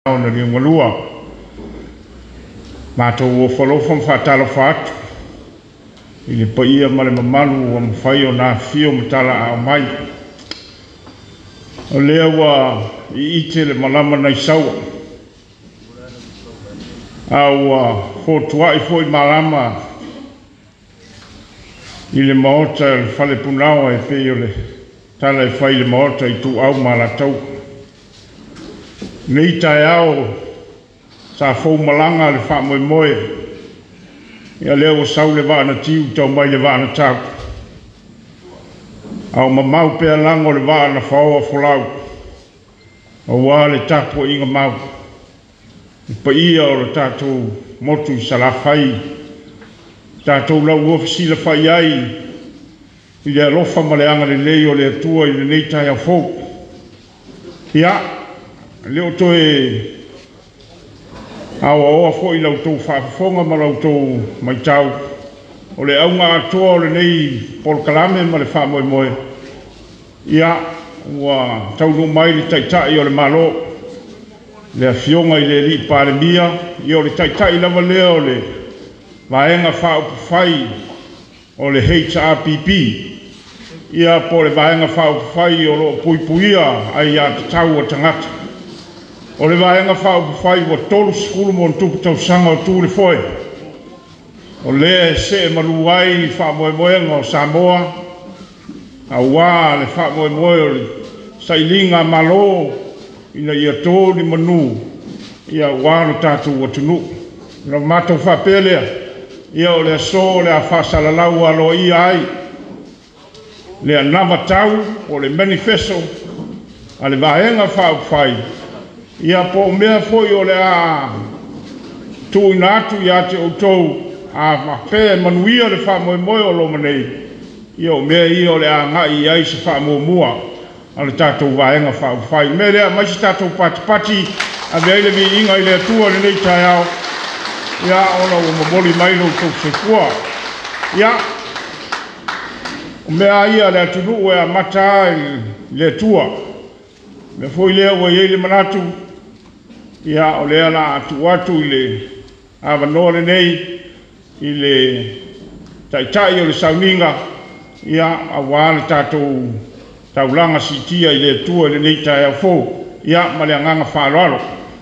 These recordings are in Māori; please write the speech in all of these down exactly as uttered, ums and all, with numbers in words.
na ringa lua mātou o whalofa mwhatala whātu i le paia ma le mamalu wa mwhai o nā whio matala a mai o lea wa i ite le malama nei saua a ua whotua i fwoi malama i le maota le whale punawa e pei o le tala e whai le maota i tu au malatau nei tai ao sa fou malanga le wha moe moe ia leo sau le vana tiu tau mai le vana tau au mamau pea lango le vana whaoa wholau o wā le tapu inga mau pa ia o le tātou motu i salawhai tātou lau uofisi le whai ai i le alofa ma le anga le leo le atua i le nei tai au fou ia leo toe awa oa fo i lautou whaafonga ma lautou mai tau o le aunga atoa o le nei polkalame ma le wha moe moe ia ua taunu mai le taitai o le malo le afionga i le li pare mia i o le taitai lava lea o le vaenga wha upufai o le H R P P ia po le vaenga wha upufai o lo pui puia ai a tau o tangata o le vaenga wha upufai wa tolu skulu mo ntupu tau sanga o tūle foe o le se maruai wha moe moenga o Samoa a wā le wha moe moe o le sailinga malo ina ia tō ni manu ia wā no tātou o tunu na mātou wha pelea ia o le aso le a wha salalau alo ia ai le anama tau o le manifesto a le vaenga wha upufai ia po mea foi o le a tu inatu ia te outou a mawhe manuia le wha moe moe o loma nei ia o mea ia o le a ngai ai se wha mua mua a le tātou vaenga wha upufai mea lea mai se tātou pati pati a mea ile vi inga ile atua le nei tai au ia ona o mamoli mai no tau se kua ia o mea ia le atunu ue a mata le atua mea foi lea ua iei le manatu ia o lea la atu atu i le awanoa le nei i le taitai o le sauninga ia a wā le tātou taulanga sitia i le atua i le nei tai au fōu ia ma le anganga whāloalo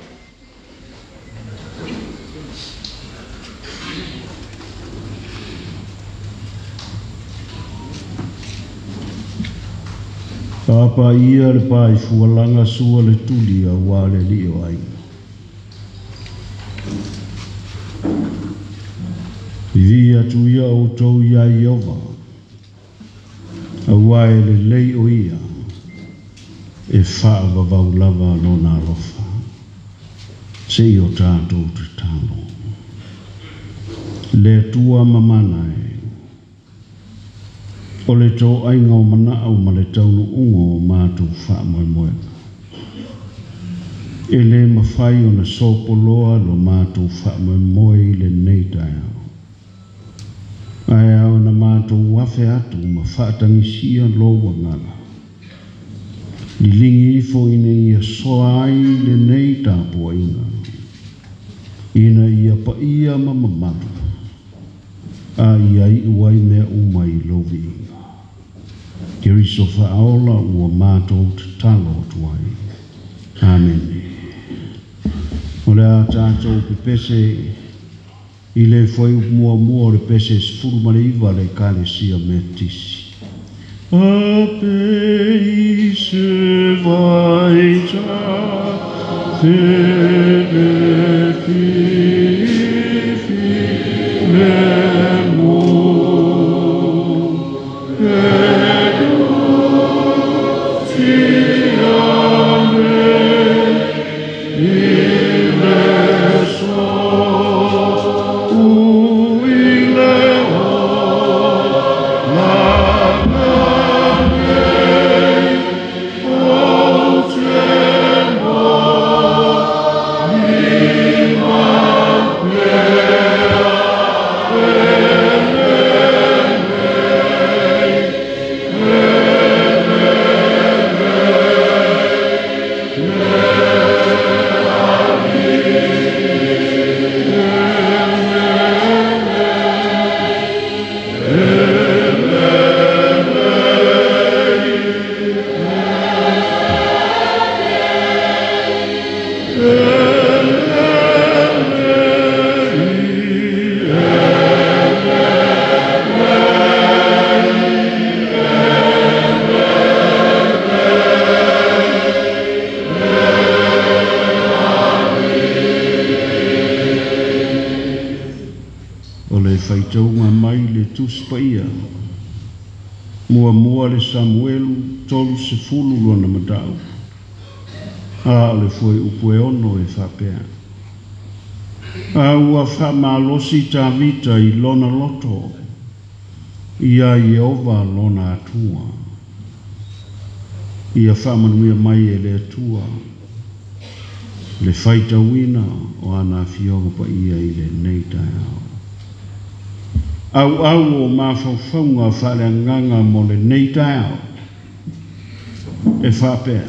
Papa ia le pai fualanga sua le tuli a wā le li o ai. Iwi atu ia o tau ia i ova. A wā e le lei o ia. E wha wavau lava no nā rofa. Se i o tātou te tālo. Le tua mamana e. O le tō ainga o mana au ma le taunu ungo o mātou wha moe moe. E le mawhai o na sopoloa lo mātou wha moe moe i le nei tai au. Ai au na mātou wafe atu ma whaatangisia lo wangana. Ni lingi ifo ina ia soa ai le nei tāpua inga. Ina ia pa ia mamamatu. A ia i uai mea umai lovi inga. Kiriso whaola ua mātou te talo tuai. Amen. O le a tātou pe pese i le whai mua mua le pese sfuru mare iwa le kare sia me tisi. A pe i se vai ta te le fi fi le mo whaitaunga mai le tuspaia. Mua mua le Samuelu tolu se fulu luana matau. A le foi upue ono e whapea. A ua wha malosi tā vita i lona loto. Ia Yehova lona atua. Ia wha manuia mai e le atua. Le whaita wina o ana fionga pa ia i le neitai au. Au au o mawhawhaunga whare nganga mo le neitai au. E whapea.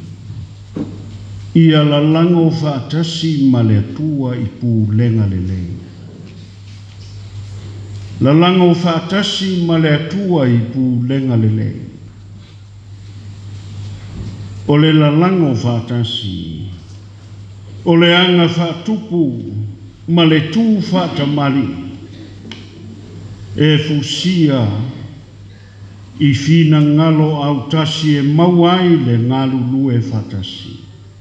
Ia la lango whaatasi ma le atua i pū lenga le lei. La lango whaatasi ma le atua i pū lenga le lei. O le la lango whaatasi. O le anga whaatupu ma le tū whaatamari. E fusia i fina ngalo au tasi e mauai le ngalu lue whaatasi.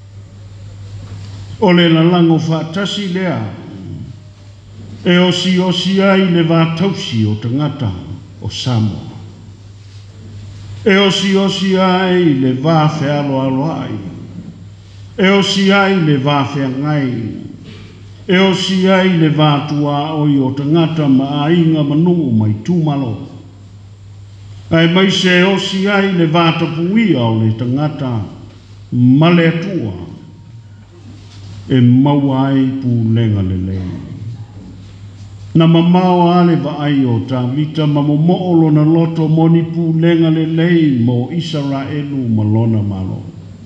O le lalango whaatasi lea, e osi osi ai le vātausi o tangata o Samoa. E osi osi ai le vāwhe alo alo ai. E osi ai le vāwhe ngai. E osi ai le vātua oi o tangata ma ainga manungu mai tūmalo. Ai mai se osi ai le vātapuia o le tangata ma le atua. E mauai pū lenga le lei. Na mamao ale va ai o tā vita ma mo moolo na loto moni pū lenga le lei mo Israelu ma lona malo.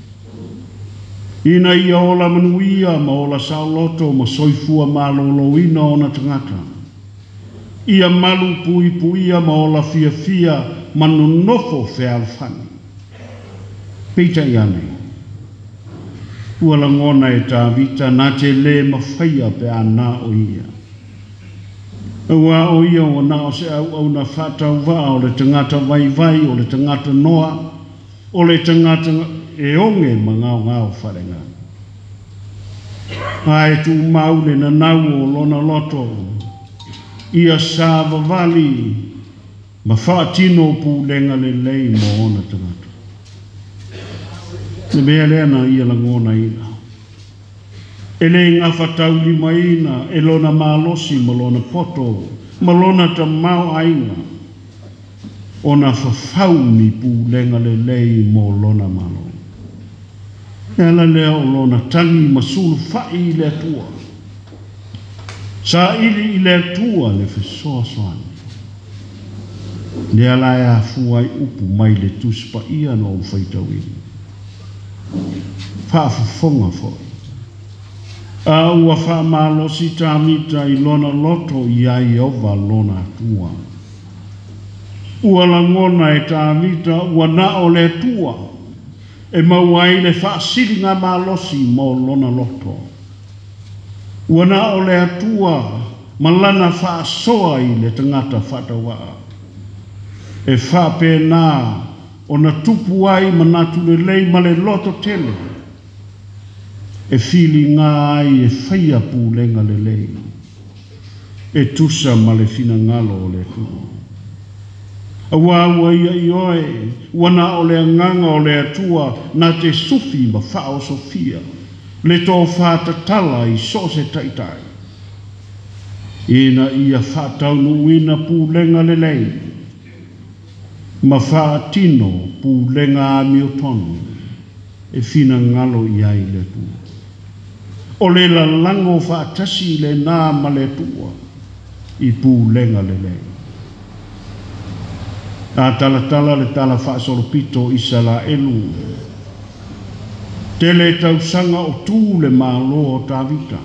Ina ia ola manuia ma ola sao loto ma soifua malolo ina o na tangata. Ia malu pui puia ma ola fia fia ma nonofo fe alfani. Peita iane. Ua langona e tā vita nā te le mawhaia pe ana o ia. Ua o ia o nā o se au au na whātau wā o le tangata vai vai, o le tangata noa, o le tangata e onge ma ngau ngau wharenga. Ai tu maule na nau o lona loto, ia sāva vali, ma whaatino pū lenga le lei mo ona tangata. Ne mea leana ia langona ina. E le ngā whatau lima ina, e lona mālosi ma lona poto, ma lona ta mau ainga. O na whawhau ni pū lenga le lei mo lona malo. E ala lea o lona tangi ma sulu whai i le atua. Sa ili i le atua le whesoa soani. Le ala e a fuai upu mai le tuspa ia no o whaitawini. Whaafufonga foi. A ua wha malosi tāmita i lona loto i a Yehova lona atua. Ua langona e tāmita ua na o le atua. E mauai le whaasiri ngā malosi mo lona loto. Ua na o le atua malana whaasoa i le tangata whatawa. E whapena o na tupu ai manatu le lei ma le loto tele. E fili ngā ai e whaia pū lenga le lei. E tusa ma le fina ngalo o le tua. A wāua ia i oe, wana o le nganga o le atua na te sufi ma whao Sofia. Le tō whātatala i so se taitai. Ina ia whātaunu ina pū lenga le lei. Ma whaatino pū lenga a miotonu. E fina ngalo i ai le tua. O le la lango whaatasi le nā ma le tua. I pū lenga le lei. A tala tala le tala whaasoropito i sala elu. Te le tausanga o tū le mālo o tāwita.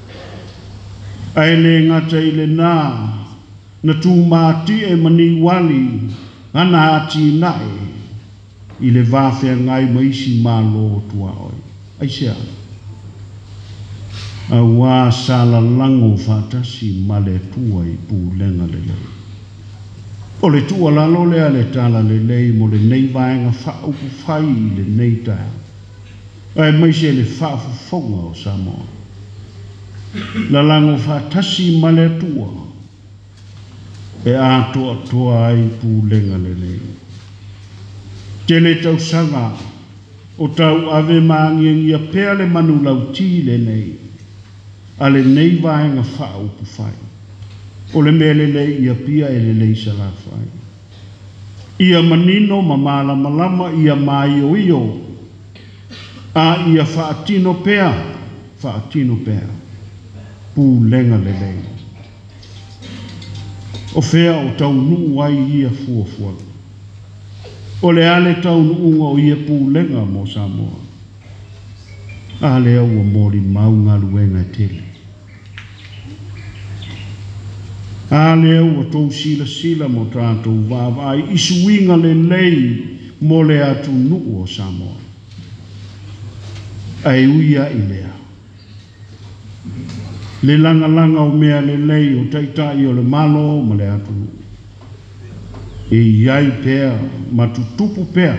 Ai le ngata i le nā. Na tū māti e mani wali. Ana ati nae. I le vāwhea ngai maisi mālo o tua oi. Ai sea. A wā sala lango whaatasi ma le tua i pū lenga le lei. O le tua lalo lea le tala le lei mo le nei vaenga whaupu whai i le nei tae. Ai mai se le whaafufonga o Samoa. La lango whaatasi ma le tua. e ato atoa ai pūlenga lele. Tele tau sanga o tau ave maangiangia pea le manu lauti le nei, ale nei vaenga wha upu whai. O le mele le ia pia e le lei sala whai. Ia manino ma mala malama ia mai o io, a ia whaatino pea, whaatino pea, pūlenga le lei. O fea o tau nuu ai ia fua fua. O le ale tau nuu o ia pūlenga mo Samoa. A le au o mori mau ngā luenga tele. A le au o tau sila sila mo tātou vāvai isuinga le lei mo le atu nuu o Samoa. Ai uia i lea. Le langa langa o mea le lei o taitai o le malo ma le atu nuu. E iai pea matutupu pea.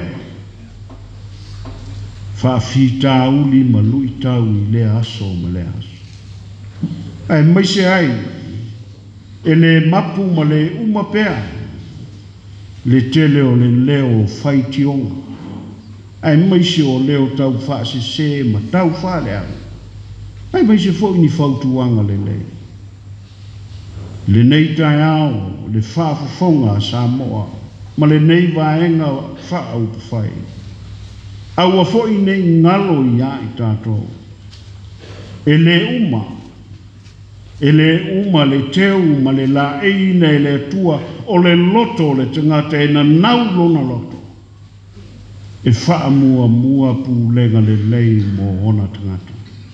Whawhita uli ma lui tau i le aso ma le aso. Ai maise ai, e le mapu ma le uma pea, le tele o le leo whaitionga. Ai maise o leo tau whaasese ma tau whale au. Ai maise fo ini whautuanga le lei. Le nei tai au, le whaafafonga Samoa, ma le nei vaenga whaaupu whai. Au a fo nei ngalo i a i tātou. E le uma, e le uma le teu ma le la eina e le tua o le loto le tangata e na naulo na loto. E wha mua mua pūlenga le lei mo ona tangata.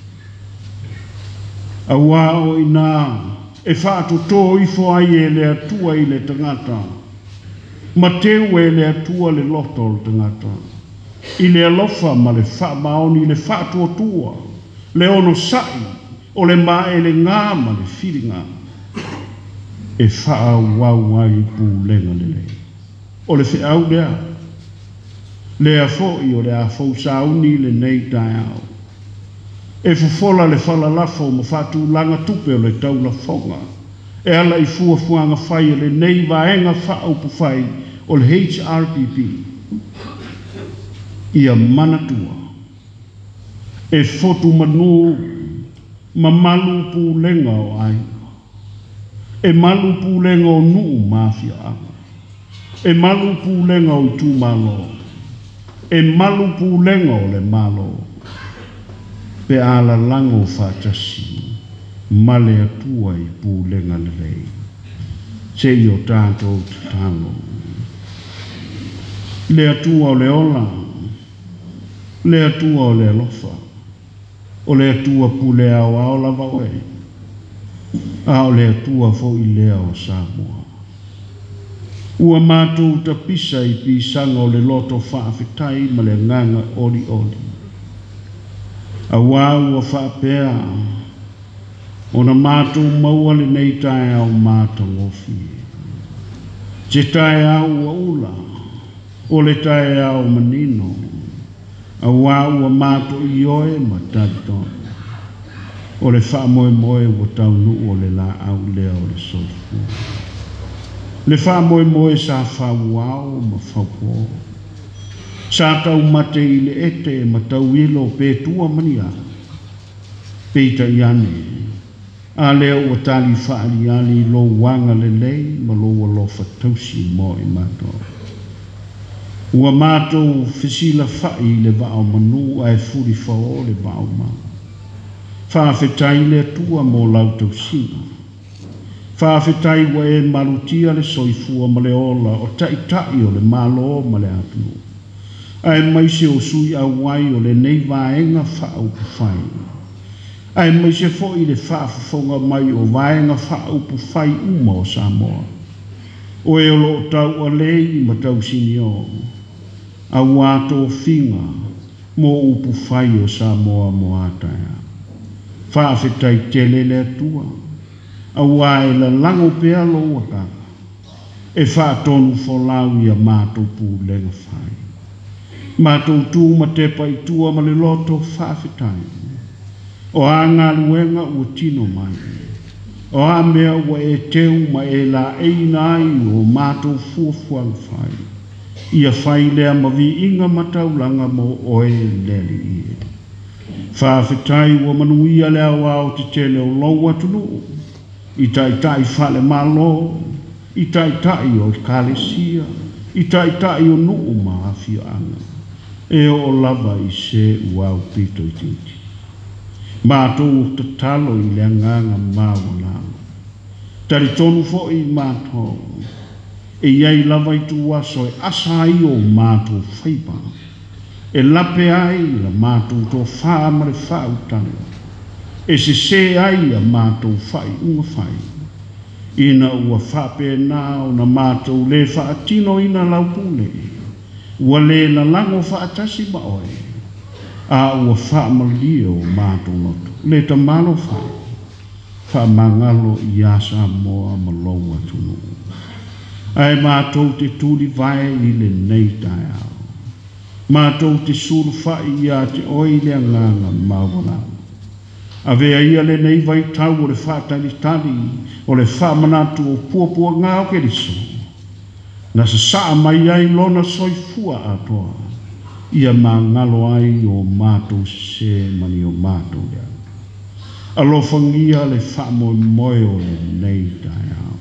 Au a o ina e whaatu tō ifo ai e le atua i le tangata. Ma teu e le atua le loto le tangata. I le alofa ma le wha maoni le whaatu atua. Le ono sai o le ma e le ngā ma le whiringa. E wha wau ai pūlenga le le. O le whi au lea. Le a fōi o le a fōu sauni le nei tai au. E fufola le whala lafo ma whatu langa tupe o le taula fonga. E ala i fua fuanga whai le nei vaenga whaupu whai o le H R P P. Ia manatua. E fotu manu ma malu pūlenga o ai. E malu pūlenga o nuu mafia anga. E malu pūlenga o tu malo. E malu pūlenga o le malo. Pe ala lango whātasi, male atua i pūlenga le rei. Se i o tātou tāngo. Le atua o le ola, le atua o le alofa, o le atua pule au au la vawe, a o le atua fo i lea o Samoa. Ua mātou ta pisa i pisanga o le loto whaafetai ma le nganga ori ori. A wau a whaapea, o na mātou maua le nei tae au mātou ngofi. Te tae au a ula, o le tae au manino, a wau a mātou i oe ma tātou. O le wha moe moe o tau nu o le la au lea o le sofu. Le wha moe moe sa wha wau ma whaupo. Sa tau mate i le ete ma tau ilo pe tua mania. Peita iane. A leo o tali whaali ali lo wanga le lei ma lo wa lo fatausi mo i mato. Ua mato fisila whai le vao manu ai furi whao le vao ma. Whawhetai le tua mo lau tau sina. Whawhetai wa e marutia le soifua ma le ola o tai tai o le malo ma le atu. Ai mai se o sui a wai o le nei vaenga whau pufai. Ai mai se fo i le whaafonga mai o vaenga whau pufai uma o Samoa. O e o lo tau a lei ma tau sinio. A wato finga mo upu whai o Samoa mo ataia. Whaafetai tele le atua. A wai la lango pea lo waka. E whaatonu folau i a mātou pūlenga whai. Mātou tū ma te pai tua ma le loto whawhetai. O a ngā luenga ua tino mai. O a mea ua e teu ma e la eina ai o mātou fuafuang whai. Ia whai lea ma vi inga mataulanga mo oe leli ie. Whawhetai ua manuia lea wao te tele o loua tunu. I tai tai whale malo. I tai tai o kalesia. I tai tai o nuu ma awhia anga. E o lava i se uau pito i titi. Mātou te talo i lea nganga mawalanga. Tari tonu fo i mātou. E iai lava i tu waso e asa i o mātou whaipa. E lape ai la mātou tō whaamare whautanga. E se se ai a mātou whai unga whai. Ina ua whape nao na mātou le whaatino ina laupune. Ua le la lango whaatasi ma oe. A ua whaamalia o mātou noto. Le ta malo whai. Whaamangalo i asa moa ma loua tunu. Ai mātou te tūli vai i le nei tai au. Mātou te suru whai ia te oile nganga mawalanga. A vea ia le nei vai tau o le whaatali tali o le whaamanatu o puapua ngā o keriso. Na sa saa mai ai lona soifua atoa. Ia mā ngalo ai o mātou se mani o mātou lea. Alofangia le whaamoe moe o le nei tai au.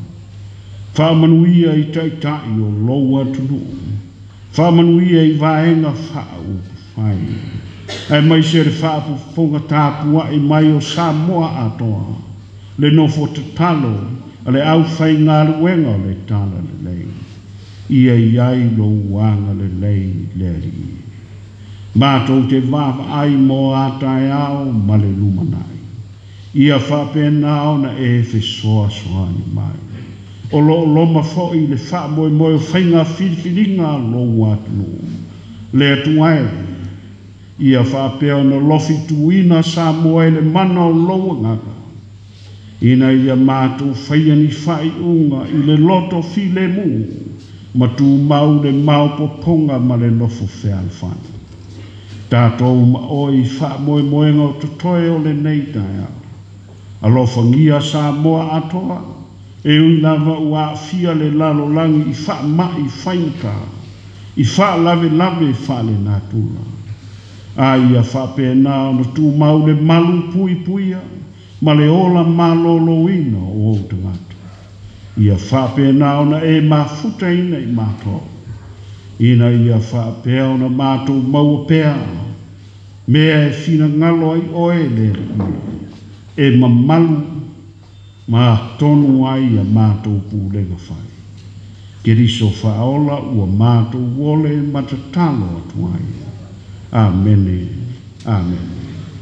Whaamanuia i tai tai o loua tunu. Whaamanuia i vaenga whaau whai. Ai mai se re whaapu whonga tāpua i mai o Samoa atoa. Le nofo te talo, a le au whai ngā ruenga le tala le lei. Ia iai lo wanga le lei le ri. Mātou te vāpa ai mo atai au ma le lumanai. Ia whapena na e whi soa soani mai. O lo loma fo i le wha moe moe whainga whiriwhiringa lo watu. Le atuai. Ia whapea na lofi tuina sa moe le mana o loa ngaka. Ina ia mātou whaiani whai unga i le loto file mu. Ma tu mau le mau poponga ma le nofo whea alfana. Tātou ma oi wha moe moe ngau tutoe o le nei tai au. Alofa ngia sa moa atoa. E ui lava ua fia le lalo langi i wha mai whainka. I wha lave lave wha le nātula. A ia wha pēnā na tū mau le malu pui puia. Ma le ola malolo ina o o tangata. Ia wha pēnā na e mafuta ina i mātou. Ina ia wha pēo na mātou maua pēa. Mea e whina ngalo ai oe le e mamalu. Ma tonu ai a mātou pūlega whai. Keriso whaola ua mātou wole matatalo atu ai. Amene. Amen.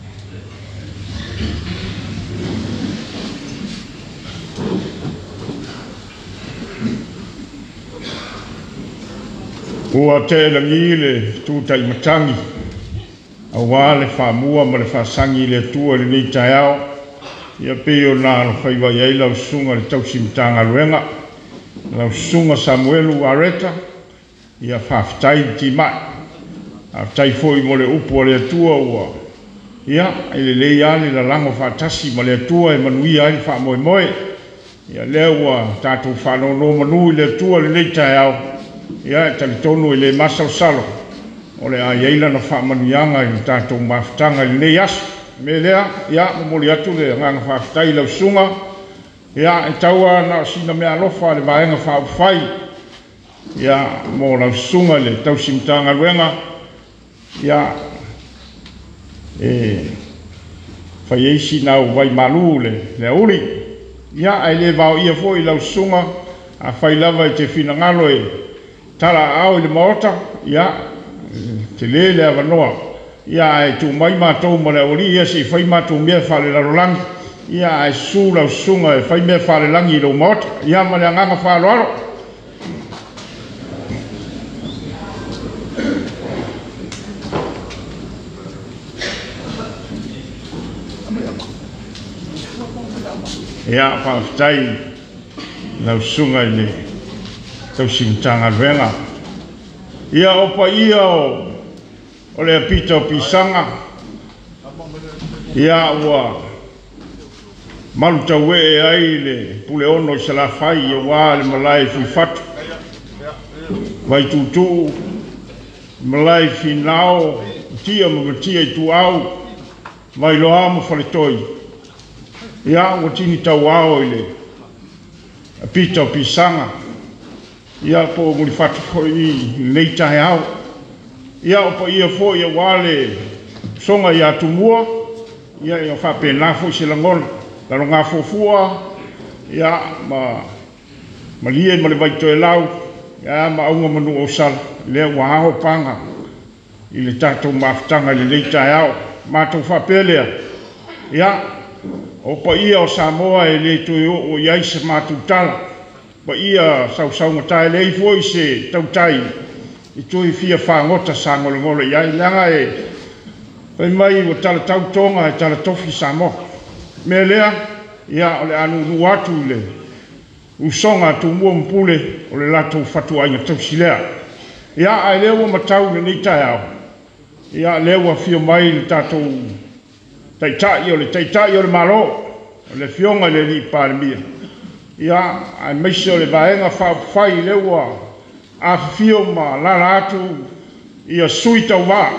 Ua te langi le tūtai matangi. A wale whamua ma le whasangi le tua le ni tai au. Ia peo nā no whaiwa iei lau sunga le tausimtanga luenga. Lau sunga Samuelu Areta. Ia whawhitai ti mai. Awhitai fwoi mo le upo le atua ua. Ia, ai le lei ale la lango whaatasi ma le atua e manuia ai wha moe moe. Ia lea ua tātou whanono manu i le atua le lei tai au. Ia, e tali tonu i le masau salo. O le a ieila na wha manuianga i tātou mawhitanga i le asu. Me lea, ia, momoli atu le nganga whawhitai lau sunga. Ia, e taua na sina mea alofa le vaenga whaupwhai. Ia, mo lau sunga le tausimtanga luenga. Ia, e, whai eisi nau wai malu le, le uri. Ia, ai le vau ia fo i lau sunga. A whai lava i te whinangalo e tala au i le maota. Ia, te le le avanoa. Ia ai tu mai mātou ma le ori ia si whai mātou mea whale laro langi. Ia ai su lau sunga e whai mea whale langi i lau maota. Ia ma le anganga whalo aro. Ia whawhitai lau sunga i le tausimtanga luenga. Ia opa ia o o le apita o pisanga. Ia ua malu tau e ai le pule ono i sala fai e wā le malai fui fatu vai tutu malai finao tia ma tia i tu au vai loa ma faletoi ia o tini tau ao i le pita o pisanga ia po muri fatu foi nei tae au ia o pa ia foi ia wale songa ia tumua ia ia fa pena foi se langona la nga fofua ia ma ma lie ma le vai to lau ia ma unga manu o sal le wa ho panga i le tato maftanga le nei tae au ma to fa pelea ia o pa ia o Samoa e le tu o ia se matutala pa ia sau sau matai le foi se tau tai i tu i fia fa ngota sango le ngolo ia langa e pai mai o tala tau tonga e tala tofi Samoa me lea ia o le anu nuatu le usonga tu mua mpule o le lato fatu ainga tau silea ia ai lewa matau le nei tai au ia lewa fia mai le tato taitai o le taitai o le malo o le fionga le li palemia ia ai meise o le vaenga faafafai leua afio ma lala atu ia sui tau wā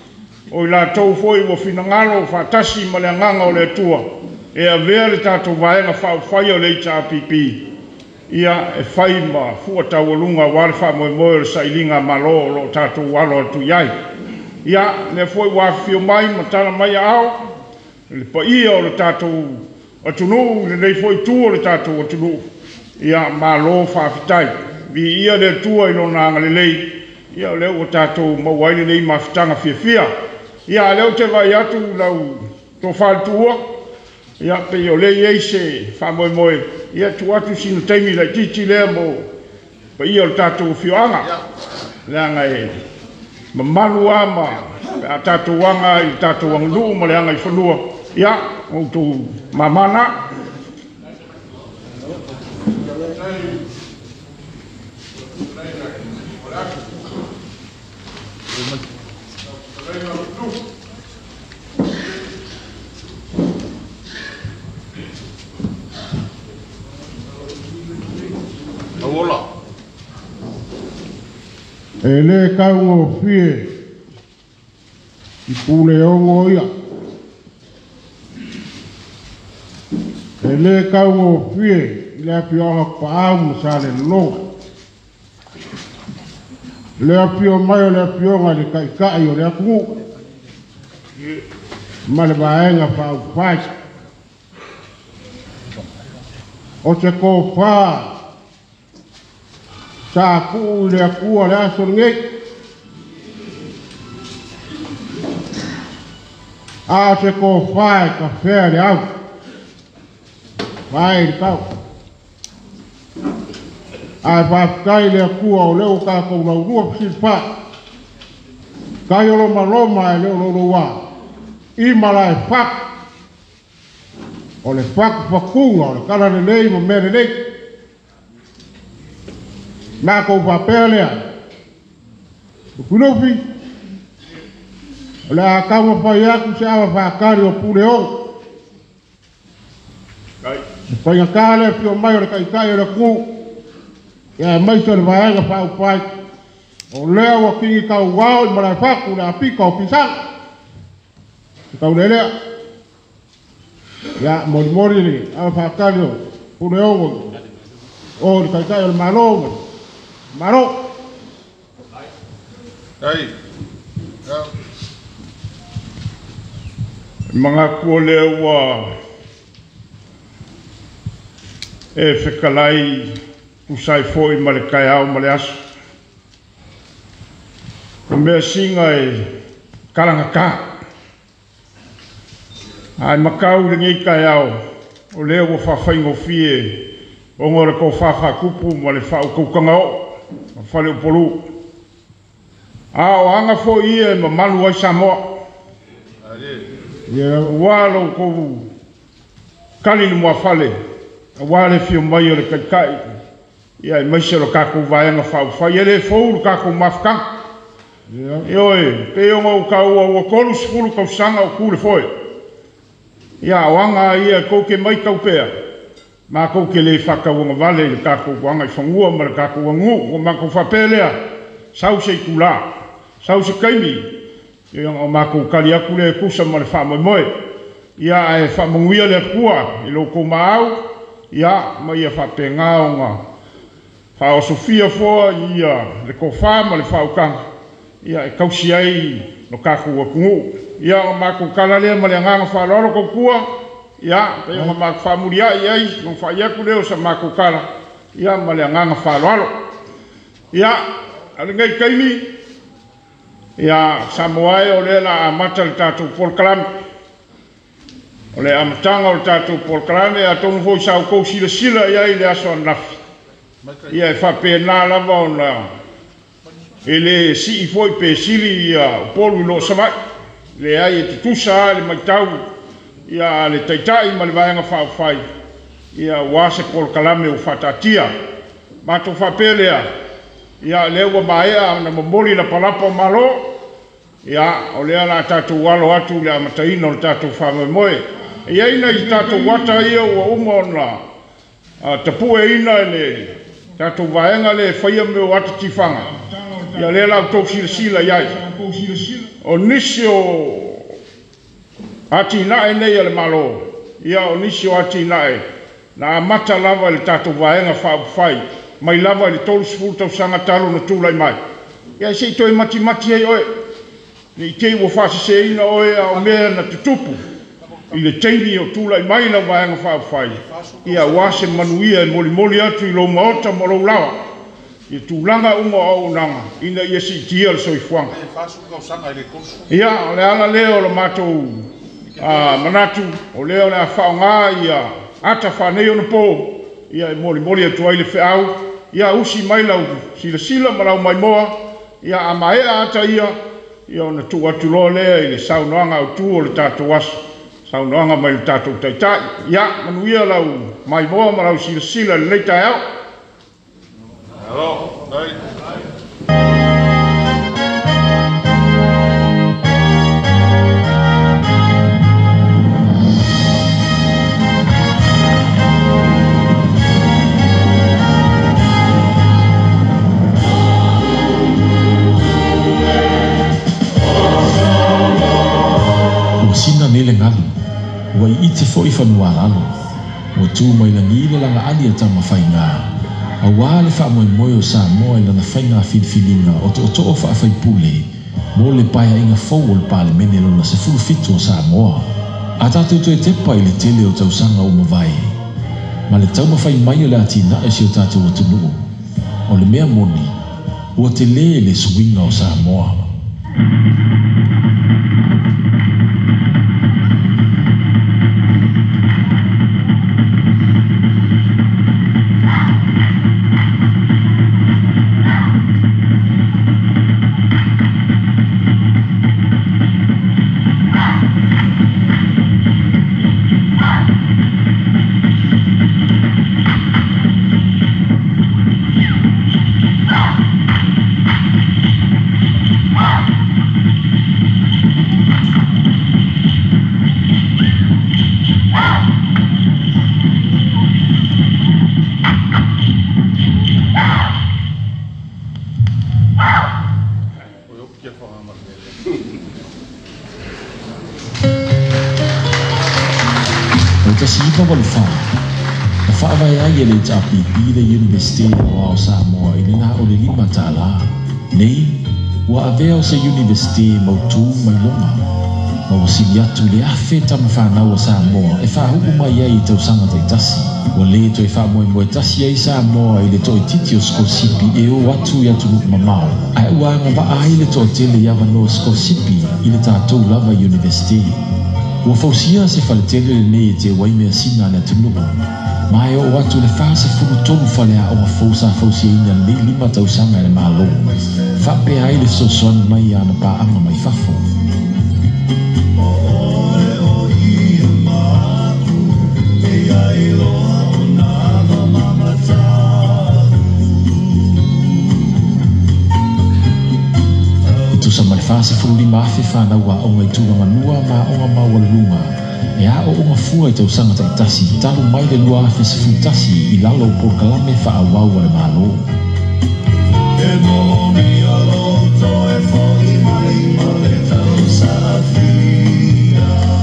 o i latou foi ua finagalo faatasi ma le agaga o le atua e avea le tatou vaenga faafafai o le itapipi ia e fai ma fua taualuga ua le faamoemoe o le saʻiliga malo o loo tatou alo atu iai ia le foi ua afio mai ma tala mai ao le paia o le tatou atunuu lenei foi tu o le tatou atunuu ia malo faafitai vi ia le atua i lona agalelei ia o lea ua tatou mau ai lenei mafitaga fiafia ia lea o te vai atu lau tofaletua ia pei o lei ai se faamoemoe ia tu atu sina taimi laitiiti lea mo paia o le tatou fioaga leaga e mamalu a ma a tatou aga i le tatou agaluu ma le aga i fanua ia outou mamana e le kaugo fie i puleongo ia e le kaugo fie i le apioaga paau ma sa le lologa le apio mai o le apioga le kaʻikaʻi o le akugu ma le vaega faaufai o se kofā sa ku'u i le akua le aso legei a o se kofā e kafea le au vai le kau a e whaafikai le akua o leo kākou laurua pisilipā kai o loma loma e leo lolo wā i mala e whak o le whak whakunga o le kala le lei ma mere lei nā kou whapea lea o kunopi o le a kauma whai aku se awa whakari o pule o whainga kāle pio mai o le kaikai o le ku ia e maisa le vaenga whaupai o lea wa kingi kau wao i marai whaku le apika o pisang i kau lelea ia mori mori ni awa whakari o pule o o le kaikai o le malo Maro. Ai. Mga kule wa e fekalai usai foi male kai au male asu. Me singa e kalanga ka. Ai makau ngi kai au o le wo fa faingo fie o ngore ko fa fa kupu male fa ko kangao. Fale o polu a o anga fo ia ma malu ai Samoa ia walo ko kali ni mo fale wale fio mai o le kaikai ia mai se lo kako vaenga fa fa ia le fo kako mafka ia oi pe o mo ka o kolu skulu ko sanga o kule foi Ia wanga ia kou ke mai kaupea. Ma kou ke le whakawanga vale le kako wanga i whangua ma le kako wangu. O ma kou whapelea. Sau se kula. Sau se kaimi. Ia o ma kou kari aku le kusa ma le whamoe moe. Ia e whamanguia le kua. I lo kou maau. Ia ma ia whapengā o ngā. Whao Sofia fua ia le kofa ma le whaukanga. Ia e kausi ai no kako wakungu. Ia o ma kou kala lea ma le nganga whalolo kou kua. Ia, pe o ma whamuri ai ai, no whaiaku leo sa ma kou kala. Ia ma le nganga whalolo. Ia, ale ngai kaimi. Ia, Samoae o le la amata le tātou Paul Kalame. O le amatanga o le tātou Paul Kalame, a tonu hoi sau kou sila sila ia i le aso anafi. Ia e whapena lava o na. E le si i foi pe sili ia polu lo samai. Le ai e tutusa le maitau. Ia le taitai ma le vaenga whaafai. Ia wase Paul Kalame o whatatia. Mato whapelea. Ia lewa maea na mamoli la palapa o malo. Ia o lea la tātou walo atu le amataina o le tātou whamoe moe. Ia ina i tātou wata ia ua uma o na tapue ina le tātou vaenga le whaia me o atu tifanga. Ia le lau tau sila sila iai. O nisi o ati nae nei ale malo. Ia o nisi o ati nae. Na amata lava le tātou vaenga whaapufai. Mai lava le tolu sifuru tau sanga talo na tūlai mai. Ia se toi mati mati hei oe. Ni kei wa whasise ina oe a o mea na tutupu. I le teini o tūlai mai la vaenga whaapufai. Ia wase manuia e moli moli atu i lo maota mo lo lawa. Ia tūlanga unga au nanga. Ina ia si tia le soifuanga. Ia o le ala leo le matou manatu. O leo le a whaonga ia ata whanei o na pō. Ia e moli moli atu ai le whiau. Ia usi mai lau sila sila ma lau mai moa. Ia a maea ata ia. Ia o na tu atu loa lea i le saunoanga au tu o le tātou asu. Saunoanga mai le tātou taitai. Ia manuia lau mai moa ma lau sila sila le leitai au. Hello, right. Sina nele ngalu, wai ite fo i whanua lalo, o tū mai la ngile langa ani a tama whainga. A wale wha moe moe o sa moe lana whainga whilwhilinga o to o to o wha whai pule, mo le paia inga fau o le pale mene lona se fulu fitu o sa moa. A tātou to e tepa i le tele o tausanga o mawai. Ma le tau mawhai mai o le atina e si o tātou o tunu. O le mea moni, o te le le suinga o sa moa. Ele tapipi le universite o Samoa i na o le lima tala. Nei, wa avea o se universite mautu mai longa. Ma o sili atu le afe tama whanau o Samoa e whahuku mai ai tausanga taitasi. Wa le to e whamoe moe tasi ai Samoa i le toi titi o skosipi e o atu i atu nuk mamao. Ai uanga wa ai le to tele yawa no skosipi i le tātou lava universite. Wa fausia se whaletele le ne e te waimea sina le atu nuku. Mai o watu le fase furu tolu fale a oa fausa fausia ina le lima tausanga le malo. Whape ai le sosoan mai ana pa anga mai fafo. Tu sa male fase furu lima afe whanau a onga i tua manua ma onga maua lunga. e a o unga fua i tausaga taʻitasi talu mai le lua afe sefulutasi i lalo o polokalame fa'auau a le malo. E momi a loto e fo'i mai ma le tausafia.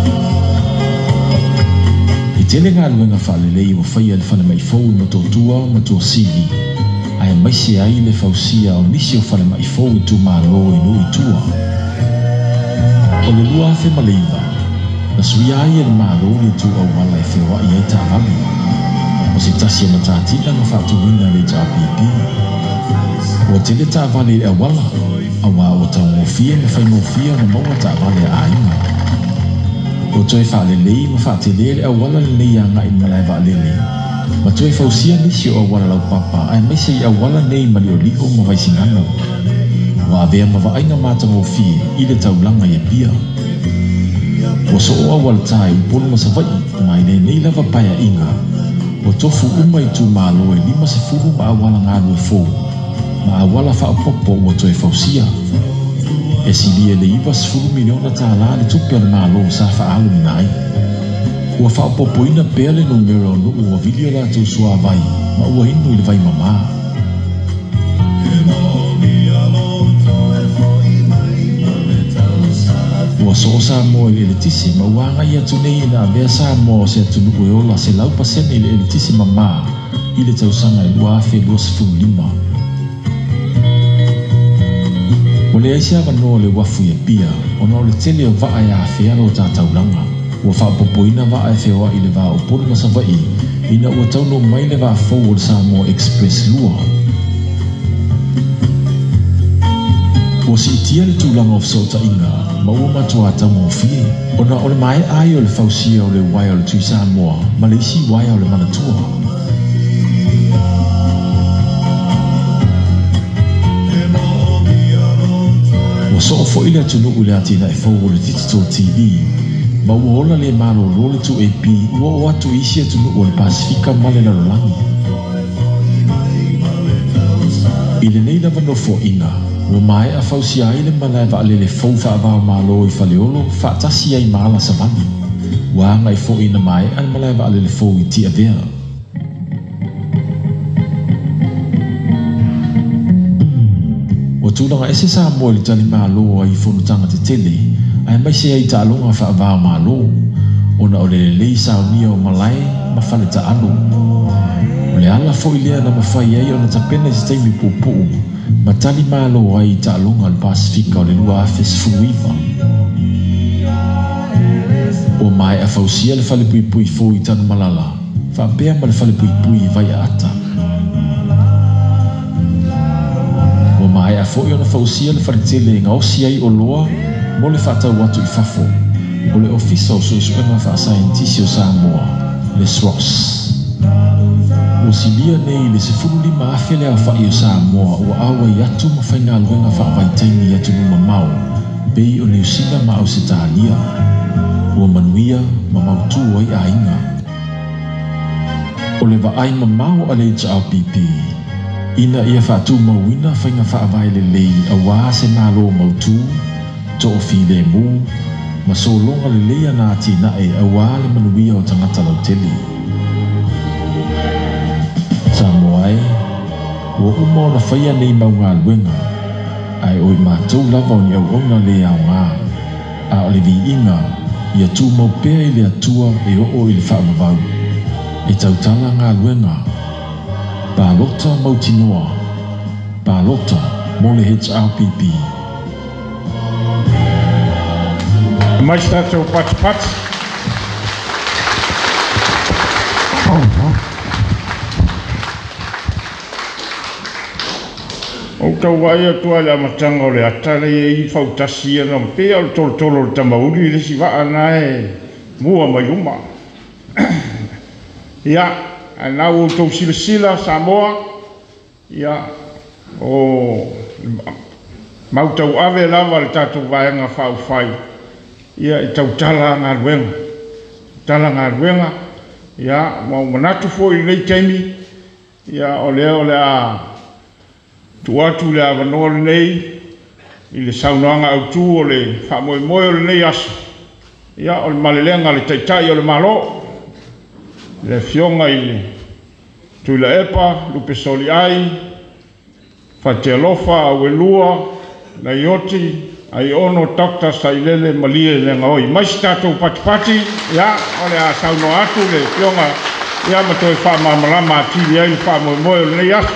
I tele galuega fa'alelei ua faia le falemaʻifou i matotua ma tuasili ae maise ai le fausia o nisi o falemaʻifou i tumālō i nuu itua. O le lua afe ma le iva na suia ai e le mālō le tuauala e feoaʻi ai ta'avale o se tasi ana tatila na fa'atuina le tapipi. Ua tele ta'avale i le auala auā ua taugofia ma faigofia na maua ta'avale a'aiga. O toe fa'alelei ma fa'atele le auala lenei aga'i ma lae va'alele ma toe fausia nisi o auala laupapa ae maise i auala nei ma li'oli'o ma vaisigana. Ua avea ma va'aiga matagofie i le taulaga ia pia. Ua so'o auala tae upolu ma sava'i ma i lenei lava paea'iga ua tofu uma i tumālō e lima sefulu ma auala galu e fou ma auala fa'apopo ua toe fausia. E silia le iva sefulu miliona tālā le tupe o le mālō sa fa'aalomina ai. Ua fa'apopoina pea le numero o nu'u ua vili o latou suavai ma ua inu i le vai mamā. Ua so'o Samoa i le eletisi ma ua agai atu nei ina avea Samoa se atunu'u e ola se lau pasene i le eletisi mamā i le tausaga e lua afe lua sefulu lima. O le aisi avanoa le uafu ia pia ona o le tele o va'a e afeala o tataulaga ua fa'apopoina va'a e feoa'i le va'aupolu ma sava'i ina ua tauno mai le va'afou o le Samoa Express lua. Ua si'itia le tulaga o fesoota'iga ma ua matua taugofie ona o le mae ai o le fausia o le waia o le tui Samoa ma le isi waia o le manatua. Ua so'o fo'i le atunu'u le atina e fou o le Digital T V ma ua ola le malōlō le two A P ua o atu isi atunu'u o le Pasifika ma le lalolagi. I lenei lava nofo'ina ua mae'a fausia ai le malae va'alele fou fa'avao mālō i faleolo fa'atasi ai mala savali. Ua agai fo'i na mae'a le malae va'alele fou i ti'avea. Ua tulaga ese Samoa i le tali mālō ai fonutaga te tele ae maise ai ta'aloga fa'avao mālō ona o le lelei saonia o malae ma fale ta'alo. O le ala fo'i lea na mafai ai ona tapena i se taimi pu'upu'u ma tali mālō ai ta'aloga o le Pasifika o le lua afe sefulu iva. Ua mae'a fausia le fale puipui fou i tanu malala fa'apea ma le fale puipui i vai a'ata. Ua mae'a fo'i ona fausia le fale tele nga osi ai o loa mo le whātau atu i whafo o le ofisa o suesuenga whaasaintisi o Samoa, le S R O S. O silia nei le sefulu lima afe le au whai o Samoa o awa i atu ma whainga aluenga whaavaitaini atu numa mau bei o New Zealand ma au se tahalia o manuia ma mautu ai a inga. O le vaai ma mau a le H R P P ina ia whaatu mauina whainga whaavai le lei a wā se mālo mautu to file mu ma so longa le leia na tina e awa le manuia o tangata lau tele. Samoai, ua uma ona whaia nei maunga luenga, ai oi mātou lava o ni au onga le au ngā, a o le vi inga, ia tū mau pēa i le atua e o o i le whaamavau, e tautala ngā luenga, pālota mautinoa, pālota mo le H R P P. Mais tātou pati pati. O tau wai atua le amatanga o le atare e i whautasi ana mpea o le tolo tolo le tamauri le si waa nae mua mai uma. Ia, anau o tau sila sila Samoa, ia, o mautau ave lava le tātou vaenga whau whai. Ia i tau tala ngā ruenga, tala ngā ruenga, ia mau manatu fo i nei taimi, ia o leo le a tuatu le a wanoa le nei, i le saunoanga au tū o le whamoe moe o le nei aso, ia o le malelenga le taitai o le malo le fionga i le tuila epa lupe soli ai fatialofa awelua na ioti ai ono takta sailele malie le ngoi mai stato patipati ia o le asauno atu le fionga ia matoi fa mamalama ati ia i fa mo mo le ia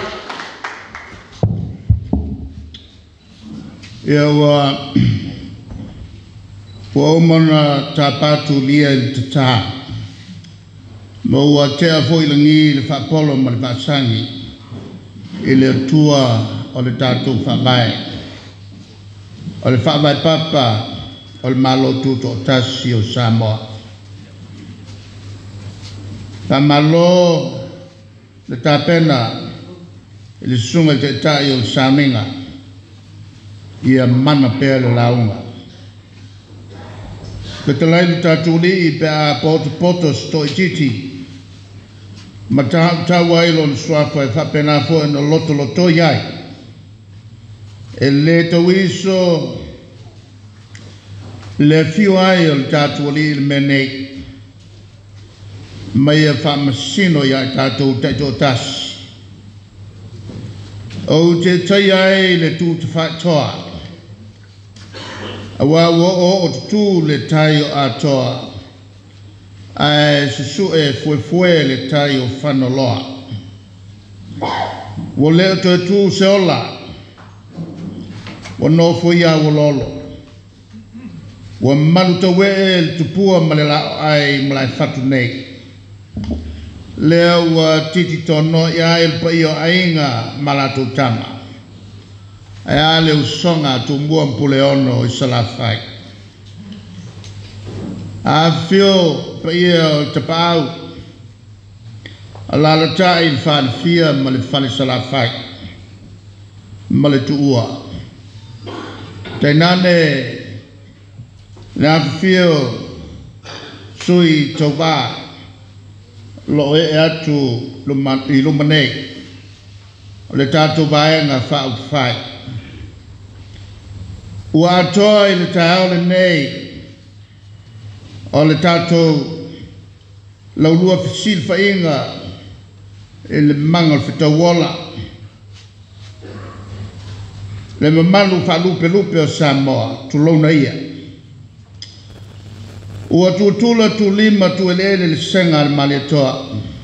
ia wa wa mana tapatu lia il tata mo wa te foi langi le fa polo ma le sangi ile tua o le tatu fa mai o le fa mai papa o le malo tuto tasi o Samoa ta malo le tapena ile sunga te tai o Saminga ia mana pe le launga ke te lai tatu li pe a poto poto sto titi ma ta ta wailo le swafa fa pena fo no loto loto yai e le to iso le fiu ai o tatu li le mene ma ia fa masino ya tatu te to tas o te tai ai le tu te fa toa awa wo o tu le tai o atoa ai susu e fue fue le tai o fanoloa wo le to tu se ola wo no fo ya wo lolo wo malu to we tu pua malela ai malai fatu nei le wa titi tono ya el pa yo ainga malatu tama ai le usonga tu mua mpuleono i salafai a fio pa ia te pau ala la tai il fan fia ma le fan salafai ma le tuua te nane na fio sui tova lo e atu lo man i lo mane le tatu vaenga fa fai ua toi le tau le nei o le tatou laulua fisil fainga e le manga le fitawola le mamalu fa lupe lupe o Samoa tu lona ia ua tu tula tu lima tu elele le senga le maletoa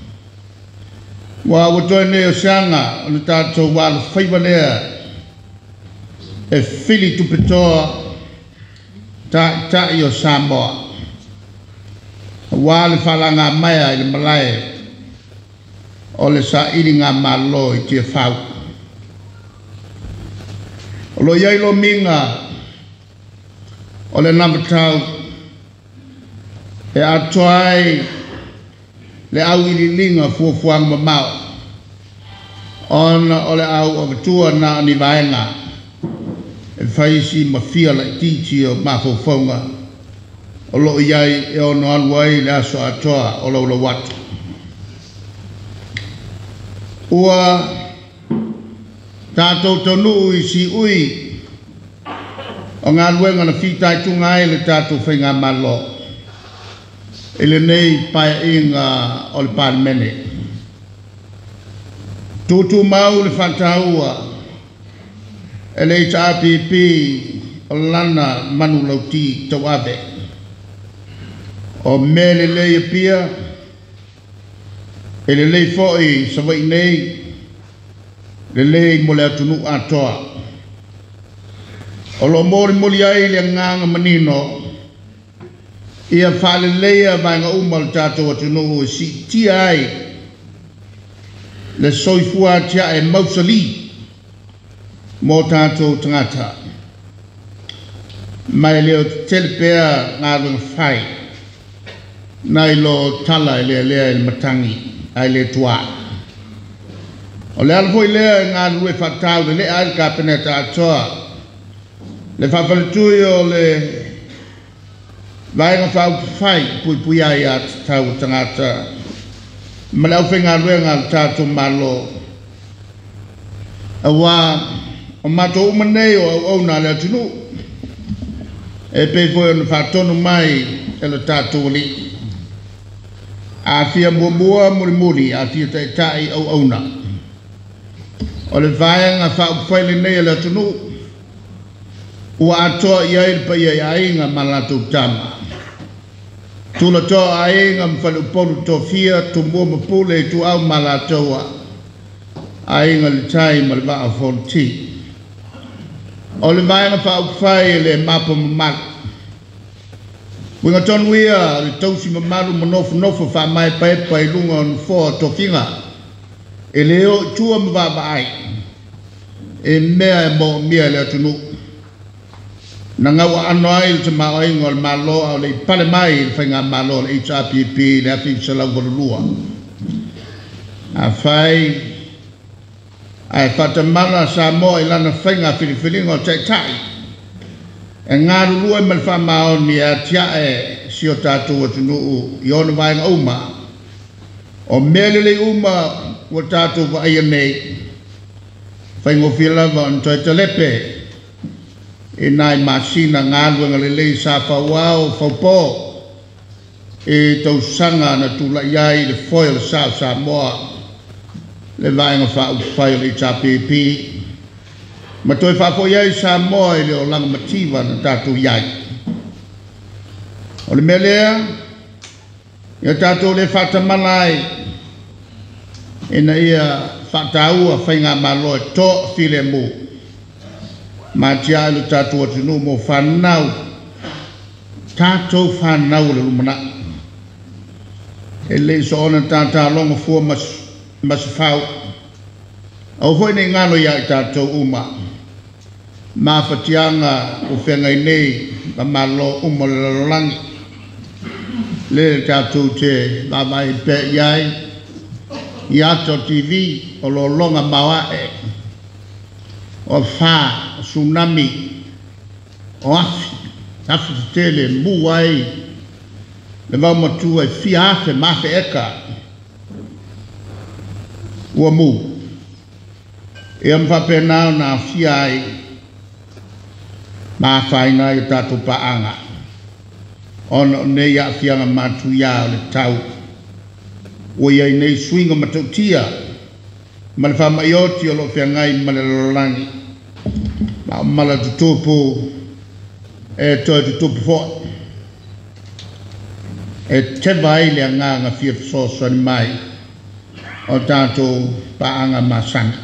wa wato ne o sanga o le tatou wala faivanea e fili tu petoa ta ta io Samoa wale falanga maya ile malai o le sa ilinga malo i te fau o lo yai lo minga o le namatau e atoai le au ililinga fuafuang mamau on o le au o tua na ni vaenga e faisi mafia la titi o mafofonga o lo iai e ono aluai le aso atoa o lo lo watu ua tātou tonu i si ui o ngā luenga na whitai tunga e le tātou whainga malo e le nei pai inga o le pārmene tūtū mau le whantaua e le I T A P P o lana manu lauti tau abe o mele le ia pia e le lei foi sa vai nei le lei mo le atunu atoa o lo mori mori ai le nganga manino ia fale leia vanga umal tato atunu si ti ai le soifua tia e mausali mo tato tangata mai leo telepea ngā fai nai lo tala ele ele el matangi ai le tua o le al foi le nga lue fatau le al capeneta atoa le fa faltu yo le vai nga fa fai pui pui ai at tau tangata malau fenga lue nga tatu malo awa o mato umane o o na le tunu e pe foi on fatonu mai e le tatu li a fia mua mua muri muri a fia tai tai au auna o le vaenga fa ufaile nei le tunu ua atoa ia il pa ia ainga malatu tama tula toa ainga mfalu polu tofia tumbua mapule tu au malatoa ainga le tai malva a fonti o le vaenga fa ufai le mapo mamak winga ton wia le tausi mamalu manofu nofu fa mai pai pai lunga on fo tokinga e leo tua mbaba ai e mea mo mea le tunu na ngawa ano ai te maoi ngol malo au le pale mai le whainga malo le H R P P le api salau walulua a whai ai whatamana sa mo i lana whainga whiriwhiringo tai tai e ngā rurua i malwha mao ni a tia e sio tātou atu nuu i ono vaenga uma o melele uma wa tātou wa aia nei whaingo whilawa on toi talepe e nai masina ngā luenga le lei sa whawao whaupo e tau sanga na tula iai le foil sa sa moa le vaenga wha uwhai le H R P P ma toi whapo iai sa moa i le o langa mativa na tātou iai o le melea ia tātou le whatamalai e na ia whataua whainga malo e tō while mu ma tia ilu tātou atunu mo whanau tātou whanau le lumana e le so ona tātou longa fua mas mas whau au hoi nei ngano ia i tātou uma ma whatianga o whengai nei ma malo uma le lalolangi le tātou te mamai pe iai i ato T V o lo longa mawa e o wha tsunami o afi afi tele muai le mau matua e fia afe mafe eka ua mu e am whapenao na fia ai ma whaina i tātou paanga ono nei a fianga matu ia o le tau o iai nei swinga matautia ma le whamaioti o lo whiangai ma le lololangi ma mala tutupu e toi tutupu fo e te vai le nganga fia fisoso ni mai o tātou paanga masanga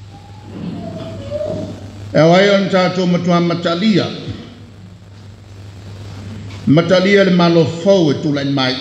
e wai on tātou matua matalia matalia le malo fau e tula mai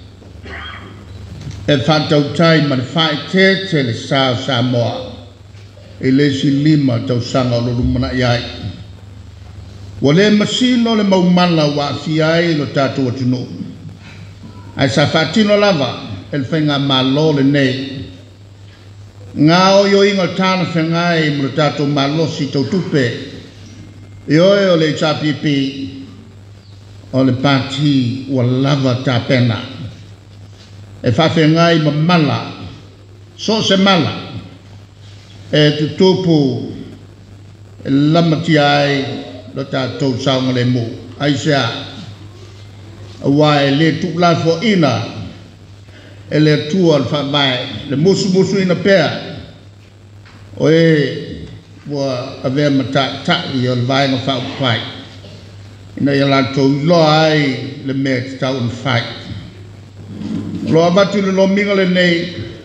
e whantau tai ma le whai te te le sao Samoa e le si lima tau sanga o lo lumana iai wa le masino le maumala wa fiai lo tātou atunu ai sa whatino lava e le whainga malo le nei ngā o yo inga tāna whengai mo le tātou malo si tau tupe e oe o le H R P P o le pāti ua lava tā pena e whawhengai ma mala so se mala e tutupu e lamati ai lo tātou saunga le mu ai sea awa e le tuklafo ina e le tua le whawai le musu musu ina pēr o e ua avea mata tai o le vaenga whaupai ina ia lantou iloa ai le mea te tau na whai lo abatu le lo minga le nei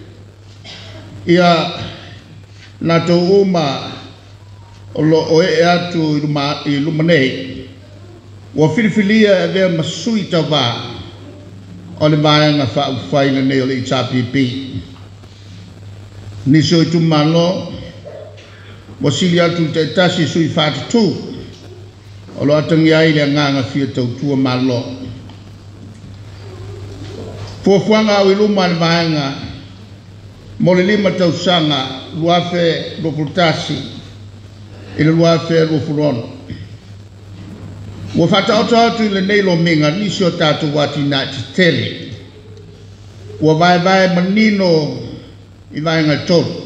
ia natou uma o lo o e atu i luma, i luma nei ua filifilia e vea masui tau wā o le vaenga whaupai na nei o le H R P P niso i tumano wa sili atu te tasi sui whātutu o lo atangi ai le nganga fia tau tua malo fuafuanga au iluma le vaenga mo le lima tau sanga luafe lopultasi i le luafe lofurono ua whataoto atu i le nei lo minga nisi o tātou wati nā te tele ua vai vai manino i vaenga tolu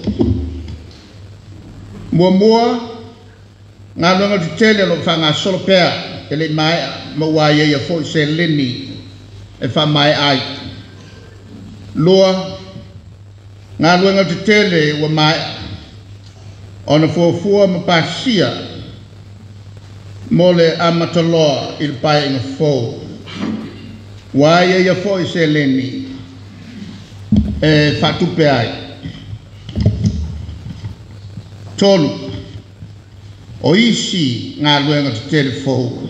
mua mua ngā lunga te tele lo whanga solo pēr e le maea ma wa ye ya fo se leni e fa mai ai loa ngā luenga te tele wa mai ona fuafua ma pasia mo le amataloa i le pai inga fo wa ye ya fo se leni e fatupe ai tolu o isi ngā luenga te tele fo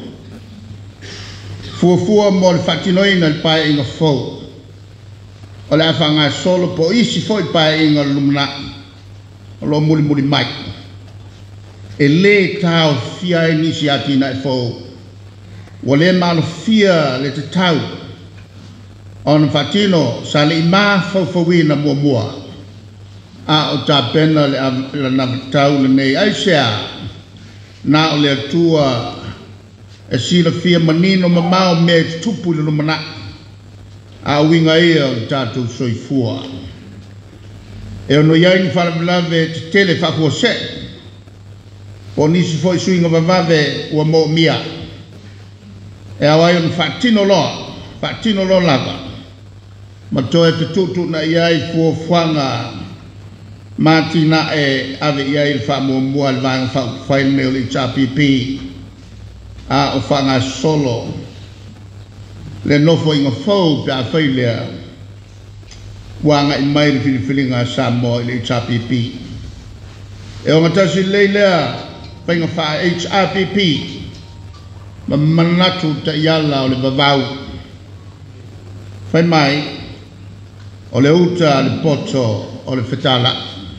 fuafua mo le fatinoina le pai inga fo o le afanga solo po isi fo i pai inga lumna o lo muli muli mai e le tau fia e nisi ati na e fo o le malo fia le te tau on fatino sa le ima fo fo wina mua mua a o ta pena le la na tau le nei ai sea na o le atua e sila fia manino mamao me tupu le lumana a winga ia o tātou soifua. E ono iai ni wharamilave te tele whakua se, po nisi fo isuinga vavave ua mo mia. E awai ono whaatino loa, whaatino loa lava. Ma toe te tutu na iai fua whanga mati na e ave iai le wha mua mua le vanga whaile meo le tapipi a o whanga solo. Le nofo inga fau pe a whailea wanga i mai le whiliwhilinga sa mo i le H R P P. E o ngatasi leilea whainga wha H R P P ma manatu ta iala o le vavau. Whai mai o le uta le poto o le whetala.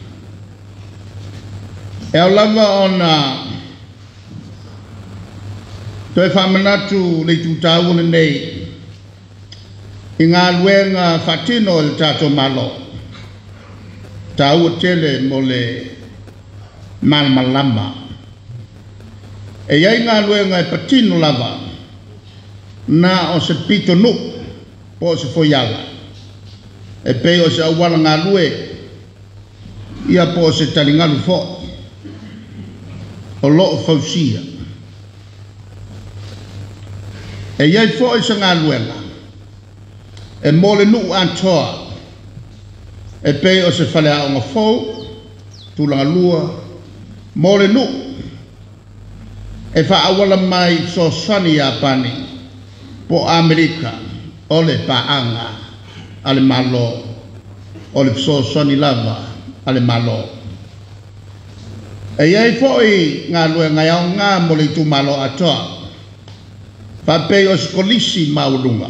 E o lava ona toi whamanatu le tutau le nei i ngā luenga whatino le tātou malo. Tau tele mo le malmalama. E iai ngā luenga e patino lava na o se pito nu po se foiala. E pe o se awala ngā lue ia po se talingalu fo o loo fausia. E iai fo i sa ngā luenga e mole nu antoa e pe o se whale a onga fau tulanga lua mole nu e wha awala mai so sani a pani po Amerika o le paanga ale malo o le so sani lava ale malo e iai fo i ngā luenga iau ngā mole tu malo atoa fa pe o se kolisi maulunga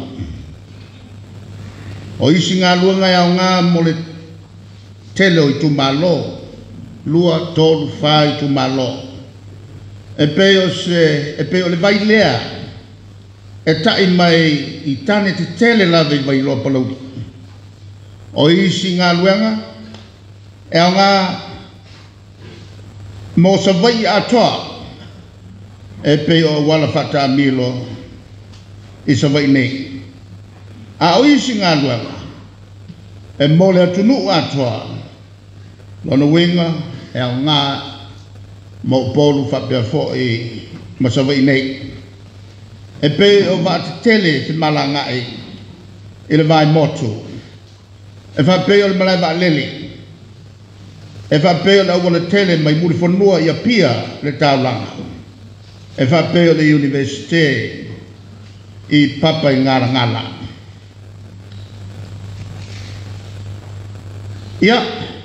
o isi ngā luenga iau ngā mo le tele o i tu malo lua tolu whai tu malo e pe o se e pe o le vai lea e tai mai i tane te tele lave i vai loa palauri o isi ngā luenga e au ngā mo sa vai atoa e pe o wala whata milo i sa vai nei a o isi ngā luenga e mole atunu atoa lona winga e au ngā mo polu whapea fo i masawai nei e pe o vāti tele te malanga i i le vai motu e whape o le malai va leli e whape o le awana tele mai muri whanua i a pia le taulanga e whape o le universite i papa i ngara ngala ia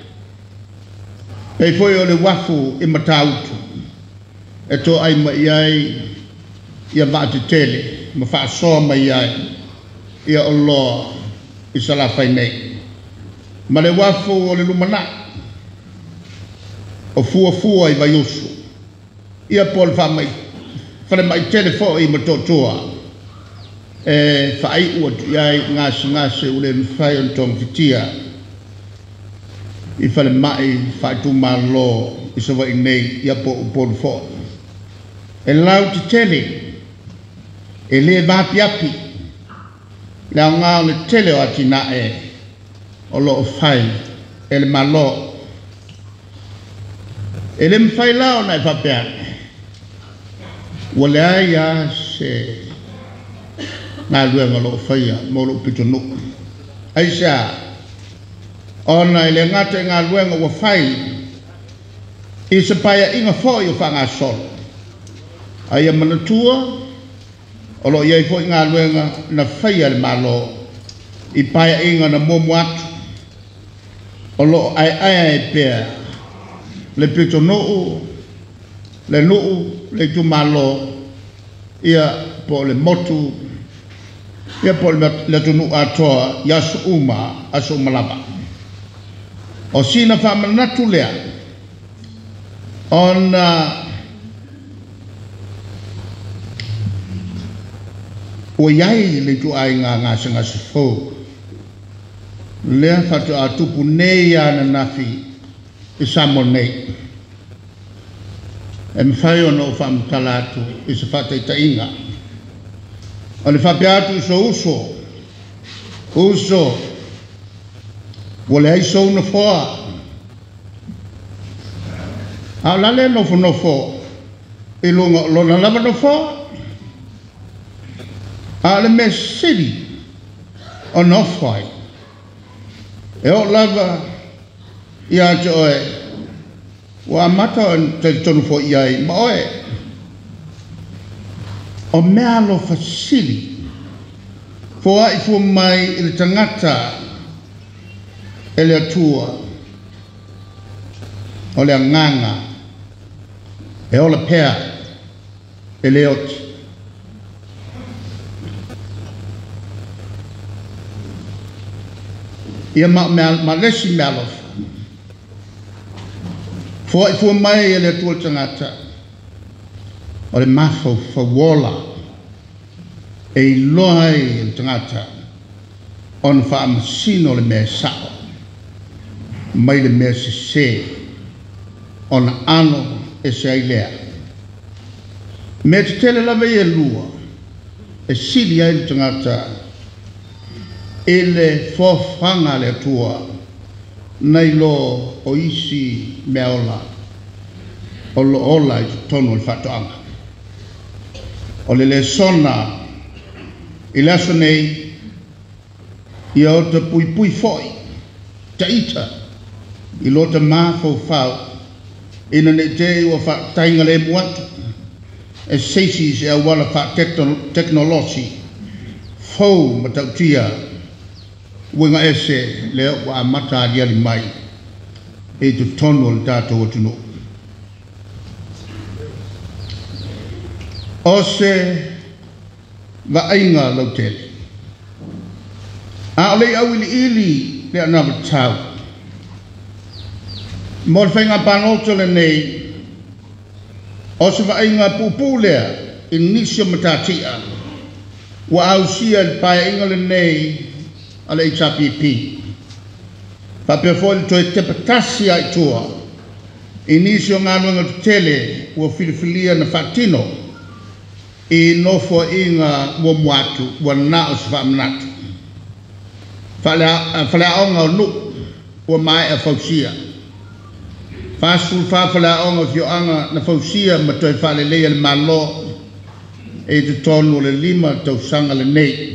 e foi o le wafu i matautu e to ai mai ai ia vāti tele ma whaasoa mai ai ia o loa i salawhai nei ma le wafu o le lumana o fua fua i vai usu ia po le whamai whare mai tele fo i matotua e whaai ua tu iai ngasi ngasi ule nwhai on tong titia i whale mai whai tu malo i sa vai nei ia po upolu fo e lau te tele e le vapi api le au ngā le tele o ati na e o lo o whai e le malo e le mwhai lao na i whapeane ua le ai a se ngā luenga lo whaia mo lo pitonu. Aisa, ona i le ngate ngā luenga wa whai, i se paia inga fōi o whanga solo. Aia manatua, o lo iei fōi ngā luenga na whaia le malo, i paia inga na momu atu, o lo ai ai e pēr, le pitonu, le nuu, le tu malo, ia po le motu, ia po le tunu atoa, yasu uma, asu malaba. O sina whamanatu lea, on uh, o iai le tu ai ngā ngā sanga sifo, lea whatu a tupu nei ana nafi, i samo nei. E mwhai ono o whamutala atu i se whata i tainga. O le whape atu i so uso. Uso. Wa le ai so una whoa. A lale nofo nofo. I lunga lona lava no whoa. A le me siri. O nofwai. E o lava i ate oe. Wa mata te tonu fo iai ma oe o mea lo fasili fo ai fo mai i le tangata e le atua o le anganga e o le pea e le oti ia ma, ma lesi mea lo fo i fo mai e le atua tangata o le mafo fawola e i loa i le tangata on wha amasino le mea sao mai le mea se se on ano e se ai lea me te tele lava i e lua e sili ai le tangata e le fofanga le atua nei lo o isi mea ola o lo ola i tonu le whatoanga o le le sona i laso nei i o te pui pui foi ta ita i lo te mafo fau ina ne te ua wha tainga le muatu e seisi se a wala wha teknolosi fau matautia winga ese le wa mata dia li mai e tu tonu le tato o tunu o se va ainga lo tele a le au ili ili le anava tau mo le whainga panoto le nei o se va ainga pupu lea inisio matatia wa au sia le pae inga le nei ale H R P P. Fa pe fol to te patasi ai tua. Inisio ngano nga tele wo filifilia na fatino. I no fo inga wo mwatu wo na os fa mnatu. Fa la fa la onga nu wo mai a fausia. Fa sul fa fa la onga fio anga na fausia ma to fa le le malo e te tonu le lima tau sanga le nei.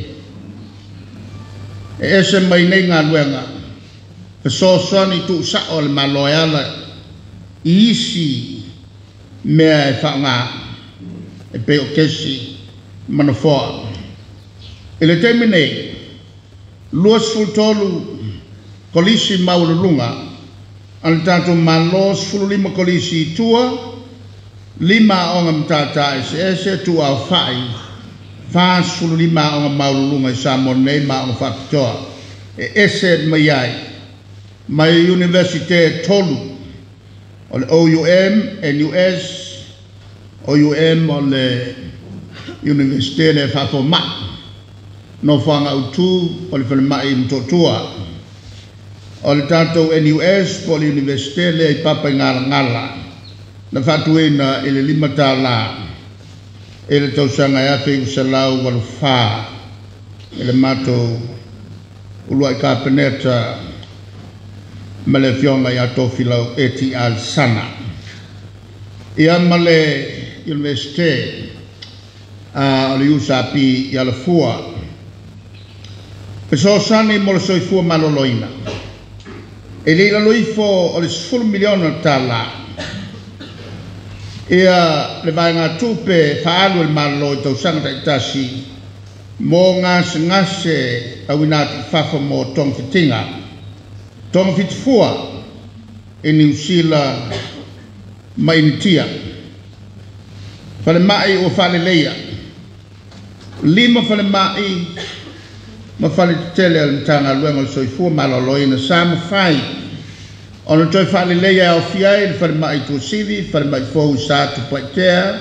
E ese mai nei ngā luenga fa so soni tu sa o le maloiala i isi mea e whaanga e peo kesi manafoa e le temi nei lua sfultolu kolisi maululunga an tātou malo sfulu lima kolisi tua lima o ngā mtata ese ese tu au whai fa sulu lima o maulunga sa monei ma o faktoa e ese mai ai mai universite tolu o le O U M N U S O U M o le universite le fa fo ma no fanga utu o le fele mai mtotua o le tato N U S po le universite le papa ngala ngala na fatuena ele limata la ele tau sanga ya fe usalau walu fa ele mato ulua ka peneta male fionga ya to filau eti al sana ia male universite a le usa pi ya la fua Pe so sani mo le soifua maloloina. E leila loifo o le sifuru miliona tala. Ia le vai ngā tupe whaalu le malolo i tau sanga ta itasi. Mō ngase ngase au inati whafa mō tong fitinga. Tong fitifua e New Zealand mai ni tia. Whale mai o whale leia. Lima whale mai ma whale tele al mtanga luenga le soifua maloloina sa ma whai. Ono toi whale leia au fiai, whale mai tu sivi, whale mai fōu sa tu paitea.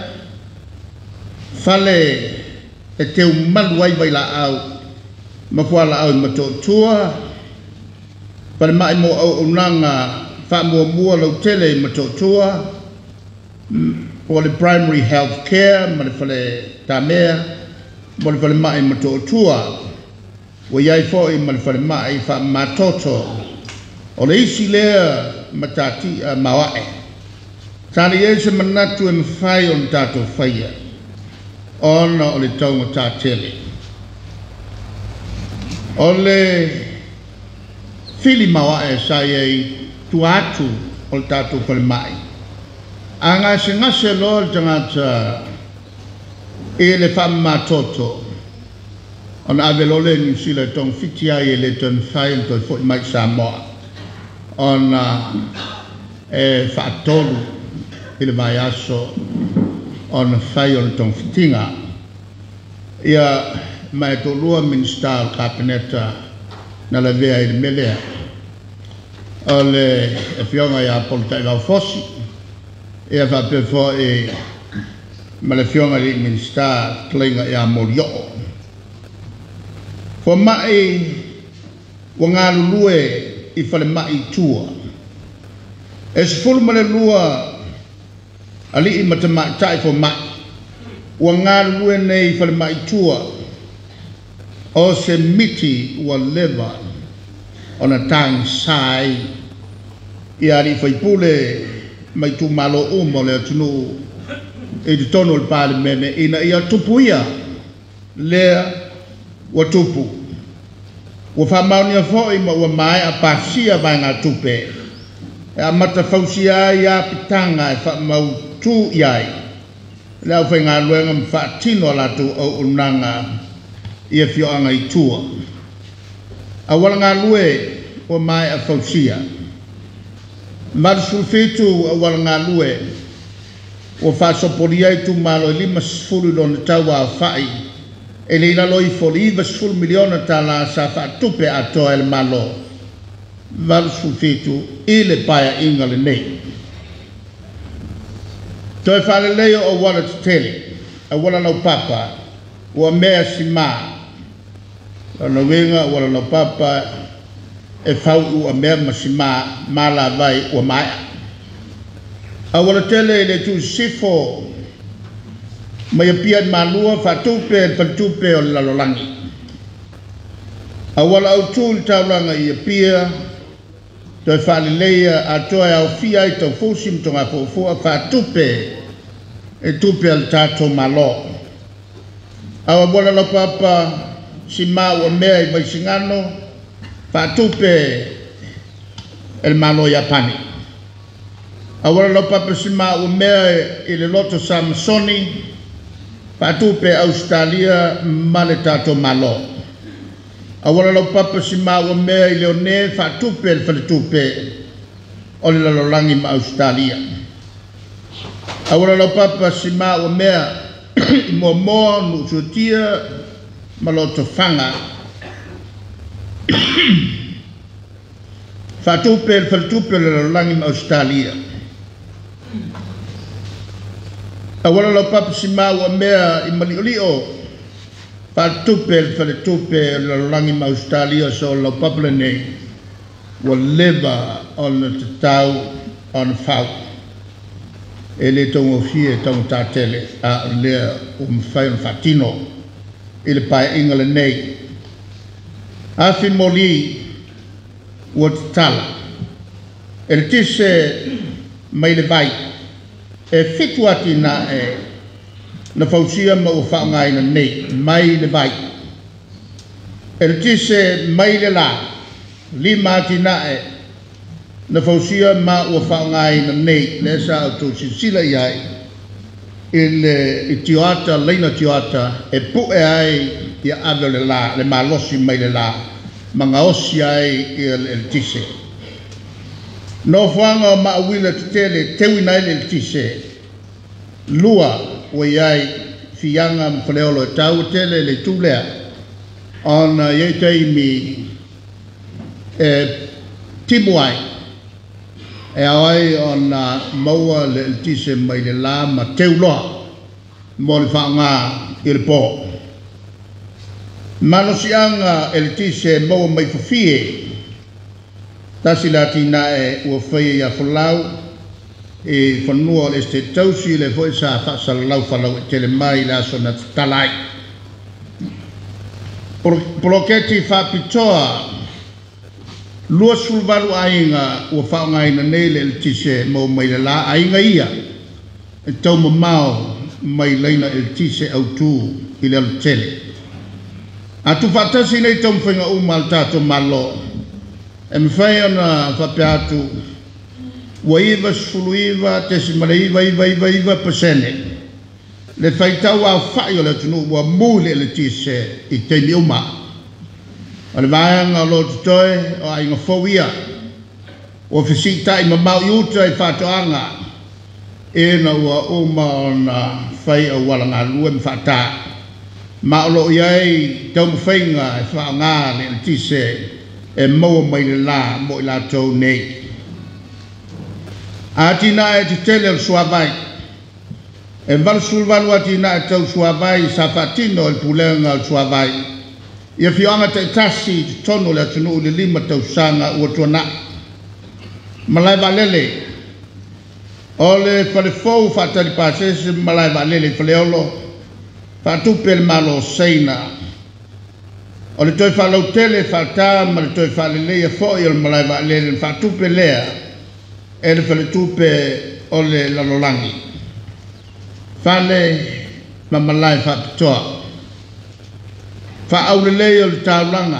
Whale e teu malu ai vai la au. Ma whala au i matotua. Whale mai mo au unanga wha mua mua lau tele i matotua. O le primary health care, ma le whale tamea. Mo le whale mai matotua. Wa iai fo i ma le whale mai wha matoto. O le isi lea matati uh, mawae. Tani e se manatu e mwhai on tato whaia. Ona o le taunga tātele. O le fili mawae sa iei tu atu o le tato whale mai. A ngā se ngase lo le tangata e le wha matoto. Ona ave lo le New Zealand tong fiti ai e le tun whai on toi fo mai Samoa. Ona e whaatolu i le mai aso ona whai o le tong fitinga. Ia mai tolua minister kabineta na le vea i le melea. O le e fionga ia politai lau fosi. Ia whapefo e ma le fionga i minister klinga ia morio. Fo mai wa ngā lulue i whale mai tua. E se fulu ma le lua ali i matamai tai fo mai. Ua ngā lue nei i whale mai tua o se miti ua leva o na tang sai i ari whaipule mai tu malo umo le atunu e di tono il pale mene ina ia tupu ia lea ua tupu. Ua whamaunia fōi ma ua mai a pasia vai ngā tupe. E a mata fausia i a pitanga e whamau tū iai. Leo whai ngā luenga ma whaatino latu au unanga i a whioanga i tua. A wala ngā lue ua mai a fausia. Marusul fitu a wala ngā lue ua whasoporia i tu malo i lima sifuru lona tau a whai. E leila loi foliva sful miliona tala sa whaatupe atoa el malo. Valusu fitu i le paia inga le nei. Toi whale leo o wala tutele, a wala lau papa, ua mea si maa. Lana wenga wala lau papa e whau ua mea ma si maa, maa la vai ua maia. A wala tele le tu sifo, mai pia malua fatupe fatupe o lalolangi. Awala au tul taulanga i pia toi fale leia atoa au fia i tau fusim tonga fufua fatupe e tupe al tato malo. Awa bola la papa si maua mea i maisingano fatupe el malo Japani. Awala la papa si maua mea i le loto Samsoni Patupe Australia male tato malo. Awala lau papa si maua mea i leone fatupe el fatupe o le lalolangi ma Australia. Awala lau papa si maua mea i mua moa nusutia maloto fanga. Fatupe el fatupe o le lalolangi ma Australia. Awala lau papa si maua mea i maliolio fatupe el fatupe lalolangi ma Australia so lau papa le nei wa leva on the tatau on fau e le tongo fie tongo tatele a lea um fai un fatino i le pae inga le nei afi moli wa tatala e le tise mai le vai e fitu ati na e na fausia ma o whaongai na nei mai le vai e le tise mai le la lima tina e na fausia ma ua whaongai na nei le sa au tau sisila i ai il i tioata leina tioata e pu e ai i ave le la le malosi mai le la manga osi ai i le tise no whanga ma awila tutele tewi nai le tise lua ua i ai fianga mwhaleolo e tau tele le tūlea on iei teimi e timuai e ai on maua le tise mai le la ma teuloa mo le whaanga i le pō mano sianga e le tise maua mai fafie tasi la tina e ua whai a whalau e whanua le este tausi le fwoi sa whaasalau whalau e tele mai le aso na talai Poloketi whapitoa lua sulvaru ainga ua whaongai na nei le tise mau mai le la ainga ia e tau mamao mai leina el tise au tū i le alu tele atu whatasi nei tau mwhenga umal tato malo e mwhai ana whapeatu ua iwa sfulu iwa tesi mare iwa iwa iwa iwa pasene le whaitau au whai o le tunu ua mule le tise i teimi uma o le vaanga o lo tutoe o a inga fowia o fisita i mamau iuta i whatoanga e na ua uma o na whai au wala ngā lua mi whata ma o lo iai tau mwhainga e whaanga le le tise e maua mai le la mo i la tau nei a tina e te tele o suavai e val sulvalu ati na e tau suavai sa fatino il pulenga o suavai ia fioanga te tasi te tono le atunu le lima tau sanga ua tuana malai valele o le fale fou fatari pasese malai valele fale olo fatupe le malo seina o le toi falau tele fata ma le toi fale leia foi o le malai valele fatupe lea e le fale tupe o le lalolangi fale ma malai fapitoa fa aule lei o le taulanga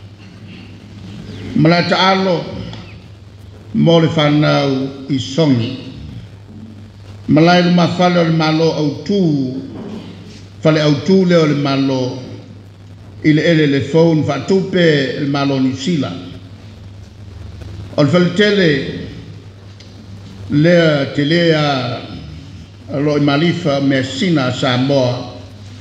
malai taalo mo le whanau i songi malai luma fale o le malo au tū fale au tū le o le malo i le ele le phone fatupe le malo New Zealand o le fale tele lea te lea lo i malifa me sina Samoa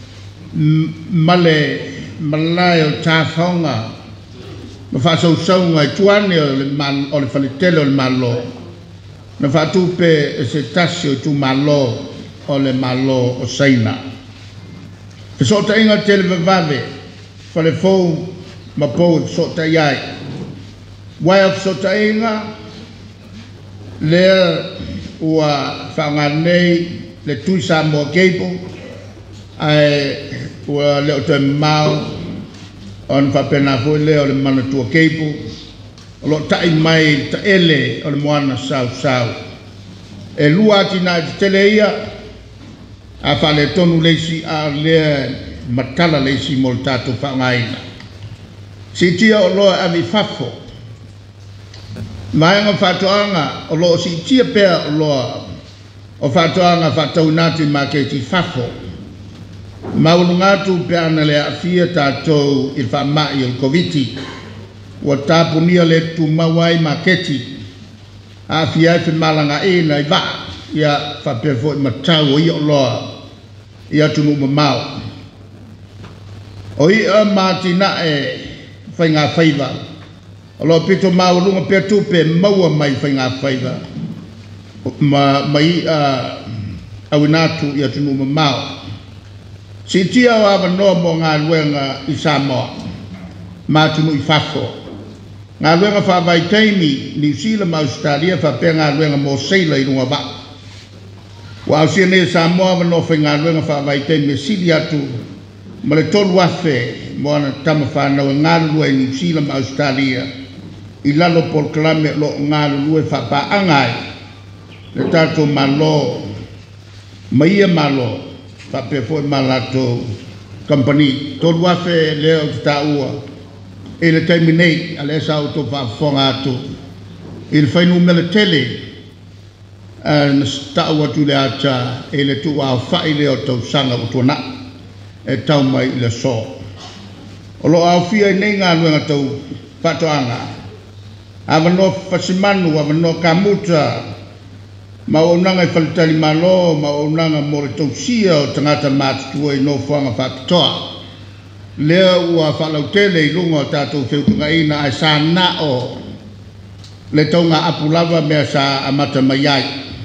male malai o tāwhaonga ma whasausaunga i tuane o le, man, o le whanitele o le malo na whatupe e se tasi o tu malo o le malo o Seina e sota inga tele vavave whale fau ma pou e sota iai wai of sota inga lea ua whanganei le tui Samoa Cable ai ua leo te mau on whapena fo leo le Manatua Cable o lo tai mai ta ele o le moana sau sau e lua tina te tele ia a whale tonu leisi a lea matala leisi mo le tātou whangaina si tia o loa avi fafo maenga whatoanga o loa si tia pea o loa o whatoanga whatau nati ma ke ti fafo maulungatu pe ana le afia tātou il whamai il koviti wa tāpunia le tu mawai maketi a afia e malanga e na i va ia whapefo i matau o i o loa ia tunu mamau o i a mātina e whainga whaiva o loa pito maulunga pe tupe maua mai whainga whaiva ma mai a awinatu ia tunu mamau si tia o awa noa mo ngā luenga i Samoa mātunu i whafo ngā luenga whawai teimi New Zealand ma Australia whapea ngā luenga mo Seila i runga wa wa au sia ne Samoa wa noa ngā luenga whawai teimi sili atu ma le tolu afe mo ana tama whanau ngā lua i New Zealand ma Australia i lalo por klame lo ngā lua whapa angai le tato malo maia malo Pape foi malato company tolu afe leo ta ua e le taimi nei a le sa auto whaafonga atu i le whainu me le tele na stau atu le ata e le tu au whai le o tau sanga o tuana e tau mai i le so o lo au fia i nei ngā nuenga tau patoanga a wano fasimanu a wano kamuta ma o nanga i whalitali malo ma o nanga mo le tau sia o tangata mātutua i no whanga whakatoa lea ua whalautele i lunga o tātou whiutunga ina ai sa na o le taunga apulava mea sa amata mai ai.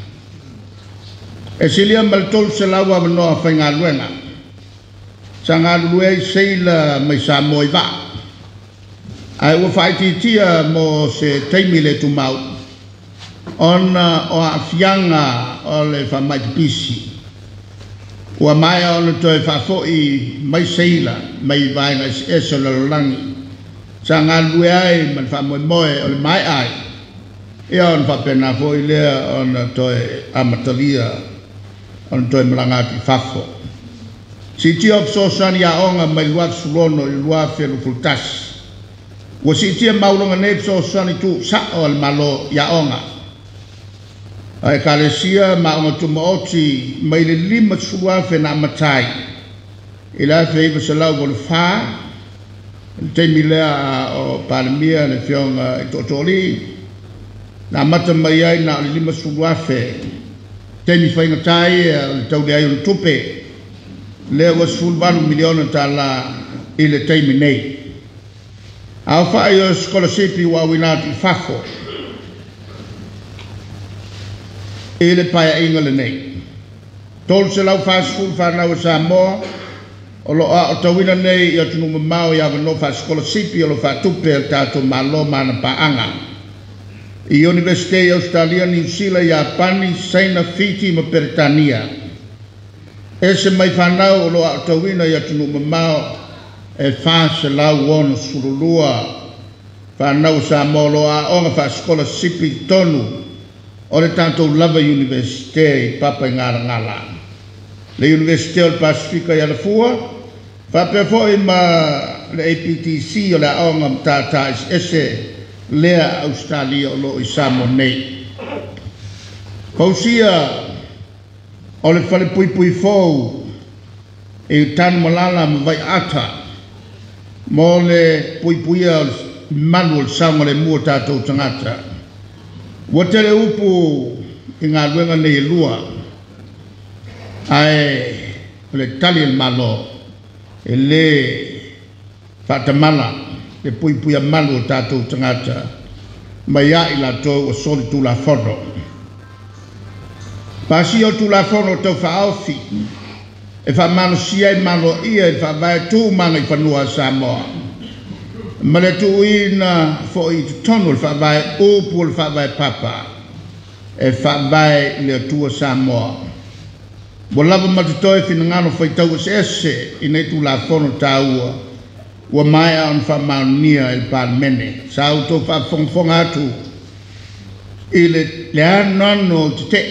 E silia maltol se lawa manoa whai ngā luenga. Sa ngā luei seila mai sa moi wa. Ai ua whaititia mo se teimi le tumau. Ona o a fianga o le whamai pisi. Ua mai o le toi whafoi mai seila mai vainga esa lalolangi. Sa ngā lue ai man whamoe moe o le mai ai. Ia on whapena foi lea on toi amatalia on toi malangati whafo. Si tia opsosani a onga mai luat sulono i lua whelu fultasi. Ua si tia maulonga ne opsosani tu sa o le malo ia onga. Ai kalesia ma onga tumaoti mai le lima sulua whena matai. Ila wheiva se lau bolu wha. Le teimi lea o palemia le whionga i totoli. Na mata mai ai na le lima sulua whe. Teimi whainga tai le tau le ai un tupe. Le was fulbanu miliona ta la i le teimi nei. Au whai o skolasipi wa winati whafo. E le paia inga le nei. Tol se lau whasful whanau sa moa. O lo a o tawina nei i atunu mamau i awa no whaskolasipi o lo whatupe al tato malo mana paanga. I Universite Australia New Zealand Japani Saina Fiti ma Peritania. E se mai whanau o lo a o tawina i atunu mamau e wha se lau wono surulua. Whanau sa moa lo a onga whaskolasipi tonu. O le tanto lava Universite i papa i ngara ngala. Le Universite o le Pasifika i ala fua. Whape foi ma le A P T C o le aonga mtata is ese lea Australia o lo i Samo nei. Pausia o le whale pui pui fau e tanu malala ma vai ata. Mo le pui pui o manu o le saunga le mua tātou tangata. Wa tele upu i ngā luenga nei lua ai le tali el malo e le whatamala le pui pui a malu o tātou tangata mai a i la tau o soli tu la whono. Pasi o tu la whono tau whaofi e wha manu sia i malo ia e wha vai tū manga i whanua Samoa. Ma le tu ina fo i tonu le wha vai upu le wha vai papa e wha vai le tua Samoa. Bo lava matutoi fina ngano whaitau se ese i nei tu la whono tāua ua mai a on wha maunia il palmene. Sa auto wha whongwhonga atu i le le anano te te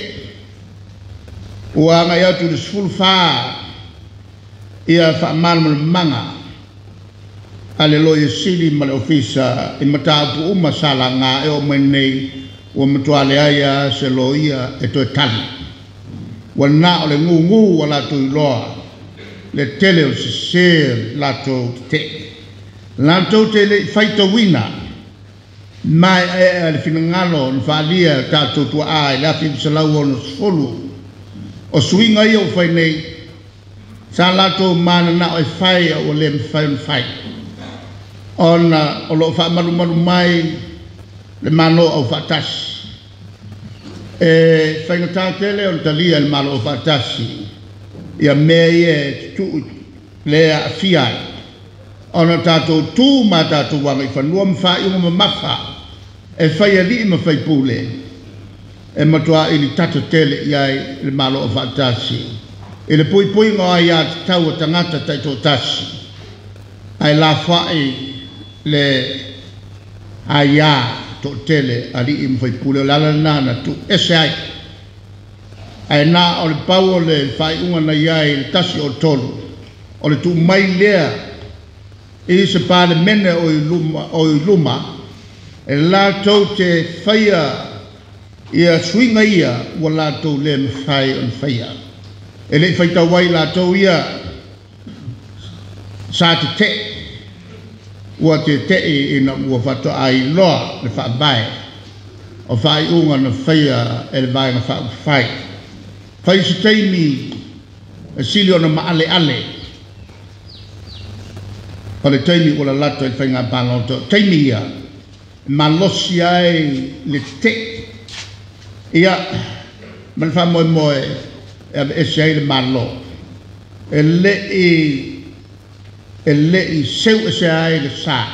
ua ngai atu le sfulu wha ia wha malama manga a le loia sili ma le ofisa i mataupu uma sala ngā e o menei ua matuale aia se loia e toi tali. Wa na o le ngu ngu wa lato i loa le tele o se se lato te lato te le faita wina mai e le finangalo ni whalia tato tua ai la fi se lau ono sfolu o swinga i o whai nei sa lato mana na o e whai o le mwhai o whai ona o lo wha maru maru mai le mano o whatasi. E whaingatā tele o talia il malo o whatasi ia mea e tu lea fiai ona tātou tū ma tātou wanga i whanua mwha i uma mawha e whai ali i ma whai pūle e matua i li tata tele iai il malo o whatasi i le pui pui ngā ia te tau o tangata taito tasi ai la whai le aia to tele ali im fai pule la la nana tu ese ai ai na o le pau o le fai unga na iai le tasi o tolu o le tu mai lea i se pāle mene o i luma, o i luma e lātou te whaia ia swinga ia ua lātou le mwhai on whaia e le whaita wai lātou ia sa te te ua te te i ina ua whato ai loa le whaambae o whai unga na whaia e le vai na whaamwhai whai se teimi e sili o na maale ale o le teimi ua la lato e whainga pāloto teimi ia malosi ai le te ia man fa moe moe e se ai le malo e le i e le i seu e se ai le sa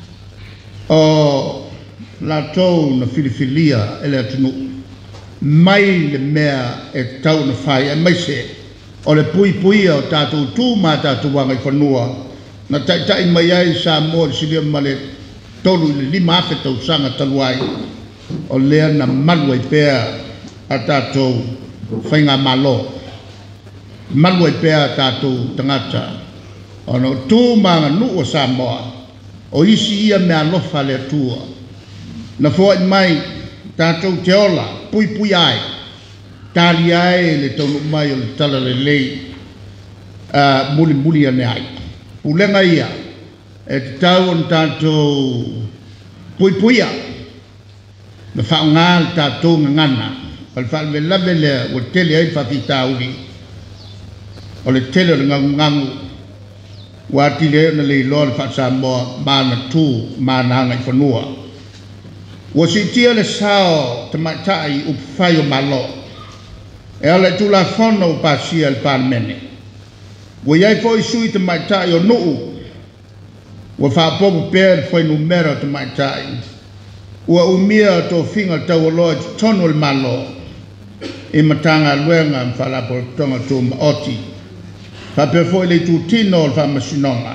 o la tau na filifilia e le atunu mai le mea e tau na fai e mai se o le pui pui o tātou tū ma tātou wanga i whanua na tai tai mai ai sa mo le silia ma le tolu le lima afe tau sanga taluai o lea na malua i pēa a tātou whainga malo malua i pēa a tātou tangata o no tū manga nu o Samoa o isi ia mea lofa le atua na fōi mai tātou te ola pui pui ai tāli ai le taunu mai o le tala le lei uh, muli muli ane ai ulenga ia e te tau on tātou pui pui a na whaunga le tātou ngana o le whaame lawe lea o le tele ai whawhi tāuri o le tele o le ngangu ngangu wati leo na le iloa le whaasamoa mana tū mana anga i whanua ua si tia le sao te maitai upu whai o malo e ala i tula whono o pasia le pāmene ua iai fo i sui te maitai o nuu ua whaapopu pēr whai numera te maitai ua umia tō whinga tau aloa i tono le malo i matanga luenga m whalapo tonga tō maoti whape fo i le tū tino o le whamasinonga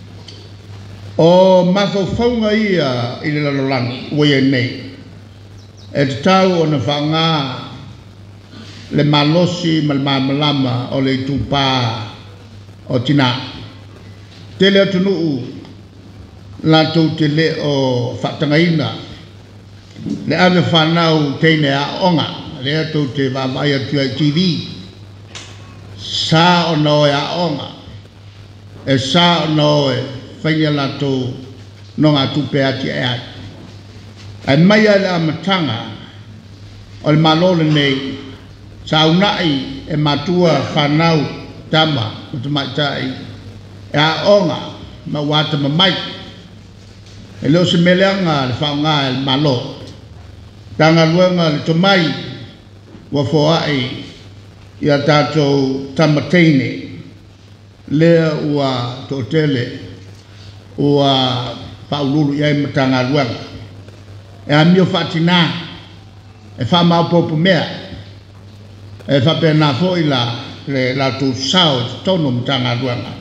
o mafo whaunga ia i le lalolangi ua ia nei e te tau o na whaanga le malosi ma le mamalama o le tūpā o tina te le atunuu lātou te le o whatangaina le ave whanau teine a onga le atou te wamai atu ai T V sa o noe a onga e sa o noe whainga lātou no ngā tupe ati e ai ai mai ai le amatanga o le malole nei sa unai e matua whanau tama o te maitai e a onga ma wata ma mai e leo se meleanga le whaunga e le malo tanga luenga le tomai wa foai ia tātou tamateine lea ua tōtele ua paululu iai matanga luenga e a mio whatina e whamau popu mea e whapena fo i la le la tu sao tono matanga luenga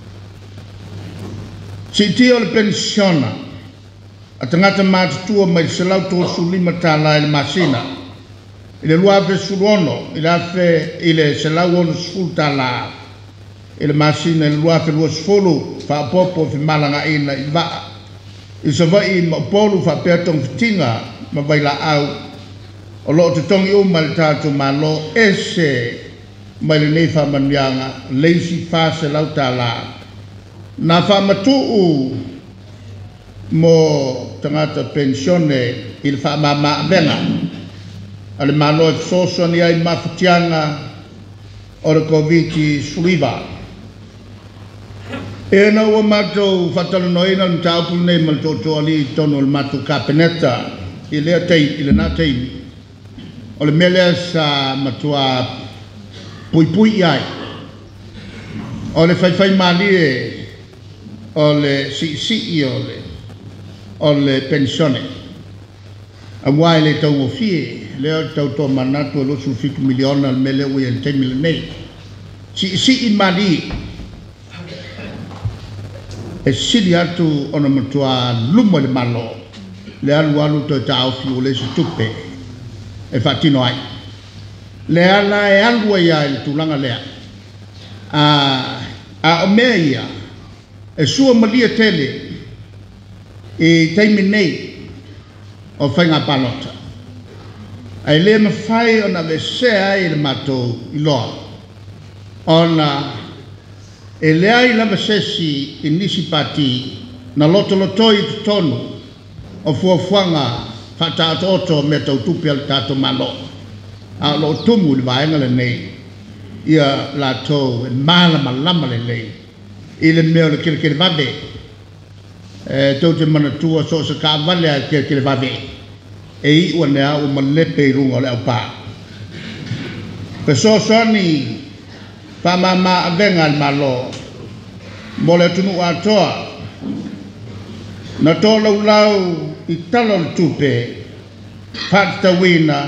si tio le pensiona a tangata mātutua mai se lau tō sulima tāla i le masina i le lua fe surono i le afe i le se lau ono sfulu tāla i le masina i le lua fe lua sfulu whaapopo fi malanga ina i vaa i sa vai ma polu whapea tong fitinga ma baila au o loo te tongi uma le tātou malo ese mai le nei whamanianga leisi wha se lau tāla na whamatuu mo tangata pensione i le whamama venga ale malo e soso ni ai mafutianga o le koviti suiva e na ua matou whatalanoina ni taupu nei mal toto ali tono le matou kapeneta i lea tei, i le nā teimi o le mele sa matua pui pui ai o le whaiwhai malie o le si si o le o le pensione a wai le tau o fie leo tau tō manatu e losu fitu miliona le mele ui el teimi le nei si si i mali e sili atu ona matua lumo le malo le alu alu to tau fi o le si tupe e fatino ai le ala e alu ai ai le tulanga lea a a o mea ia e sua malia tele e taimi nei o whainga palota. Ai le mawhai o na vesea ai le matou i loa. Ona e le ai lava sesi i nisi pati na loto lotoi tu tonu o fuafuanga whata oto me tau tupi al tato malo. A lo tumu le vaenga le nei. Ia la tau e mala malama le nei. I le meo le kere kere vade. E tau te manatua so sa ka vale a kere kere vade. E i ua nea u malepe i runga le au pā. Pe so soni pa mama avenga al malo. Mo le tunu atoa. Na tō lau lau i talo le tupe. Pata wina.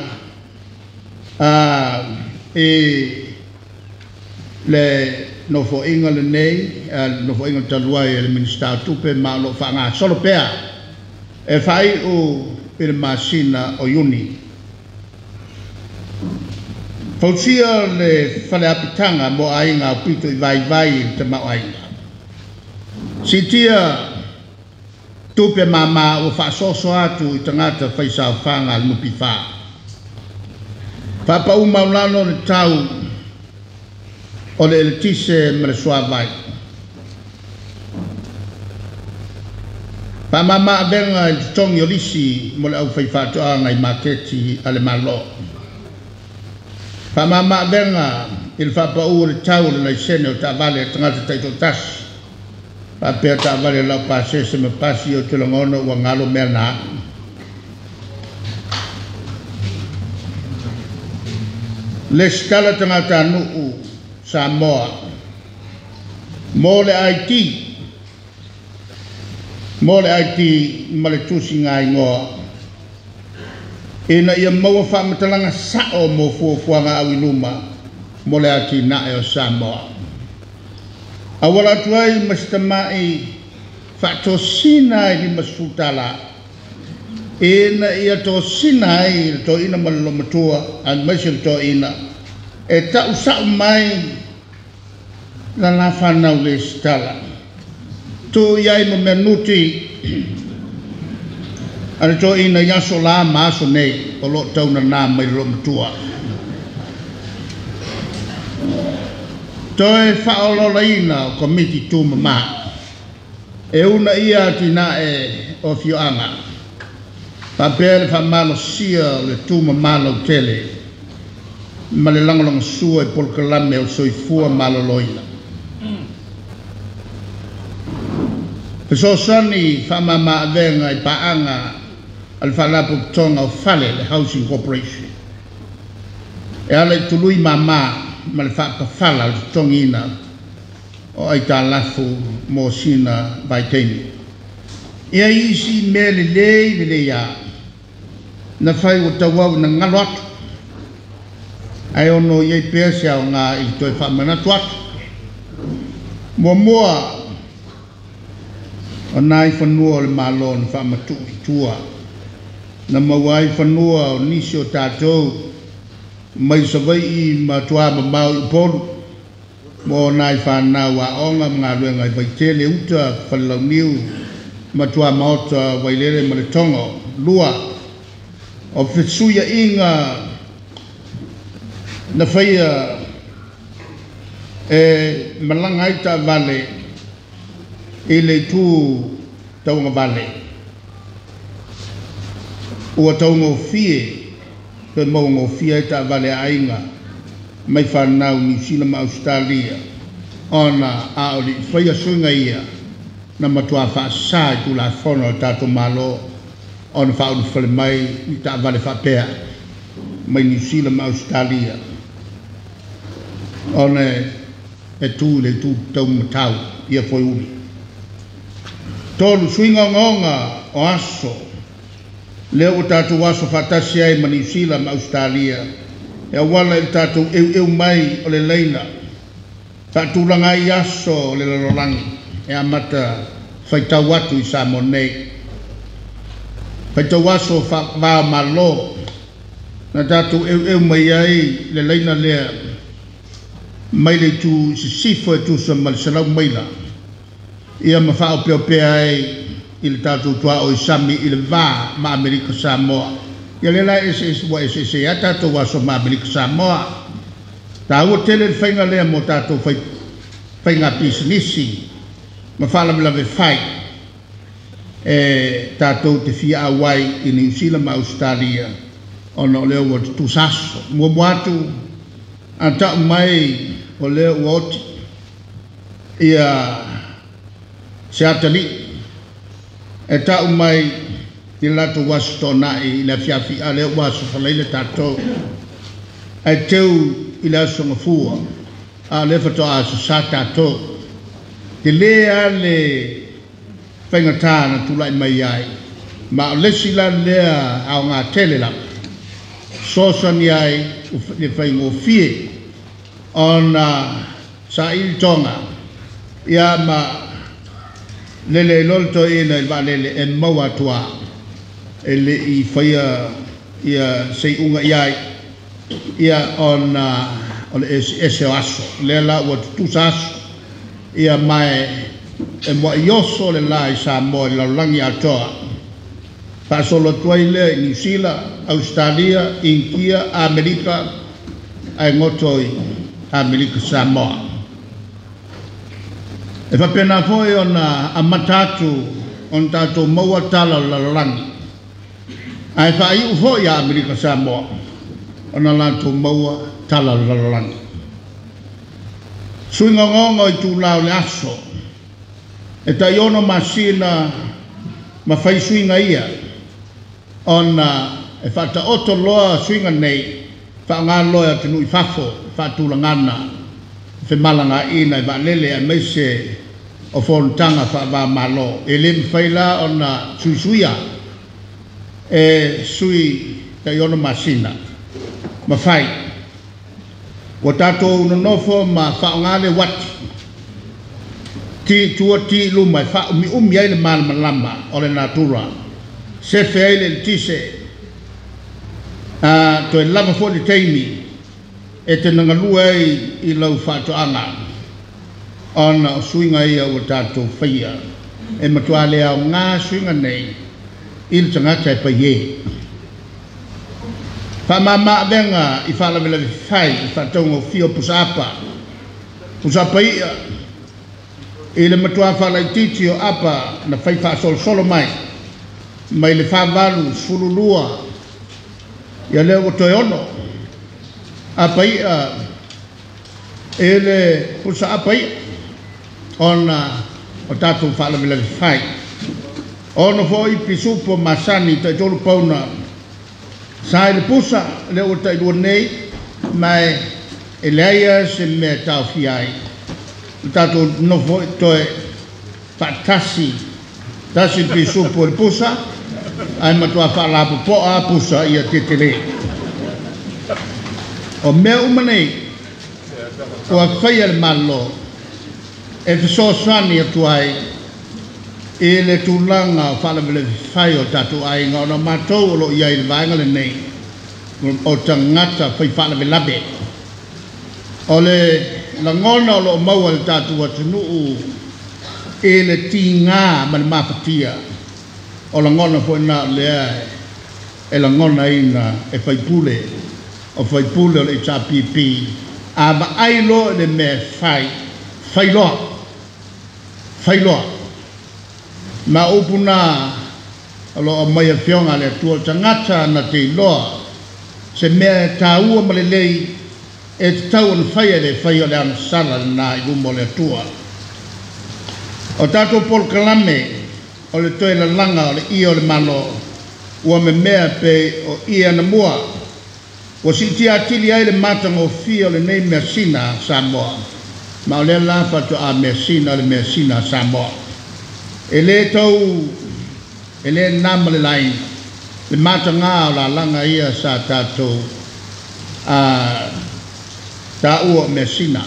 Uh, e le no fo inga le nei, uh, no fo inga taluai le minister tupe ma lo fa ngā solo pea. E fai u il masina o yuni. Fausia le fale apitanga mo ainga pito i vai vai te mau ainga. Sitia tupe mama o fa soso atu i tangata faisa fanga al mupi fa. Papa umaulano le tau o le eltise me le soa vai. Pa mama abenga il tongi o lisi mo le au faifato anga i maketi ale malo. Pa mama abenga il papa u le tau le naisene o ta vale tangata taito tas. Pa pea ta vale lau pase se me pasi o te longono ua ngalo mea na. Le skala tangata nuu Samoa. Mo le Haiti. Mo le Haiti ma le tusi ngai ngoa. Ina ia maua whamatalanga sao mo fuafuanga awinuma mo le Haiti na e o Samoa. Awala tuai mastamai whatosina i masfutala. Ina ia to sinai to ina malolomatua an masil to ina. E ta usau mai la la whanau le stala. Tu iai mo menuti ana to ina yaso la maaso nei o lo tauna nā mai lomatua. To e whaolola ina o komiti tu mama. E una ia tina e o fioanga. Pa pere fa malo sia le tu mamalo tele. Ma le langolong sua e polkalame o soifua malo loina. Peso sani fa mama avenga i paanga al falapu tonga o fale le Housing Corporation. E ale tului mama ma le fa fala al tongina o ai ta lafu mo sina baiteni. Ia isi me le lei le le ia. Na fai o tawau na ngalo atu. Ai ono iei pea se au ngā i toi whamanatu atu. Mua mua o nai whanua o le malo na whamatu i tua. Na mawai whanua o nisi o tātou mai savai i matua ma mau i polu. Mo nai whanau a onga mga ruenga i vaitele uta whalau niu matua maota wailere ma le tongo lua. O whetsuia inga na whaia e malangaita vale i le tū taunga vale. Ua taunga fie pe maunga fie ta vale ainga mai whanau New Zealand ma Australia ona a ori whaia suinga ia na matua whaasa i tu la whono tato malo on whaun whale mai i ta vale whapea mai New Zealand ma Australia on e tu le tu tau matau ia foi uli tolu swinga ngonga o aso leo tatu waso fatasi ai ma New Zealand ma Australia e wala il tatu eu eu mai o le leina tatu langa i aso le lolangi e amata faitau watu i Samonei faitau waso fa va malo na tatu eu eu mai ai le leina lea mai le tu sifo e tu sa mal salau mai la ia mawhao peo pea ai i le tātou tua o i sami i le vā ma Amerika Samoa. Ia le lai ese ese wa ese ese a tātou waso ma Amerika Samoa. Tā ua tele le whainga lea mo tātou whainga pisanisi ma whala mila ve whai e tātou te fia awai i New Zealand ma Australia ona o leo wa tu saso. Mua muatu anta mai o leo wa oti ia se atali e tau mai i lato wasu tōna i la fiafi a leo wasu whaleile tātou e teu i la songa fua a le fato a sa tātou te lea le whaingatā na tulai mai ai ma o lesi la lea au ngā tele la sosani ai le whaingo fie ona sa ili tonga ia ma lele lolto ina il valele e maua tua ele i whaia ia sei unga iai ia ona o le ese o aso le la ua tutusa aso ia mai e mua ioso le la i sa mo i laulangi atoa pa solo tua i le New Zealand, Australia, Inkia, Amerika ai ngotoi Amerika Samoa. E whapena foi ona a matatu on tātou maua tala lalangi. Ai whai u foi a Amerika Samoa ona tātou maua tala lalangi. Suinga ngongo i tū lau le aso. E ta iono masina ma whai suinga ia. Ona e whata oto loa suinga nei wha ngā loa tenu i whafo whatula ngana. Fe malanga ina ba lele a meise o fontanga fa ba malo ele faila ona suisuia e sui ta yono masina ma fai o tato no nofo ma fa ngale wat ti tua ti lu mai fa mi umi ai le mal malamba o le natura se fe le tise a to lava fo le taimi e te nangalua i lau whātoanga ona suinga ia o tātou whaia e matua lea o ngā suinga nei i le tangata e paie. Whamama abenga i whalawela vi whai i whātaunga o fio pusapa pusapa ia i le matua whala i titi o apa na whai whaasolo solo mai mai le whāwalu sfululua ia leo o toi ono apai a ele pusa apai ona o tatu fala vela fai ona foi pisupo masani ta tolu pauna sai le pusa le o tai nei mai eleia se me ta fiai tatu no foi toe fatasi tasi pisupo le pusa ai matua fala po a pusa ia tetele o mea umanei o a whaia le malo e fiso sani atu ai e le tūlanga o whalavele whai o tatu ai ngā ona mātou o lo iai le vaenga le nei o tangata whai whalavele labe o le langona o lo maua le tatu atu nuu e le ti ngā ma le mawhatia o langona po ina lea e langona ina e whai pule o fai pule o le H R P P a ma ai lo le me fai fai loa fai loa ma upuna lo o mai fionga le tua tangata na te loa se me ta ua ma le lei e te tau on fai le fai o le ana sala na i gumo le tua o tato pol kalame o le toe la langa o le ia o le malo ua me mea pe o ia na mua o si ti atili ai le matanga o fia le nei Messina Samoa ma o le la fato a Messina le Messina Samoa e le tau e le nama le lain le matanga o la langa ia sa tatou a ta ua Messina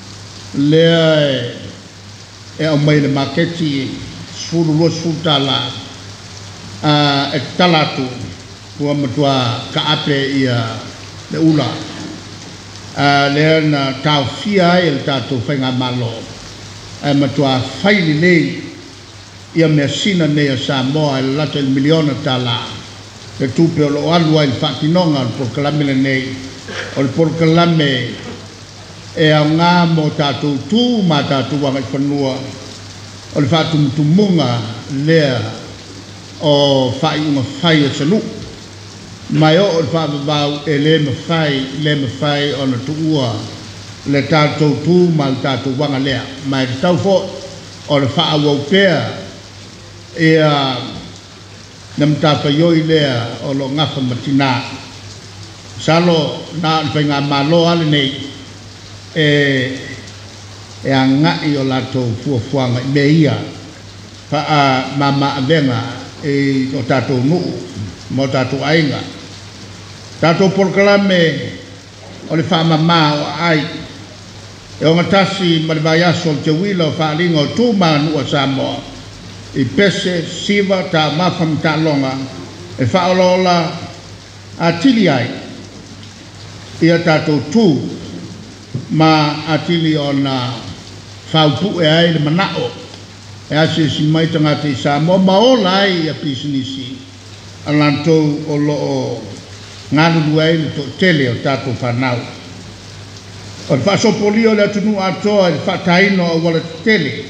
le e o mai le maketi sfuru lo sfutala a e talatu ua matua ka ape ia le ula a le na tau fia e le tatou whainga malo e matua faili le ia me sina ne Samoa e lata il miliona tala e tupe o lo alua il fatinonga il porkalame le nei o il porkalame e a ngā mo tātou tū ma tātou wanga i whanua o le whātumutumunga lea o whai unga whai e sanu mai o o le whāpapau e le me whai le me whai o na tuua le tātou tū ma le tātou wanga lea mai le tau fo o le whaawau pēr e a nam tāwhaioi lea o lo ngafa matina salo na le whainga malo ale nei e e a ngai o latou fuafuanga me ia pa a mama avenga e o tātou nuu mo tātou ainga tātou porkalame o le whaamama o ai e o ngatasi ma le vai aso le te wila o whaalinga o tūma nua Samoa i pese siva ta mafam ta longa e whaolola a tili ai ia tātou tū ma atili ona whaupu e ai le manao e ase si mai tangata i Samoa ma o lai a pisinisi alantou o loo ngānu duai le to tele o tātou whanau o le whaasopolio le atunu atoa le whaataino o wala tele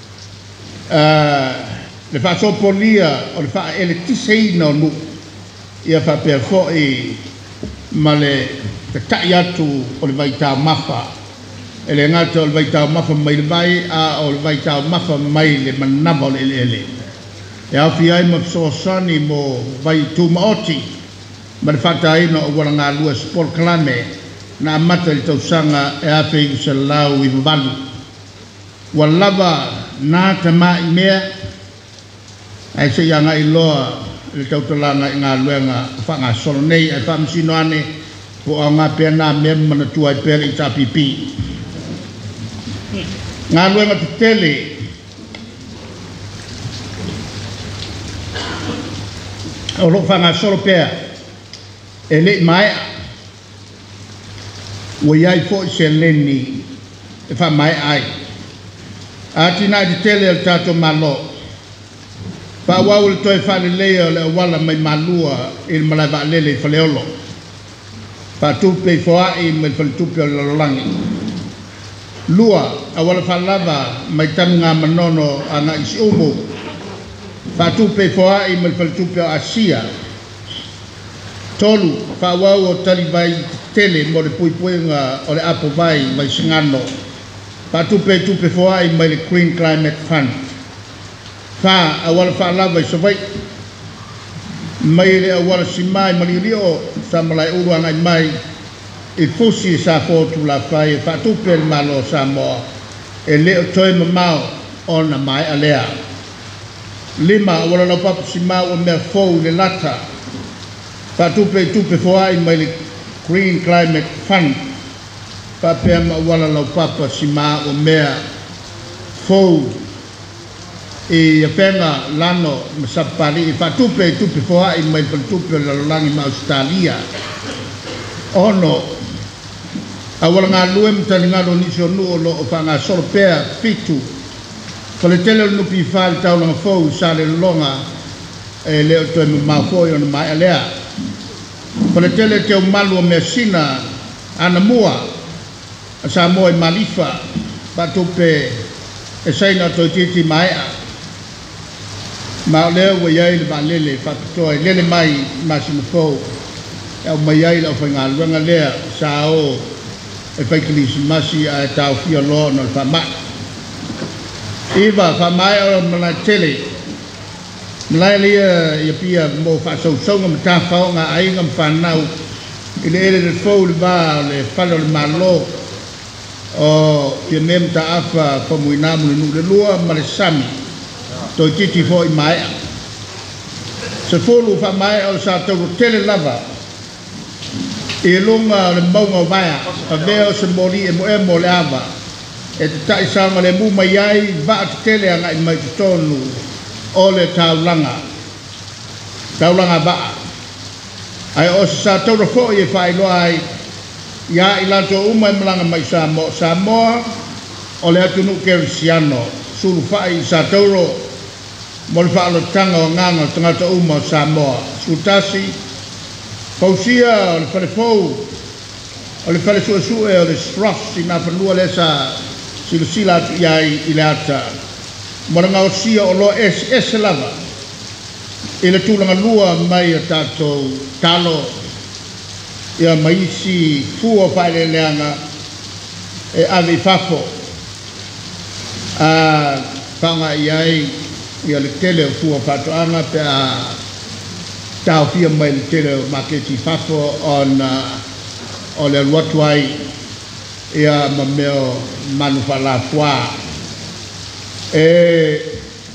le whaasopolia o le wha ele tiseina o nu ia whapea fo'i ma le te tai atu o le vaitau mafa e le ngata o le vaitau mafa mai le vai a o le vaitau mafa mai le manama o le ele ele e awhi ai ma fsosani mo vai tu maoti ma le whataina o wala ngā lua sport kalame na amata le tausanga e awhi i se lau i mawalu wa lava nā te mai mea ai se ianga i loa le tautalanga i ngā luenga whanga solo nei ai whamasino ane po a ngā pēr nā mea mana tua i pēr i tā pipi ngā luenga te tele o lo whanga solo pēr e le mai wa iai fo i se leni e wha mai ai a tina i te tele al tātou malo pa wau le toi whale leo le wala mai malua i le malai wa lele i whaleolo pa tupe i foa i mai whale tupe o lalolangi lua a wala whalava mai tanu ngā manono a ngā isi umu pa tupe i foa i mai whale tupe o Asia tolu pa wau o tali vai tele mo le pui pui ngā o le apo vai mai singano pa tupe tupe foa i mai le Green Climate Fund fa awal fa lava i savai mai le awal si mai mali rio sa malai uru anai mai i fusi sa fotu la fai fa tupe le malo Samoa e leo toi mamao ona mai alea lima awal la papa si mau o mea fou le lata fa tupe tupe foa i mai le Green Climate Fund fa pea ma awal la papa si mau o mea fou e penga lano masapali fa tupe tupe foa i mai tupe la langi ma Australia ono awala nga luem talinga do ni sonu lo fa nga sorpea fitu ko le tele no pi fal tau na fo sa le longa e le to ma fo yo na mai alea ko le tele te malu mesina ana mua sa mo malifa pa tupe e sai na to titi mai ma le wa yai le balele fa to le le mai ma si fo e o mai ai la fa nga luanga le sa o e fa klis masi a ta fi lo no fa ma iva fa mai o na tele lai le ia pia mo fa so so ngam ta fa nga ai ngam fa nau ile ile le fo le ba le fa le malo o ke mem ta afa fa muina mu nu le lua ma le sami to titi fo i mai se folu fa mai o sa to tele lava e longa le maunga vaia a veo se moli e mo e mo le ava e te tai sanga le mu mai ai va te tele anga i mai tonu o le taulanga taulanga va ai o sa to fo i fa i lo ai ia i lato uma i malanga mai Samoa Samoa o le atunu kerisiano sulu fai sa tauro mo le whaalo tanga o nganga tangata uma o Samoa sutasi pausia o le whale fau o le whale sua sue o le sross i nga whanua le sa sila sila atu iai i le ata mo le ngao sia o lo es es lava i le tūlanga lua mai a tātou talo ia maisi fua whaile leanga e avi fafo a whanga iai ia le tele o fua whatoanga pe a tau fia mai le tele o maketi fafo on o le ruatuai ia ma meo manu whalafua e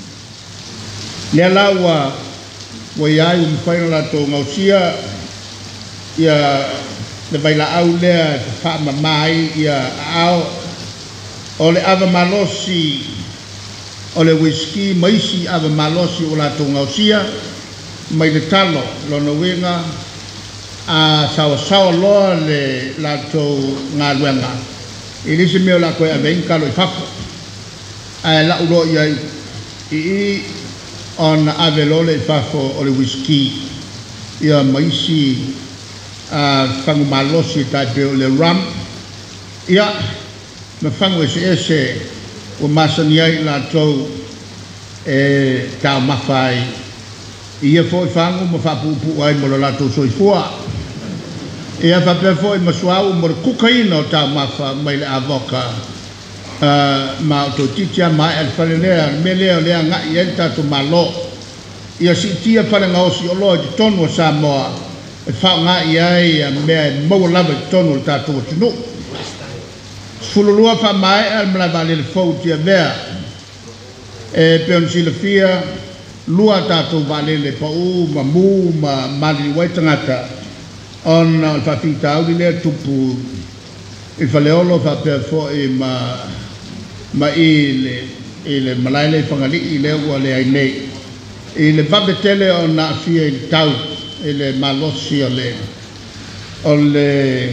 le laua wa iai um whaina la tō ngausia ia le vaila au lea wha mamai ia au o le ava malosi o le whisky maisi ava malosi o la tō ngausia mai le talo lona winga a sawa sawa loa le la tō ngā luenga i lisi meo la koe ave inkalo i whako a la ulo iai i i on ave lole i whako o le whisky ia maisi a fangu malosi tai pe o le ram ia me fangu ese ese o masani ai la tau e tau mawhai ia foi fangu ma whapupu ai mo la tau soifua ia whapea foi masuau mo le kukaina o tau mawha mai le avoka ma o to titia mai al whalelea me lea lea ngai e tatu malo ia si tia whale ngaosi o loa di tonu o Samoa e whao ngā iai a mea mau lava i tonu o tātou o tunu. Fululua wha mai al mla vale le fau tia vea e peon sila fia lua tātou vale le pau ma mu ma mali wai tangata on al whawhita au li lea tupu i whaleolo whapea fo i ma ma i le i le malaile i whangali i lea ua le ai nei i le vabetele o na fia i tau i le malosi o le o le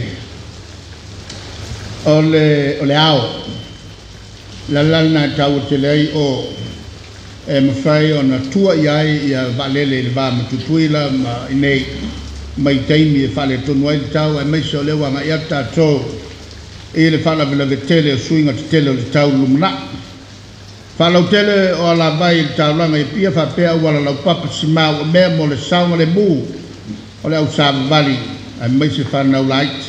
o le o le ao la lana tau te lei o e mawhai o na tua iai i a valele i le vā matutuila ma i nei mai taimi e whale tonu ai le tau e meisa o le wanga i ata tō i le whala vila vetele o suinga te tele o le tau lumna whalau tele o ala vai le tau langa i pia whapea wala lau papa si mau o mea mo le saunga le mū o le au sāma vali ai meisa whanau lait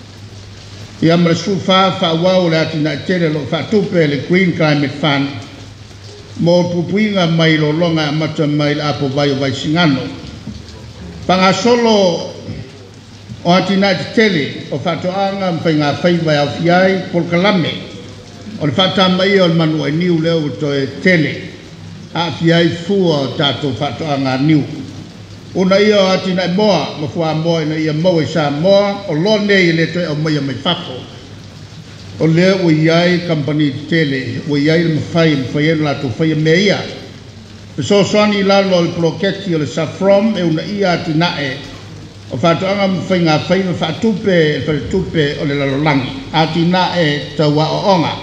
i amara su wha whawau le atina i tele lo whatupe le Green Climate Fund mo pupuinga mai lo longa amata mai le apo vai o vai singano panga solo o atina i tele o whatoanga mpinga whaiva au fiai por kalame o le whatama ia o le manu ai niu leo to e tele a fiai fua o tātou whatoanga niu una ia o atina i moa ma fua moa ina ia moa i sa moa o lo ne i le toi au mai mai whako o lea o iai company tele o iai le mawhai mawhai ena la to whai mea ia so soani lalo le proketi o le safrom e una ia atina e o whatoanga mawhai ngā whai ma whatupe e whatupe o le lalolangi atina e taua o onga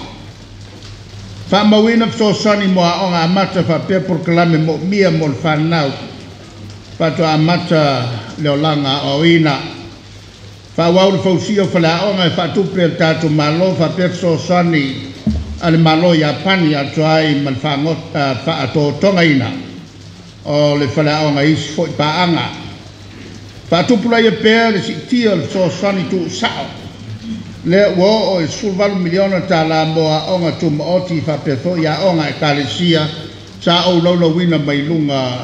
whamawina so soani moa onga amata whapea por kalame mo mia mo le whanau pato amata leolanga o ina whawau le fausia o whalaonga e whatupe o tātou malo whapea so soani ale malo Japani atu ai man whangot whaato tonga ina o le whalaonga isi fo i paanga whatupula ia pēr le si tia le so soani tu sao le wo o e sulvalu miliona ta la moa onga tu maoti whapea fo ia onga e kalesia sa o laula wina mai lunga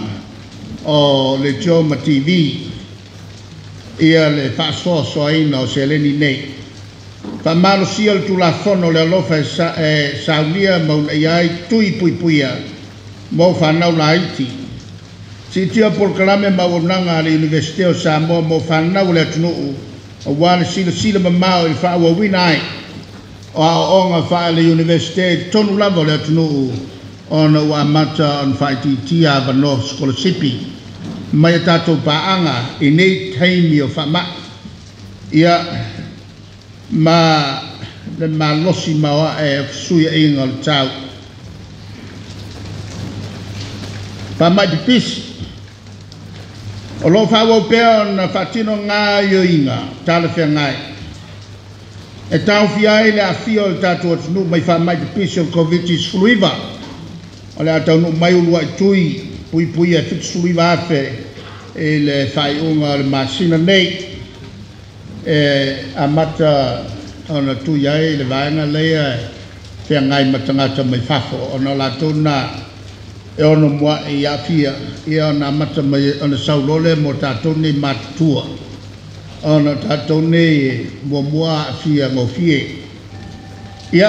o le Tioma T V ia le whaasoa soa ina o se leni nei whamalo sia le tulafono le alofa e saulia mauna iai tui pui puia mo whanau la iti si tia por kalame mawonanga le Universite o Samoa mo whanau le atunuu o wane sila sila mamao i whaawa wina ai o a onga wha le Universite tonu lava le atunuu ona ua amata on whaiti tia avano skolasipi mai a tātou paanga i nei taimi o whama ia ma le malosi mawa e suia inga le tau. Pa mai di pisi. O lo whawa pēo na whatino ngā yo inga, tala whea ngai. E tau whiai le a whio le tātua tunu mai wha mai di pisi o Covitis fluiva. O le a tau nu mai ulua i tui, pui pui e whitu fluiva afe, e le whai unga le masina nei. E a mata ona tui ai le vaenga lea, whea ngai matangata mai whafo, ona la tuna e ono mua e iafia, e ona mata mai ona saulole mo tātou nei matutua. Ona tātou nei mua mua fia ngō fie. Ia,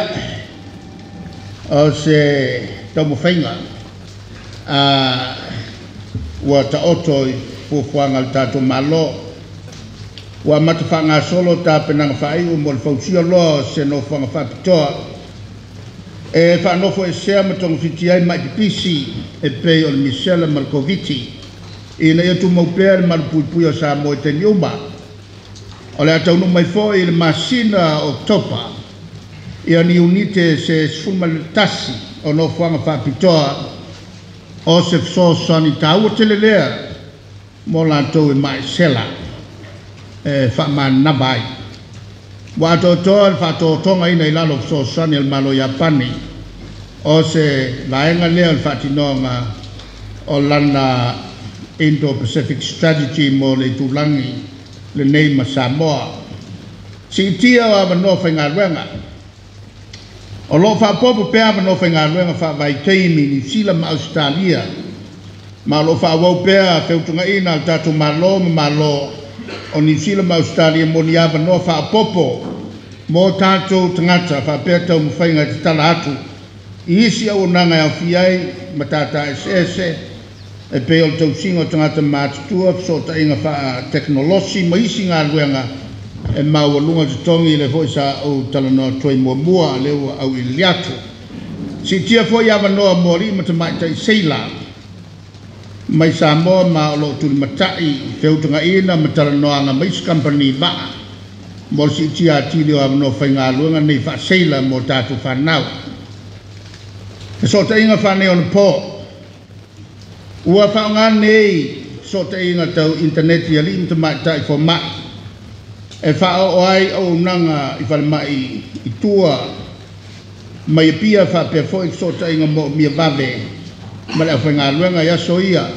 o se taumo whainga, a ua ta otoi puafuanga le tātou malo, ua mata whanga solo tā penanga whai u mo le whausia loa se no whanga whapitoa. E whanofo e sea matonga whiti ai mai di pisi e pei o le Michele Malkoviti i na iatu maupea le marupui o sa mo e te niuma. O le ataunu mai fo i le masina o topa i ani unite se sfuma le tasi o no whanga whapitoa o se fso sani tau o telelea mo lantou e mai sela e whaman nabai. Wa to to al fato tonga ina ilalo so sani al malo Japani o se vaenga le al fatinonga o lana Indo-Pacific Strategy mo le tulangi le nei Samoa si tia wa no fenga wenga o lo fa popo pe ava no fenga wenga fa vai teimi ni sila ma Australia ma lo fa wo pe fe tunga ina al tatu malo malo o New Zealand Australia mo ni ava no fa popo mo tātou tangata fa pēr tau mwhainga te tala atu i isi au nanga au fiai ma tātā ese e pe o tau singo tangata mātutua so ta inga fa teknolosi ma isi ngā ruenga e maua lunga te tongi le foi sa au tala noa toi mua mua leo au i liatu si tia foi ava noa mori ma te mai tai seila mai sa moa ma o lo tuli matai feutanga ina ma tala noa nga mais company vaa mo si tia tili o no whainga luenga nei wha seila mo tātu whanau. E so te inga whane on po. Ua whaonga nei so te inga tau interneti ali imta mai tai fo mai. E whao o ai au nanga i whale mai i tua mai pia wha pe foi so te inga mo mia vave ma le whainga luenga ia so ia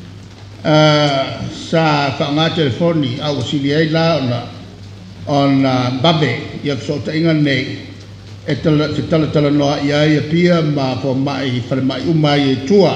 sa whaonga telefoni au sili ei la ona on babe ia so ta inga nei e tala te tala tala noa ia ia pia ma po mai whare mai umai e tua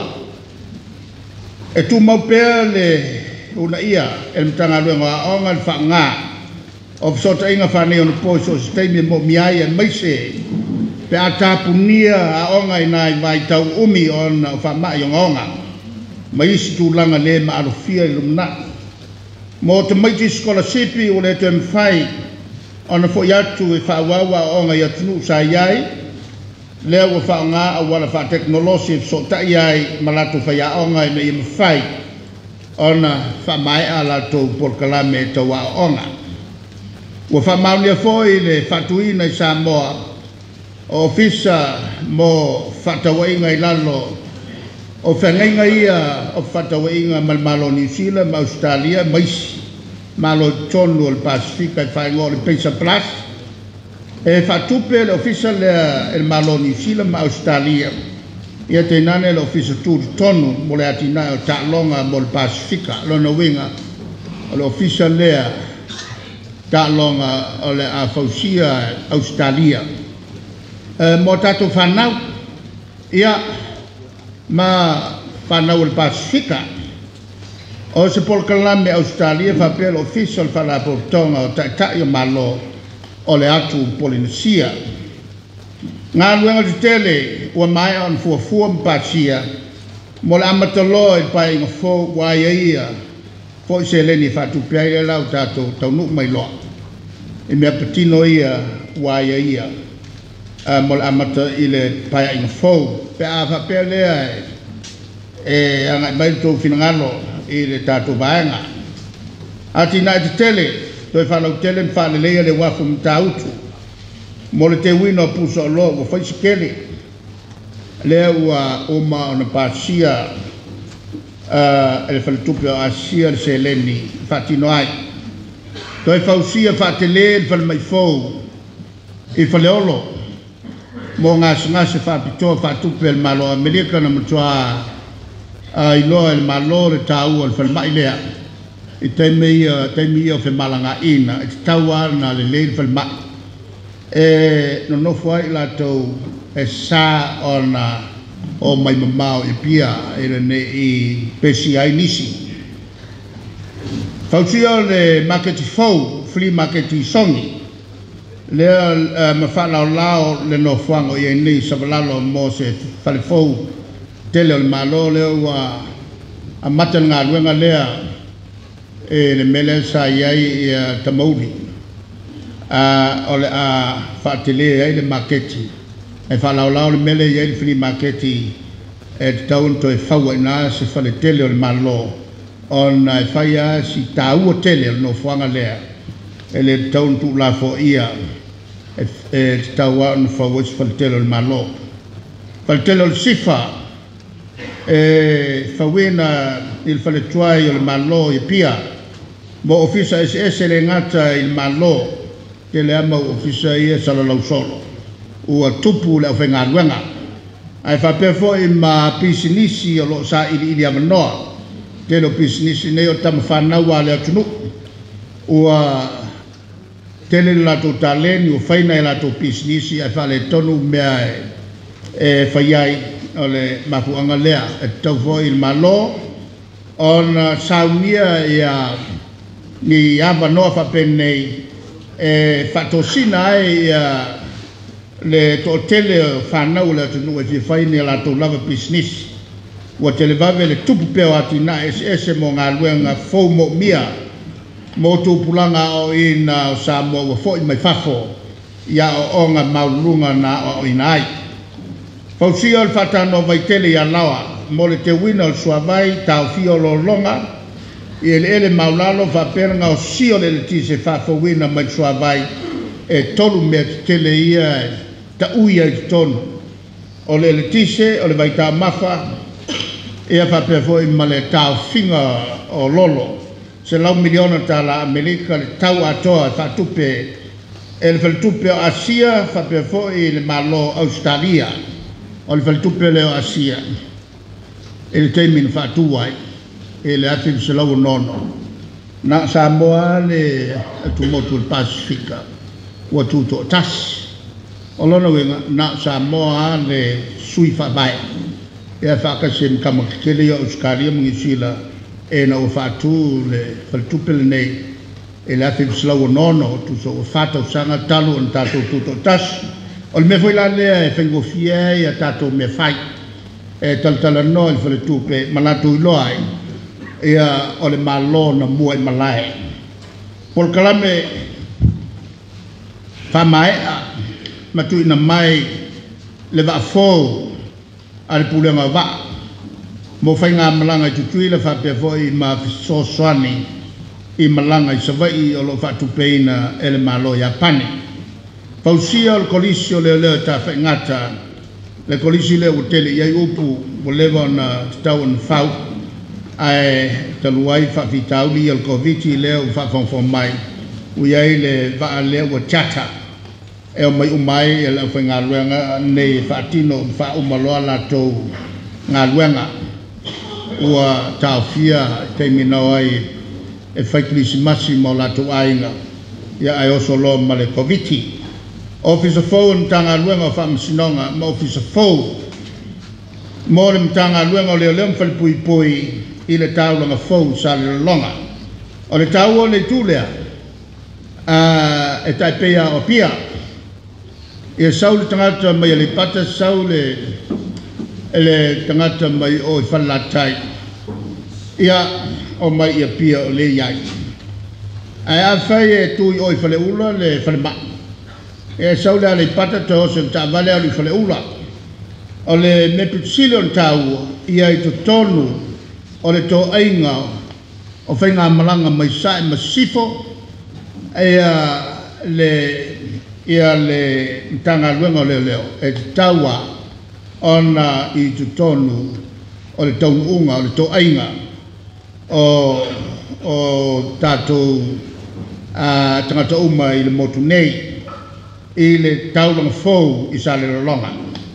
e tu mau pēr le una ia e mtanga luenga o ngal whaanga o so ta inga whane on po so steimi mo miai e maise pe a tapunia a onga i nai vai tau umi on whamai o ngonga ma isi tu langa le ma arofia i lumna mo te maiti scholarship o le te mwhai ona fo yatu e whawawa o nga yatunu sa iai leo o whaonga a wala wha teknolosi so ta iai malatu whaya o nga ina i mwhai ona whamai a lato porkalame e tawa o nga o whamaunia fo i le whatuina i Samoa o ofisa mo whatawainga i lalo o whangainga ia o whatawainga malmalo New Zealand ma Australia maisi malo tonu al Pasifika i whaingo le Pesa Plus e whatupe le ofisa le malo New Zealand ma Australia ia te nane le ofisa tūru tonu mo le atina o Ta'alonga mo le Pasifika lona winga o le ofisa lea Ta'alonga o le a Fausia Australia e, mo tato whanau ia ma whanau le Pasifika o se polkalame Australia fa pel official fa la portonga o tai tai o malo o le atu Polynesia ngā luenga te tele ua mai on fua fua mpatia mo le amatalo i pai inga fo waia ia fo i se leni fatu piai le lau tato tau nuk mai loa i mea patino ia waia ia uh, mo le amata i le pai inga fo pe a fa pe lea e anga i mai tau finangalo i le tato vaenga ati nai te tele toi whanau tele mwhane leia le wafu mtautu mo le te wina puso lo o fai sikele le ua uma ona pasia uh, ele fale tupe o asia le seleni fatino ai toi fausia fatele le fale mai fou i fale olo mo ngas ngas fa pito fa tupe el malo amerika na mtua ai lo el malo le tau le fale mai lea i te mei te mei o fe malanga ina i taua na le le fale mai e no no foi la to e sa ona o mai mamau e pia e ne i pesi ai nisi fausia le market fou free market songi le uh, ma fa lao lao le no fango ye ni sabalalo mo se fale fou tele le malo le wa a matan nga luenga lea e le mele sa yai e tamauri a ole a fa tele ai le marketi e fa lao lao le mele ye le free marketi e taun to e fawa na se fale tele le malo on e fa ya si tau tele no fanga lea e le taun tu la fo ia e tawa no fa wis fal telo il malo fal telo il sifa e fa wina il fale tuai il malo e pia mo ofisa es es le ngata il malo che le ama ofisa ia sala lo solo o tupu la fa ngalwenga ai fa pe fo i ma pisinisi o lo sa ili ili amanoa che lo pisinisi ne o tam fa na wa le tunu o tele la to taleni o faina la to business a fale tonu mea e faiai ole mafu angalea e tofo il malo on saunia ia ni ava no fa penei e fatosina ia le to tele fa na ula to no e faina la to lava business o tele vave le tupu pe atina ese ese mo ngaluenga fo mo mia mo tu pulanga o ina o sa mo o foi mai fafo ia o onga maulunga na o inai fausia o fata no vai tele ia lawa mo le te wina o suavai tau fio lo longa i ele ele maulalo fa peranga o sio le ti se fa fo wina mai suavai e tolu me tele ia ta uia i tonu o le le ti se o le vai ta mafa ia fa pe foi male tau finga o lolo se lau miliona ta la Amerika le tau atoa fa tupe e le fal tupe o Asia fa pe foi le malo Australia o le fal tupe le o Asia e le teimin fa tuai e le ati se lau nono na Samoa le tu motu le Pasifika ua tuto tas o lona wenga na Samoa le sui fa bai e a fa kasem kamakele o Australia mungisila e na o fatu le faltupe le nei e la te slau nono tu so fata usanga talu on tato tuto tas o me foi la le e fengo fie e tato me fai e tal tal no il faltupe malatu loai e o le malo na mo e malai por kalame fa mai ma tu ina mai le va fo al pulenga va mo fai ngā malanga i tutui le whape voi ma so soani i malanga i savai o lo whatu peina ele malo Japani. Pausia o le kolisi o leo leo ta whai ngata le kolisi leo utele iai upu o lewa na tau na whau ai taluai whawhitauli al koviti leo whawhawhau mai u iai le waa leo o chata e o mai umai e leo whai ngā luenga nei whaatino wha umaloa la tau ngā luenga ua taofia te minao ai e whaikilisi masi mo la tu ainga ia ai oso lo ma le koviti office of phone tanga luenga wha msinonga ma office of phone mo le mtanga luenga o leo leo mwhali pui pui i le tau langa phone sa le longa o le tau o le tulea uh, e taipea o pia e sau le tangata mai le pata sau le ele tangata mai o i whalatai ia o mai ia pia o le iai ai a whai e tui o i whale ula le whale ma e sau le ale pata te o se ta vale o i whale ula o le meputsile o tau ia i to tonu o le to ainga o whainga malanga mai sae masifo e le ia le tanga luenga leo leo e taua ona i tutonu o le taununga o le toainga o o tatou a tangata uma i le motu nei i le taulanga fou i sa le lolonga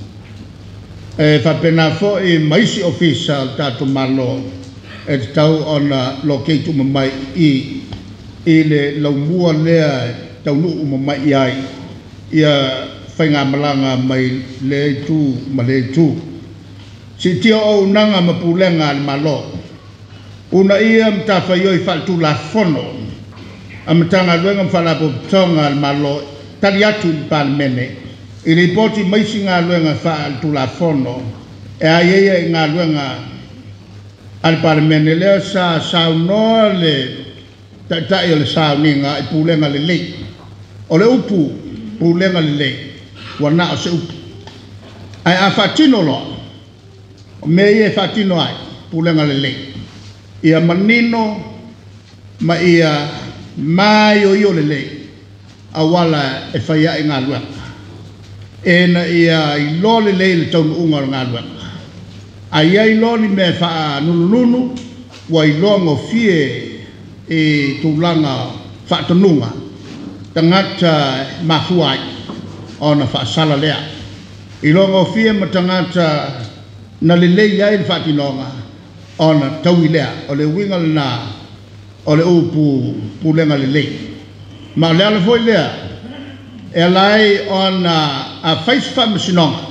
e whapena fo i maisi ofisa tatou malo e tau ona lo keitu mamai i i le laumua lea taunu umamai i ai ia whainga malanga mai le tu ma le tu si tia o unanga mapulenga le malo una ia mtafa yoi faltu la fono amatanga luenga mfalapo tonga le malo tali atu i palmene i ripoti maisi ngā luenga faltu la fono e aieia i ngā luenga al palmene leo sa sa unoa le ta ta le sa ninga i pulenga le le o le upu pulenga le le wana o se upu ai a fatino lo me ye fatino ai pulenga le le ia manino ma ia mai o yo le le awala e faia i ngā lua e na ia i lo le le le taunu unga ngā lua ai ai lo ni me fa nulunu wa i lo ngofie e tūlanga whaatanunga tangata mafuai ona whaasala lea i longa o fia ma tangata na lelei ai whaatinonga ona taui lea o le winga le nā o le upu pulenga lelei ma lea le foi lea e lai ona a whais whaamasinonga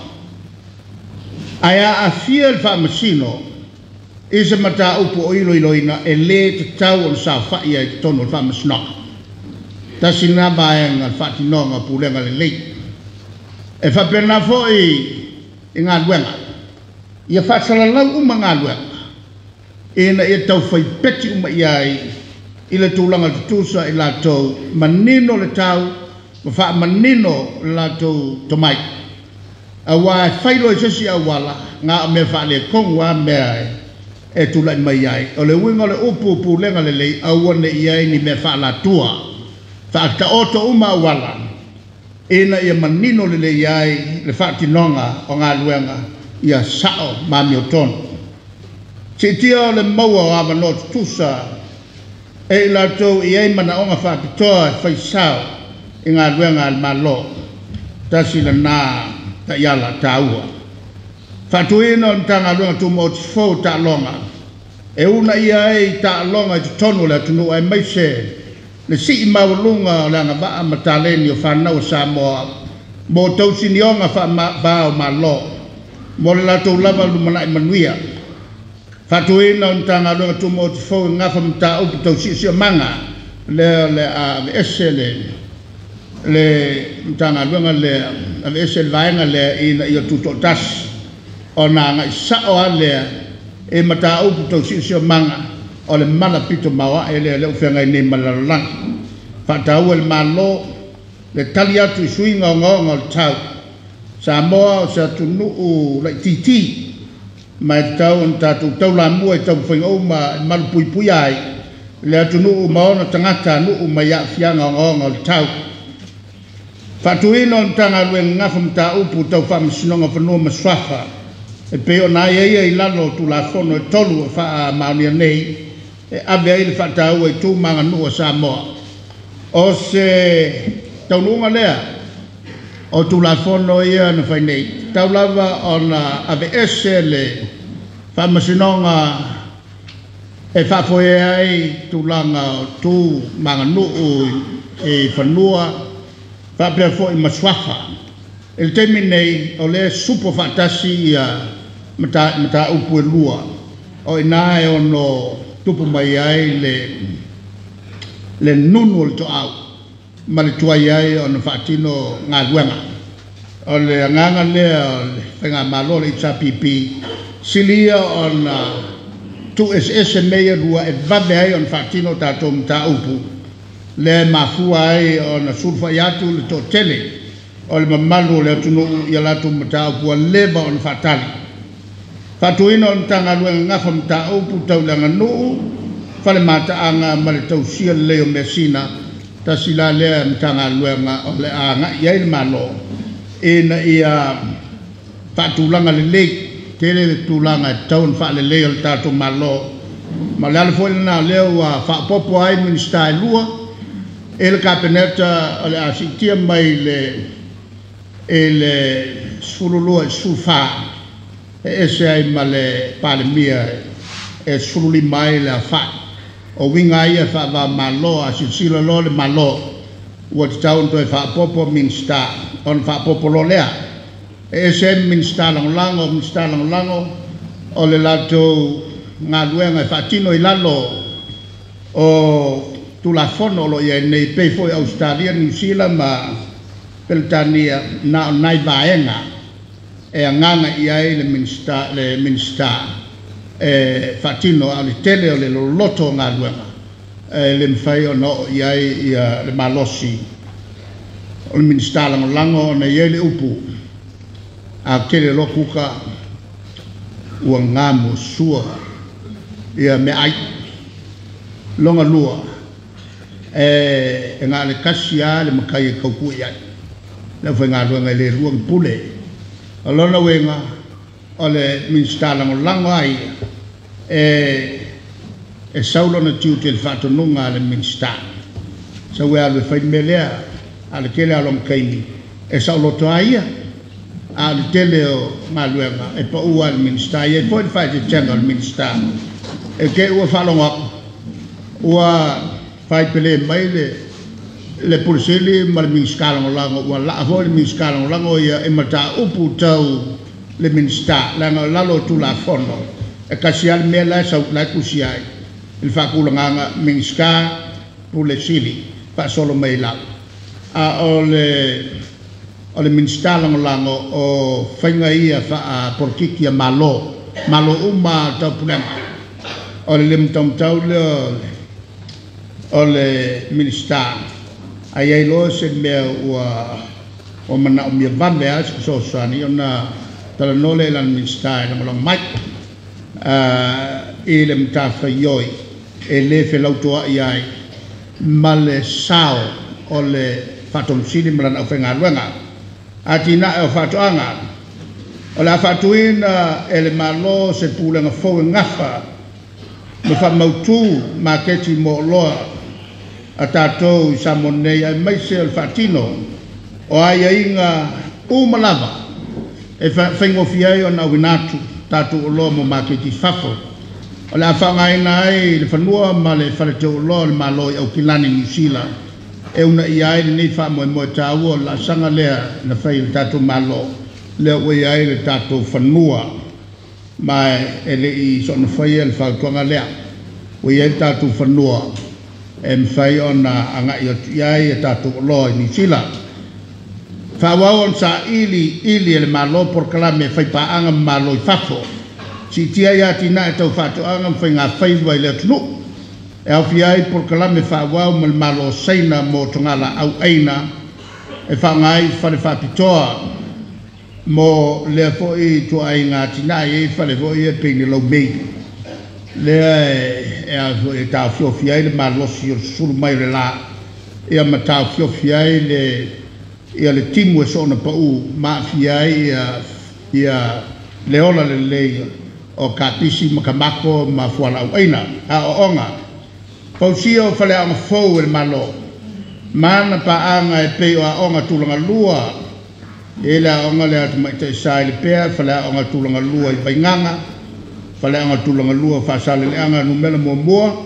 aia a fia le whaamasino isa mata upu o ilo iloina e le te tau o sa whai ai tono le whaamasinoga tasi nā baenga le whaatinonga pulenga lelei e whapena fo i i ngā luenga ia whaasalalau uma ngā luenga e na ia tau whai peti uma iai i le tūlanga tutusa i lātou manino le tau ma wha manino le lātou tomai a wā whailo i sasi a wala ngā o mea wha le kongua mea e tula i mai ai o le winga le upu pulenga le lei a wane iai ni mea wha la tua wha ta oto uma wala e na ia manino le le iai le wha tinonga o ngā luenga ia sao mami o tono si tia o le maua o awa no tusa e la tau iai mana onga wha pitoa whai sao i ngā luenga al malo tasi la nā ta iala ta ua whatuina o tanga luenga tu mo ti fau ta longa e una ia e ta longa i tonu le tunu ai mai se le si i maulunga o le anga waa mataleni o whanau sa moa mo tau sinionga wha ba o ma lo mo le lato lava lumana i manuia whatuina o tanga luenga tu mo ti fau ngafa mta upu tau si si manga le le a ese le le tanga luenga le a ese vaenga le ina i o tuto tas o nā ngai sao a lea e mata upu tau si si manga o le mana pito mawa e lea leo whengai nei malalalang whatau e le malo le tali atu i suinga o ngonga o le tau sa moa o sa tunuu lai titi mai tau on tatu tau la mua i tau whainga o ma malu pui pui ai lea tunuu maona tangata nuu mai a fianga o ngonga o le tau whatuina o tanga lue ngafa mta upu tau whamisinonga whanua maswafa e pe ona ia i lalo tu la fono e tolu e wha maunia nei e ave ai le whatau e tū manga nua sa moa o se taununga lea o tu la fono ia na whai nei tau lava o na ave ese le whamasinonga e whapoe ai tu langa tū manga nuu e whanua whapea fo i maswafa il temi nei o le supo fatasi ia mata mata upu e lua o ina e ono tupu mai ai le le nunu le to au ma le tuai ai ono fatino ngā luenga o le anganga le o le whenga malo le itsa pipi silia ona tu es ese meia lua e vave ai on fatino tato mta upu le mafua ai ona sulfa yatu le to tele o le mamalu le tunu ia latu mta upu a leba on fatali fatuina on tanga luenga ngafa mta upu tau langa nuu fale mata anga ma le tausia leo mesina ta sila le mtanga luenga o le anga ia il malo e na ia fatulanga le le tele tulanga taun fa le le o tatu malo ma le alfo na le wa fa popo ai minsta lua el capeneta o le asitia mai le ele sululu sulfa ese ai male palmia e sululi mai la fa o winga ia fa va malo a sila lo le malo o taun to fa popo minsta on fa popo lo lea ese minsta lang lango minsta lang lango o le lato nga luenga fa tino i lalo o tu la fono lo ia nei pe foi Australia New Zealand ma peltania na nai vaenga e nganga ia le minsta le minsta e fatino ali tele o le loto nga luenga e le mfai o no ia ia le malosi o le minsta lango lango na ia le upu a tele lo kuka ua ngamo sua ia me ai longa lua e nga le kasia le makai ka ku ia le foi nga luenga le ruang pule alona wenga ole minsta lango lango ai e e saulo na tiu tel fato nunga le minsta sa we ale fai melea ale kele alom kaimi e saulo to ai ale tele o maluenga e pa u al minsta e foi fai te tenga al minsta e ke ua falonga ua fai pele mai le le purseli mal minsta lango lango ua la vo le minsta lango lango ia e mata upu tau le minsta lango lalo tu la fono e kasial mela sa la kusiai il fa kulanga minsta pu le sili fa solo mai la a ole ole minsta lango lango o fainga ia fa a porkikia malo malo uma ta pulema ole lim tom tau le ole minsta ai lo se me wa o mana o mi vande as so sani ona tala nole lan minsta na long mai a ele mta faioi ele fe lauto ai male sao ole fatom sili mlan o fenga luenga atina o fato anga ola fatuina ele malo se pulenga fo ngafa me fa mautu maketi mo loa atato samone ai mai se el fatino o ai inga u malava e fa fengo fiai ona winatu tatu lo mo maketi fafo ola fanga ina ai le fanua male fa te lo malo o kilani New Zealand e una ia ni fa mo mo tawo la sanga lea na fai tatu malo le o ia le tatu fanua mai ele i so na fai el fa tonga lea o ia tatu fanua em fai ona anga ia ia tatu lo New Zealand fa wa on sa ili ili le malo por kala me fai pa anga malo i fafo si tia ia tina e tau fatu anga fai nga fai vai le tunu e au fiai por kala me fa wa mal malo seina mo tongala au aina e fa ngai fa le fa pitoa mo le fo i to ai nga tina e fa le fo i pe ni lo me le e a e ta fio fiai le malo si sul mai le la e a mata fio fiai le ia le timu e sona pa u ma fiai ia ia le ola le le o kapisi makamako ma fuala au aina a o onga pausio fale ang fo el malo mana pa anga e pe o onga tulanga lua e la onga le atu mai te sai le pe fale onga tulanga lua i bainganga fale onga tulanga lua fa sale le anga numela mo mo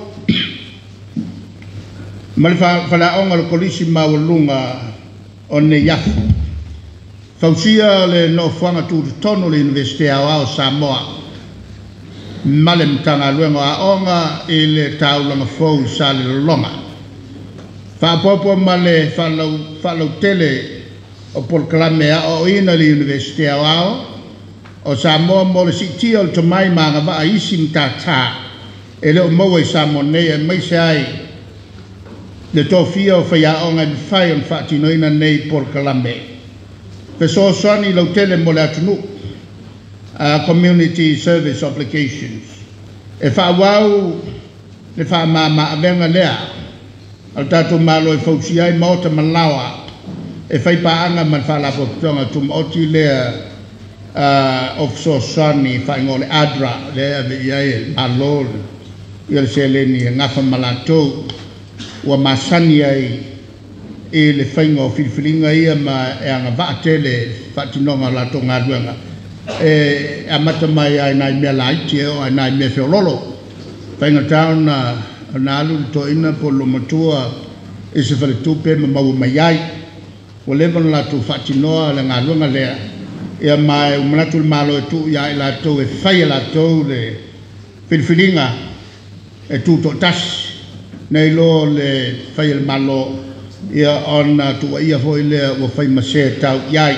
mal fa fale onga le kolisi ma lunga on ya fausia le no fanga tu tono le universite a Samoa malem tanga luenga a onga ele taula ma fo sale longa fa popo male fa lo fa lo tele o por clamea o ina le universite a o Samoa mo le siti o to mai manga ba isim tata ele o mo e Samone e mai sai le tofia o faya onga di fai on fati no ina nei por kalame pe so soni lo tele mo la tunu uh, community service applications e fa wau le fa ma ma venga lea al tātou malo e whausi ai maota malawa e whaipaanga man whalapo tonga tum oti lea uh, offshore sani whaingole adra lea me iai alol ia le seleni e ngafa malatou ua masani ai e le whainga o whiriwhiringa ia ma e anga vaatele whatinonga la to ngā ruanga e amata mai ai nai mea laiti e o ai nai mea whiololo whainga tauna na alu to ina po lo matua e se fale tupe ma mau mai ai o le van la tu whatinoa le ngā ruanga lea ia mai umanatu le malo e tu ia i la to e whai la to le whiriwhiringa e tu to tas nei lo le whai le malo ia ona tu ia foi le o fai mase tau iai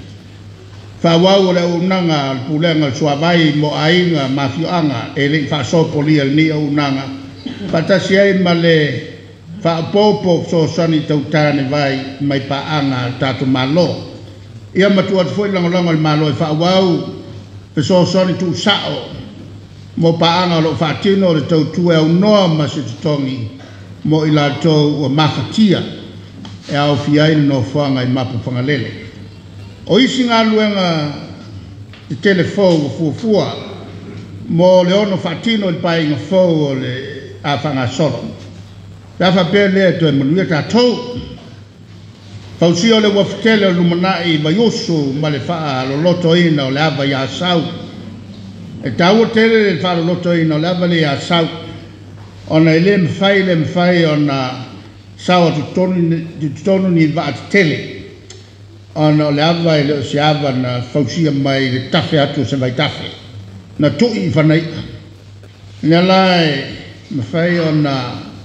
fa wau le unanga pulenga suavai mo ainga mafioanga e le fa sopoli al ni unanga patasi ai male fa popo so sani tau tane vai mai pa anga tatu malo ia matua foi lang lang al malo fa wau pe so sani tu sao mo pa anga lo fa tino le tau tu e no ma se tongi mo ila to o mafatia e au fiai no fuanga i mapu whangalele. O isi ngā luenga i telefou o fuafua, mo le ono whatino i pai inga fou o le a whanga solo. Tafa pēr lea to e manuia tātou. Fausi o le wafutele o lumanai mai osu ma le wha lo loto ina o le ava ia sau. E tau o tele le wha lo loto ina o le ava le ia sau. Ona i le mwhai le mwhai ona sawa tu tonu tu tonu ni va tele ona le ava le se ava na fausia mai le tafe atu se vai tafe na tu i fanai na lai ma fai ona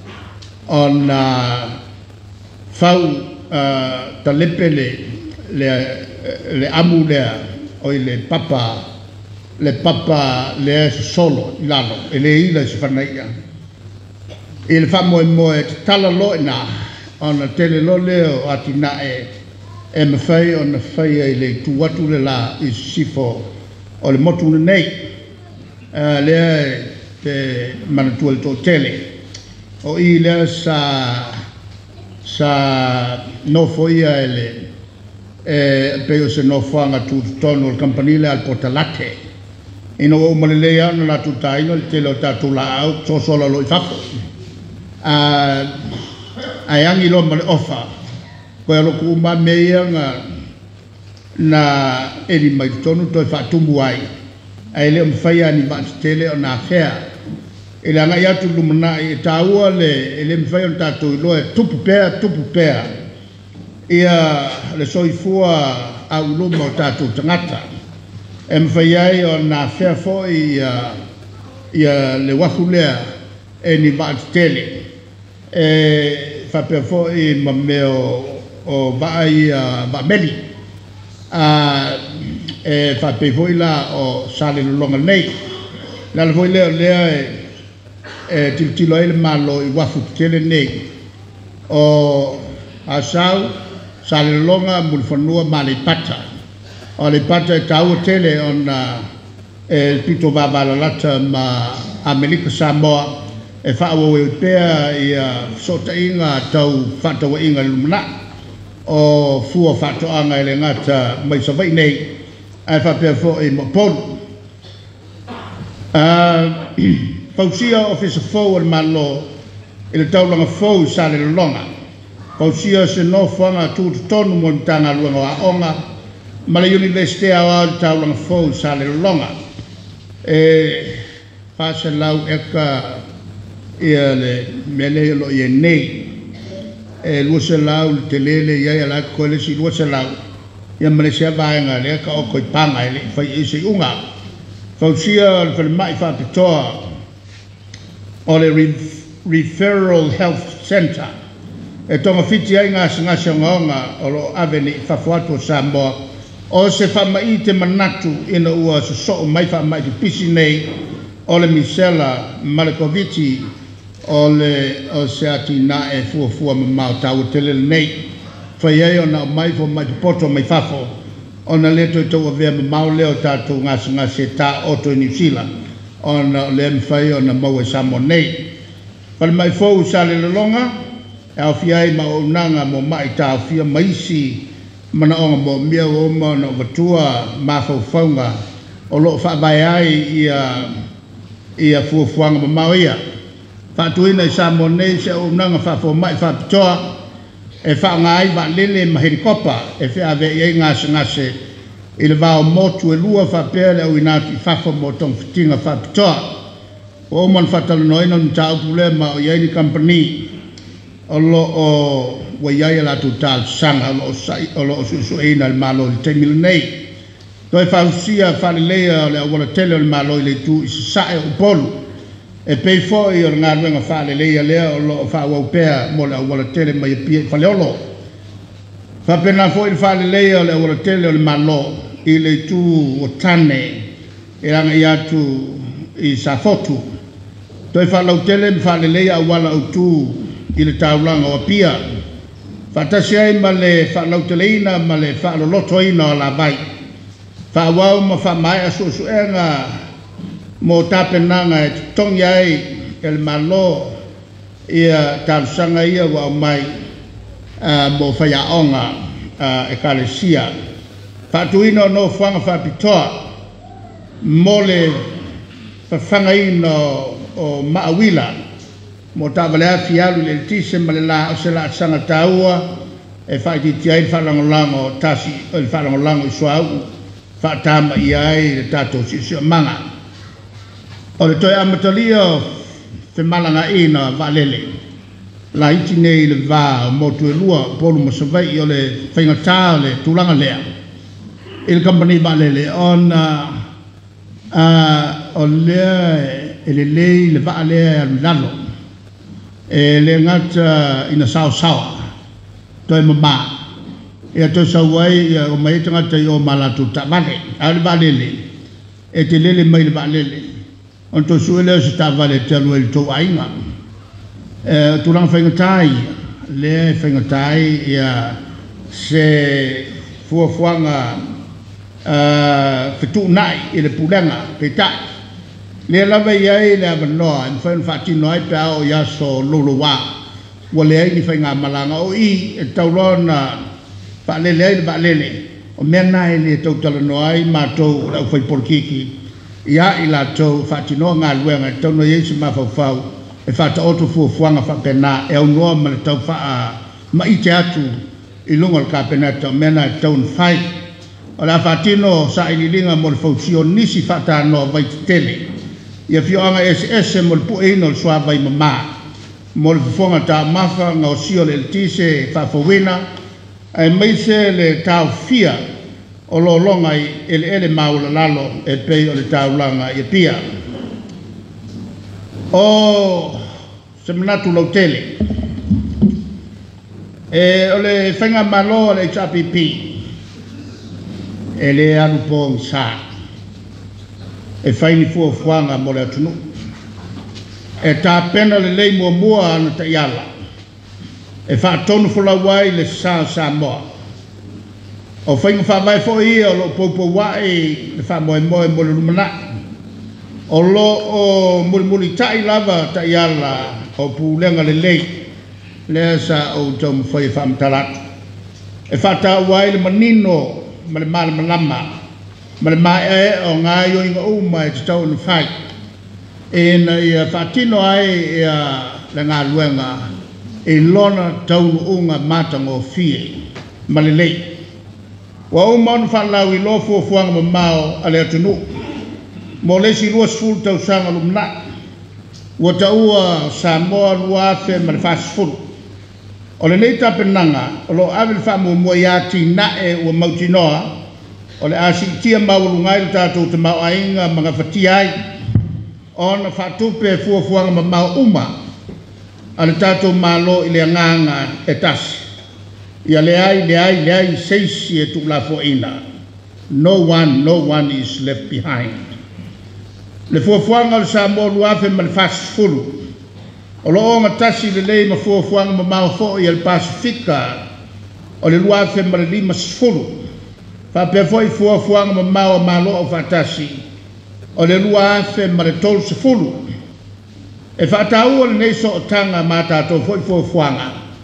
ona fau ta lepele le le amu le o le papa le papa le solo ilano e le ila se fanai il fa mo mo tala lo na ona tele lo leo atina e e me fai ona fai le tu watu le la i sifo o le motu nei eh le te manatu to tele o i le sa sa no foi ele e pe se no fanga tu tono il campanile al portalate ino o malele ana la tu taino il tele ta tu la au so solo lo fapo a ai angi lo male ofa ko lo ku ma meia nga na edi mai tonu to fa tumbu ai ai le mfaya ni ba tele ona fea ele nga ya tu lumna e taua le ele mfaya ta to lo e tupu pea tupu pea ia le soifua a ulo mo ta tu tangata e mfaya ona fea fo ia ia le wafulea e ni ba tele e fa per fo e mameo o vai ba meli a e fa pe foi la o sale lo longa nei la foi le le e til til ele malo i wafu tele nei o asau sale lo longa mul fonua male pata o le pata tau tele on e pito va va la lata ma America Samoa e fa o e pea ia sota inga tau fata wa inga lumna o fua fata anga ele ngata mai sa vai nei ai fa pe fo e mo pol a fausia office fo o malo ele tau langa fo sale longa fausia se no fanga tu tonu montana longa onga ma le universite a tau langa fo sale longa e fa se lau eka ia le mele lo ye nei e lo se lau te lele ia la ko le si lo se lau ia mele se va nga le ka o ko panga le fa i se unga fausia le mai fa pitoa o le referral health center e tonga fiti ai nga nga nga o lo aveni fa fuato sambo o se fa mai te manatu ina ua so so mai fa mai te pisi nei o le Misela Malikovici o le o se atina e fu fu ma ma tau tele nei fa ye ona mai fo mai poto mai fafo ona le to to ve ma le o ta tu nga nga se ta o to New Zealand ona le fa ye ona mo sa mo nei fa mai fo sa le longa au fiai ma o nanga mo mai ta fia maisi mana o mo mia o mo no batua ma fo fonga o lo fa vai ai ia ia fu fuanga ma ia fa tuina sa mo nei se o nanga fa fo mai fa toa e fa ngai va lele ma helicopter e fe ave ia ngas ngase il va o motu e lua fa pele o inati fa fo mo tong fitinga fa toa o man fa tal no ina tau pule ma o ia ni company o lo o wa ia la total sanga lo sai o lo su su ina il malo te mil nei toi fa usia fa le le o tele il malo le tu sa e polo e pei fo i nga nga fa le le le o lo fa wa pe mo la o tele mai pi fa le lo fa pena fo il fa le le le o tele il malo i le tu o tane e nga ia tu i sa foto toi fa lo tele fa le le a wala o tu i le taulanga o pia fa tasia ma le fa lo tele ina ma le fa lo loto ina la vai fa wa ma fa mai aso su nga mo tapenanga e tongyai el malo ia tarsanga ia wa mai mo faya onga e kalesia fatuino no fanga fa pitoa mole fa fanga ino o maawila mo tabalea fialu le tise malela se la sanga taua e fa ti tiai fa langolango tasi el fa langolango swau fa tama iai le tato si manga o le toi amatalia te malanga ina valele la iti nei le va mo tu lua polu mo savai o le whaingata le tulanga lea il company valele on a o le e le lei le va lea al milano e le ngata ina sao sao toi mama e to sawai o mai tanga te o malatu ta vale al valele e te lele mai le valele on to suele se stava le telo il to ainga eh tu lang fengatai le fengatai ya se fu fuanga eh fitu nai ile pulanga peta le la ve ye le avno en fen fati noi pa o ya so luluwa wole ni fenga malanga o i e taulona pa le le ba le le o mena ile to tolo noi ma to la foi porkiki ia ila to fatino nga luenga to no yesu ma fa fa e fa to auto fu fuanga fa pena e un no ma to fa ma i teatu i lungo ka pena to mena to un fai ola fatino sa i linga mo fo nisi fata no vai tele ia fio anga ss mo pu e no swa vai mama mo fuanga ta mafa nga o sio le tise fa fo wina ai mai se le tau fia o lo longa i ele ele maula lalo e pei o le taulanga i pia o se manatu lo tele e o le whenga malo le H R P P e le alupong sa e whaini fua fuanga mo le atunu e ta pena le lei mua mua ana ta iala e wha tonu fula wai le sa sa moa o whainga wha mai fo i o lo popo wai le wha moe moe mo le lumana o lo o muli muli tai lava ta iala o pulenga le lei le sa o tau mwhai wha mtalatu e wha ta wai le manino ma le mala malama ma le mai e o ngā yo inga uma e te tau na whai e na ia wha tino ai e le ngā luenga e lona tau na unga matango fie ma le lei wa o man fa la wi lo fo fuang ma mao ale tunu mo le si lo sul tau sanga lumna wa ta ua sa mo lua fe ma fa sul o le nei ta penanga o lo avil fa mo mo ya ti na e o mauti noa o le asi tia ma lu ngai ta to te ma ainga manga fati ai on fa tupe fo fuang ma mao uma ale ta to malo ile nganga etas ia le ai le ai le ai seisi e tu la fo ina no one no one is left behind le fo fuanga sa mo lua fe mal fas fulu o lo nga tasi le le ma fo fuanga ma ma fo i el pacifica o le lua fe mal lima fulu fa pe fo i fo fuanga ma ma ma lo o fatasi o le lua fe mal tol fulu e fa ta u le nei so tanga ma ta to fo fo fuanga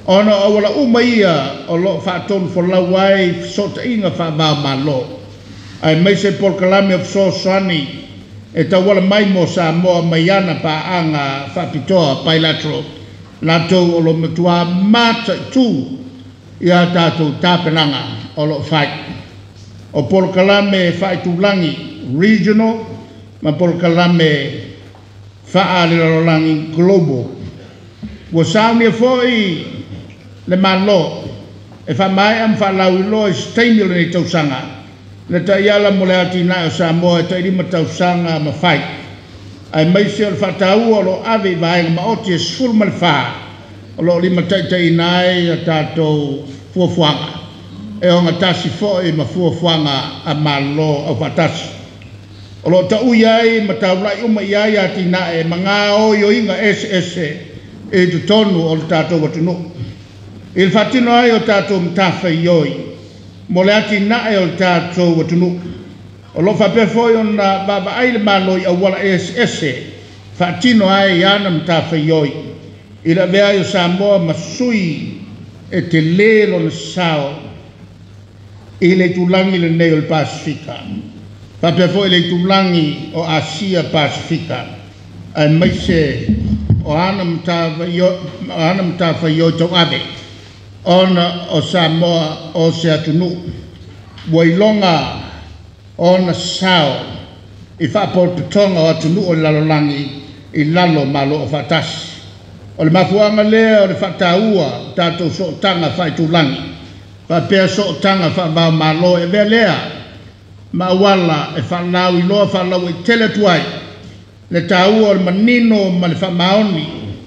Ona awala umaia o lo whaatonu for lawai sota inga whaavao malo. Ai mai se Paul Kalame of so sani e ta wala mai mo sa moa maiana pa anga whapitoa bilateral. Lato o lo matua mata tu ia tātou tāpenanga o lo whai. O Paul Kalame whai tūlangi regional, ma Paul Kalame whaalilarolangi global. Wa sauni e foi le malo e wha mai am wha lau ilo e steimile ni tausanga. Le ta iala mo le ati na o Samoa e ta irima tausanga ma whai. Ai mai se o le whatau o lo ave vaenga ma oti e sfuru ma le wha. O lo lima taitai nai a tātou fuafuanga. E o ngā tasi foi ma fuafuanga a malo au whatasi. O lo ta uyai ma taulai uma iai ati na e ma ngā o yo inga S S e tu tonu o le tātou watunu. Il fatino ai o tātou mtafa ioi. Mo le ati na e o le tātou watunu. O lo whape foi o na baba ai le malo i awala S S e. Fatino ai ana mtafa ioi. Ila vea yo Samoa masui e te lelo na sao. Ile tulangi le neo le Pasifika. Pape foi le tulangi o Asia Pasifika. Ai mai se o ana mtafa yo ana mtafa yo tau ave. Ona o Samoa o se atunu. Wailonga ona sao. I whaporto tonga o atunu o lalolangi i lalo malo o fatasi. O le mafuanga lea o le whataua tātou so tanga whai tūlangi. Wa pēr so tanga wha malo e bea lea. Ma wala e whanau i loa whanau i tele tuai. Le tāua o le manino ma le whamaoni.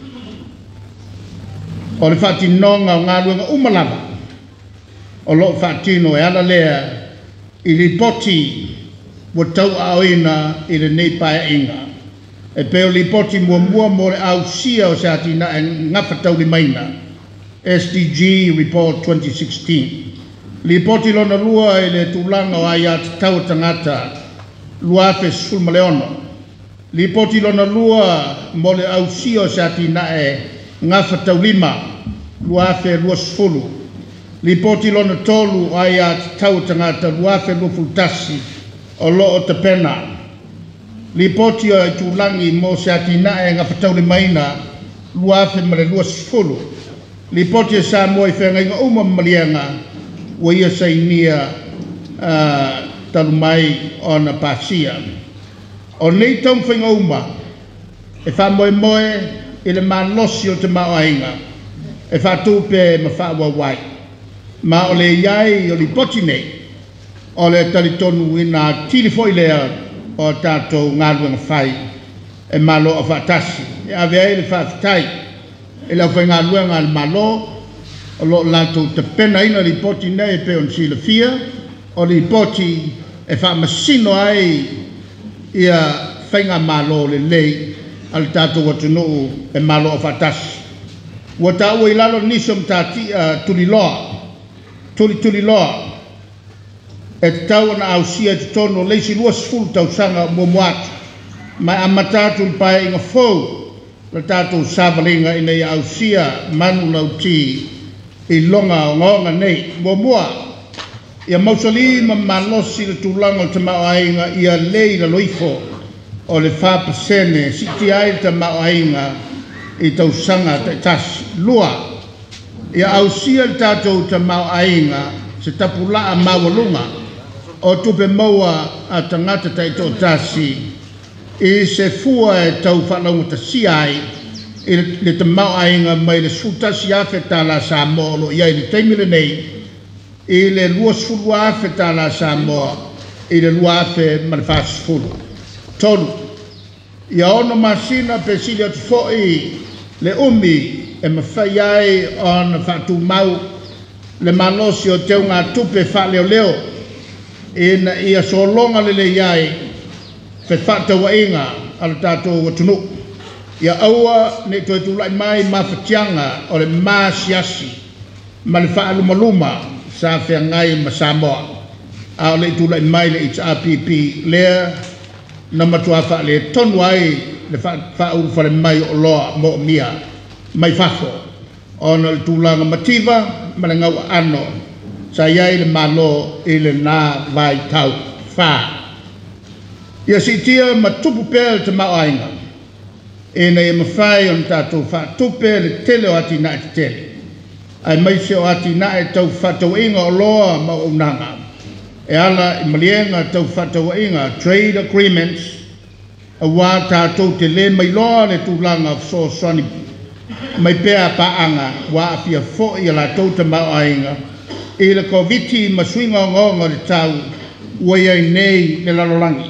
O le whatinonga o ngā luenga umalava. O lo whatino e ala lea i li poti wa tau aoina i le neipaia inga. E peo li poti mua mua mo le au sia o se atina e ngawhatau li maina. S D G Report twenty sixteen. Li poti lona lua e le tūlanga o ai ati tau tangata luafe sulma leono. Li poti lona lua mo le au sia o se atina e ngawhatau lima luafe lua sfulu. Li poti lona tolu o ai ati tau tangata luafe lua fultasi o lo o te pena. Li poti o e tūlangi mo se atina e ngawhatau li maina luafe ma le lua sfulu. Li poti e Samoa i whenga inga uma malianga wa ia sainia uh, talumai o na pasia. O nei tau whenga uma e whamoe moe i le malosi o te mao ainga e whatupe ma whawa wai. Ma o le iai o li poti nei o le talitonu ina tilifoi lea o tātou ngāluenga whai e malo o whatasi. E avea i le whawhitai e lau whai ngāluenga al malo o lo lato te pena ina li poti nei pe on sila fia o li poti e whamasino ai ia whainga malo le lei al tātou watunu e malo o whatasi. Wa tāua i lalo nisom tāti uh, tuli loa, tuli tuli loa. E te tau na ausia te tono leisi lua sfulu tau sanga mua muatu. Mai amatatu i pae inga fau la tātou savalinga ina i ausia manu lau ti i longa o ngonga nei. Mua mua, ia mausali ma malosi le tūlanga te mao ainga ia lei la loifo o le whapasene siti ai te mao ainga i tau sanga te tasi. Lua, ia ausia le tātou te mao ainga se tapulaa mawalunga o tupe maua a tangata tai tō tasi i se fua e tau whanau ta si ai i le te mau ainga mai le sutasi afe tāla Samoa lo iai le teimile nei i le lua sulu afe tāla Samoa i le lua afe manifasi fulu. Tonu, ia ono masina pe sili atu foi le umi e mawhai ai o na whatu mau le malosi o teu ngā tupe wha leo leo ina ia solonga lele iai fe fata wa inga ala tātou watunu. Ia aua ne toi tulai mai mawhatianga o le māsiasi ma le whaalumaluma sa whea ngai ma Samoa. A o le tulai mai le H R P P lea na matua wha le tonu ai le whauru whare mai o loa mo mia mai whafo. ona le tūlanga mativa malangau ano sa iai le malo i le nā vai tau whā. Ia si tia matupu pēr te mauainga e nei e mawhai on tātou wha tupe le tele o ati na e te tele. Ai maise o ati na e tau whatau inga o loa ma o unanga. E ala i malienga tau whatau inga trade agreements a wā tātou te le mai loa le tūlanga so swani mai pēa paanga wā a fia fo i la tau te mauainga i le koviti ma swinga o ngonga le tau ua iai nei le lalolangi.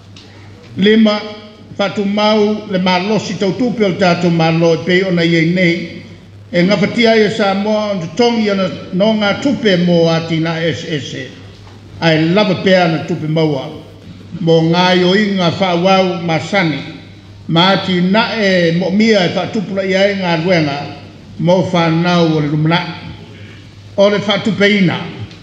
Lima, whatu mau le malosi tau tupe o tātou malo e pei ona iei nei e ngawhatia ia sa moa on te tongi ana no ngā tupe mō ati na S S E ai lava pēa na tupe maua mō ngā yo inga whawau masani ma ati na e mo mia e whatupula ia e ngā ruenga mō whanau o le rumana o le whatupe ina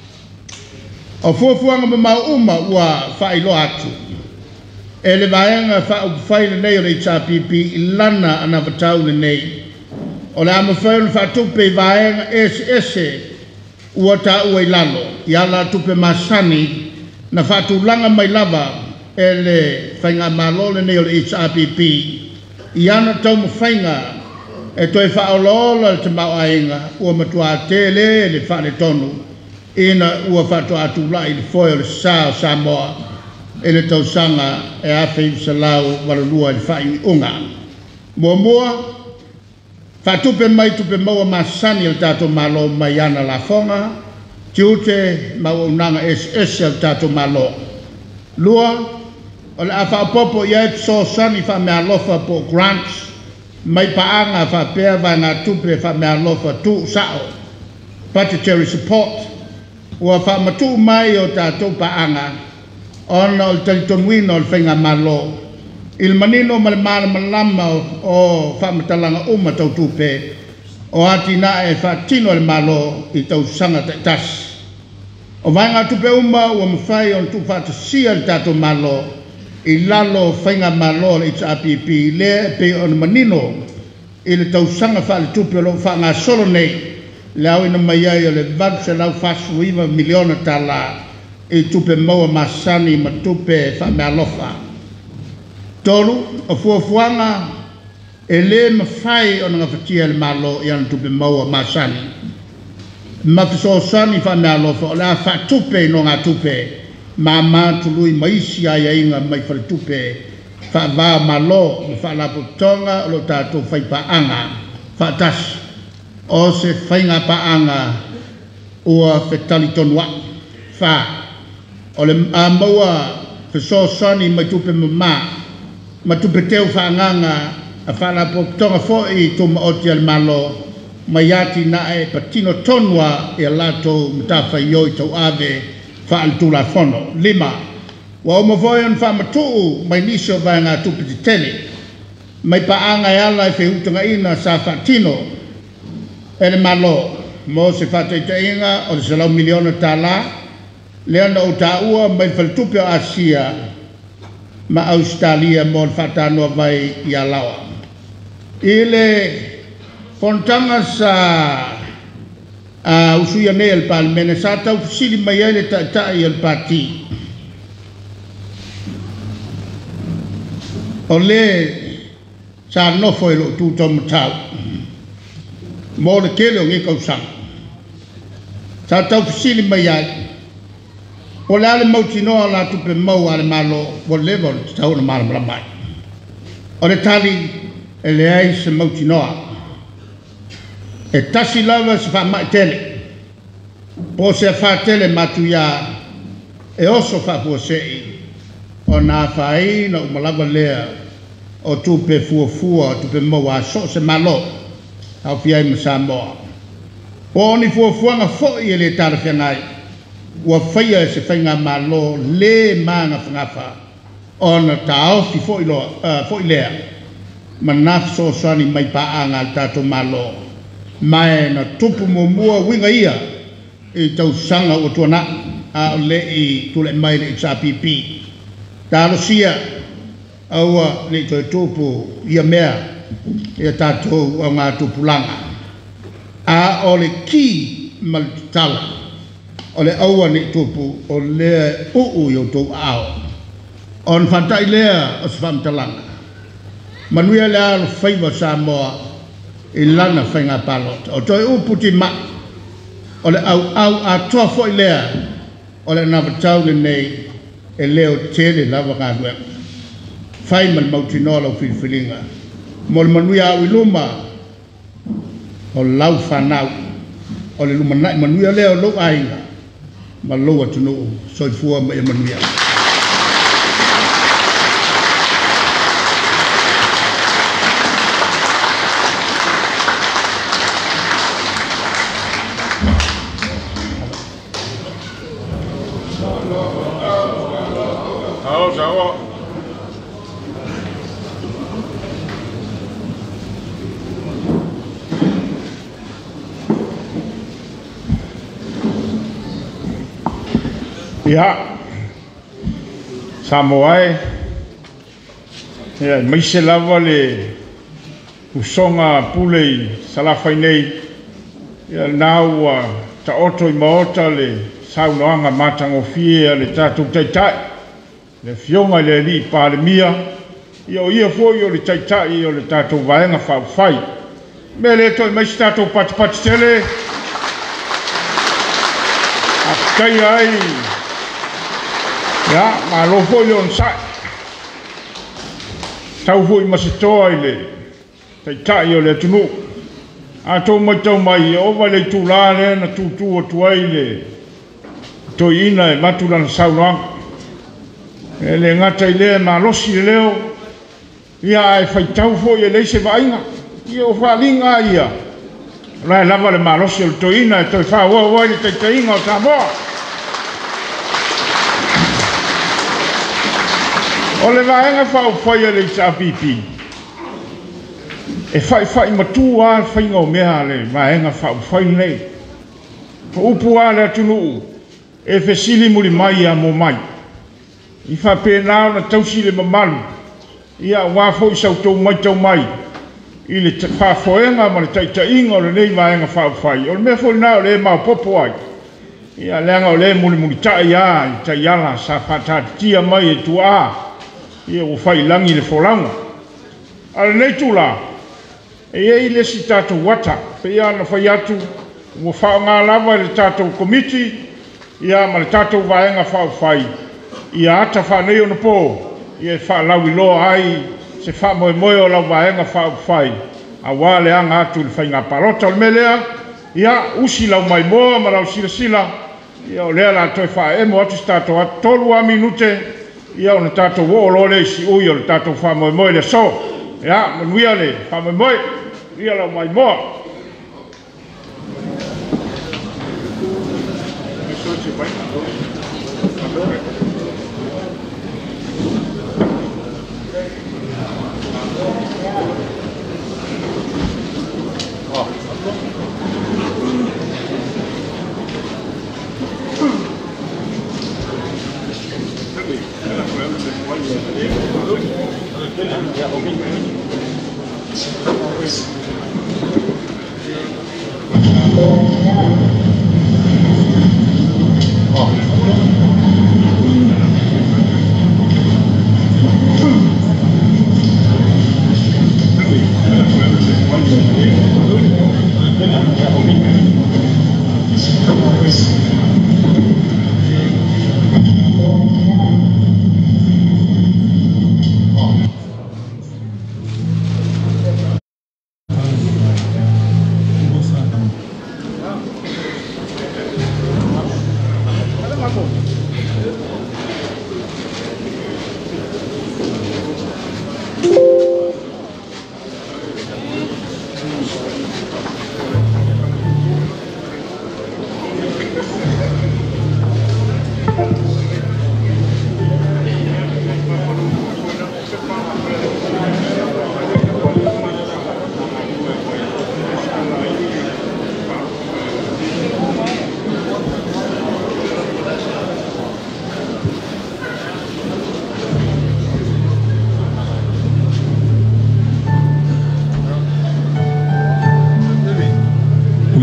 o fuafuanga ma mau uma ua whailo atu e le vaenga whaile nei o le H R P P i lana ana vatau le nei. O le ama whaile whatupe i vaenga S S E ua ta ua i lalo. I ala tupe masani na whatulanga mai lava e le whainga malole nei o le H R P P. I ana tau ma whainga e toi whaolola le te mauainga ua matua te le le whare tonu. Ina ua whatua atula i le foe o le sao Samoa. E le tausanga e awhi i salau walulua i whai unga. Mua mua, whatupe mai tupe maua masani al tātou malo mai ana la fonga, tiute maua unanga S S al tātou malo. Lua, o le awha popo i ait so sani wha mea lofa po grants, mai paanga wha pēr vai ngā tupe wha mea lofa tu sao, budgetary support, ua wha matu mai o tātou paanga, ona o le talitonui o le whainga malo. I le manino ma le mala malama o whamatalanga uma tau tupe o ati na e whatino le malo i tau sanga te tas. O vainga tupe uma ua mawhai on tu whatasia le tato malo i lalo whainga malo le H R P P le pe o le manino i le tau sanga whale tupe lo whanga solo nei le au ina mai ai o le vagse lau whasuiva miliona tala i tupe maua masani ma tupe wha mea lofa. Tolu, o fuafuanga e le mawhai o nga whatia le malo i ana tupe maua masani. Mawhiso sani wha mea lofa o le a wha tupe no ngā tupe ma mātului maisi a inga mai whale tupe wha vā malo ma wha lapo tonga o lo tātou whai paanga wha tas o se whainga paanga ua whetali tonua wha o le a maua whiso sani mai tupe mama ma tupe teo whaanganga a whala po tonga fo i tuma oti al malo mai ati na e patino tonua e alato mtafa ioi tau ave whaal tula fono. Lima, wa oma voion wha matuu mai niso vai ngā tupe te tele mai paanga e ala e whehutanga ina sa whatino e le malo mo se whataita inga o le salau miliona tala leana o tāua mai whaltupe o Asia ma Australia mo whatanoa vai i alawa. I le fontanga sa uh, usuia nei al palmene sa tau fisili mai ai le taitai al pati. O le sa nofo e lo tūtau matau mo le kele o ngi kausang. Sa tau fisili mai ai o le ale mautinoa la tupe mau ale malo o lewa o le tau na mara mara mai. O le tali e le ai se mautinoa. E tasi lava se wha mai tele. Po se wha tele matu ia e oso wha pua sei. O nā whai na umalawa lea o tupe fua fua o tupe mau a so se malo. Au fiai ma Samoa. O ni fua fua nga fo i e le tala whiangai. Ua whaia e se whainga malo le maanga whangafa o na tau fi fo i, lo, uh, fo i lea ma naf so sani mai paanga tato malo mai na tupu mo mua winga ia i tau sanga o tuana a le i tule mai le H R P P talo sia aua le toi tupu ia mea ia tato o ngā tupu langa a o le ki mal tala o le aua ni tupu o le uu yo tu ao on fantai lea o sfam talanga manuia le al faiva Samoa ilana fainga palot o toi uputi ma o le au au a toa foi lea o le navatau le nei e leo tele lava ngā fai mal mautinola o filifilinga mo le manuia au iluma o lau whanau o le luma nai manuia leo lo ainga ma loa tunu soifua ma e manuia Ya, Samoa, ya, maise lava le usonga pulei salafai nei, ya nau ta oto I maota le saunoanga matangofia le tatu taitai, le fionga le li pa le mia, ia ia foi o le taitai o le tatu vaenga whawhai, me le toi maise tatu pati pati tele, a kai ai, ya ma lo foi on sai tau foi ma se toa ile tai tai o le tunu a to mai tau mai o vale tu la le na tu tu o tu ile to ina e matu lan sauna e le ngata ile ma lo si leo ia e fai tau foi e le se vainga ia o fa linga ia la lava le ma lo si to ina e to fa wa wa le tai tai ngo ta mo o le vaenga whao whaia le ta pipi. E whai whai matua whai ngau mea le vaenga whao whai nei. Po upu a le atunu e whesili muri mai a mo mai. I wha pēnao na tausi le mamalu. Ia wafo I sau tau mai tau mai. I le whafoenga ma le taita inga o le nei vaenga whao whai. O le mea fwoi nao le mau popo ai. Ia leanga o le muri muri tai a I tai ala sa whatatia mai e tu a. Ia o fai langi le folanga. Ala nei tula. E ei le si tatou wata. Pe ia na fai atu. Ua whao ngā lava le tatou komiti. Ia ma le tatou vaenga whao fai. Ia ata whanei o na pō. Ia wha lawi loa ai. Se wha moe moe o lau vaenga whao fai. A wā le anga atu le whai ngā parota o le melea. Ia usi lau mai moa ma lau sila sila. Ia o lea la toi wha emo atu si tatou atu tolu a minute. Ia ona tatou wo lo le si ui o le tatou wha moe moe le so. Ia, manuia le wha moe moe. Ia lau mai moa.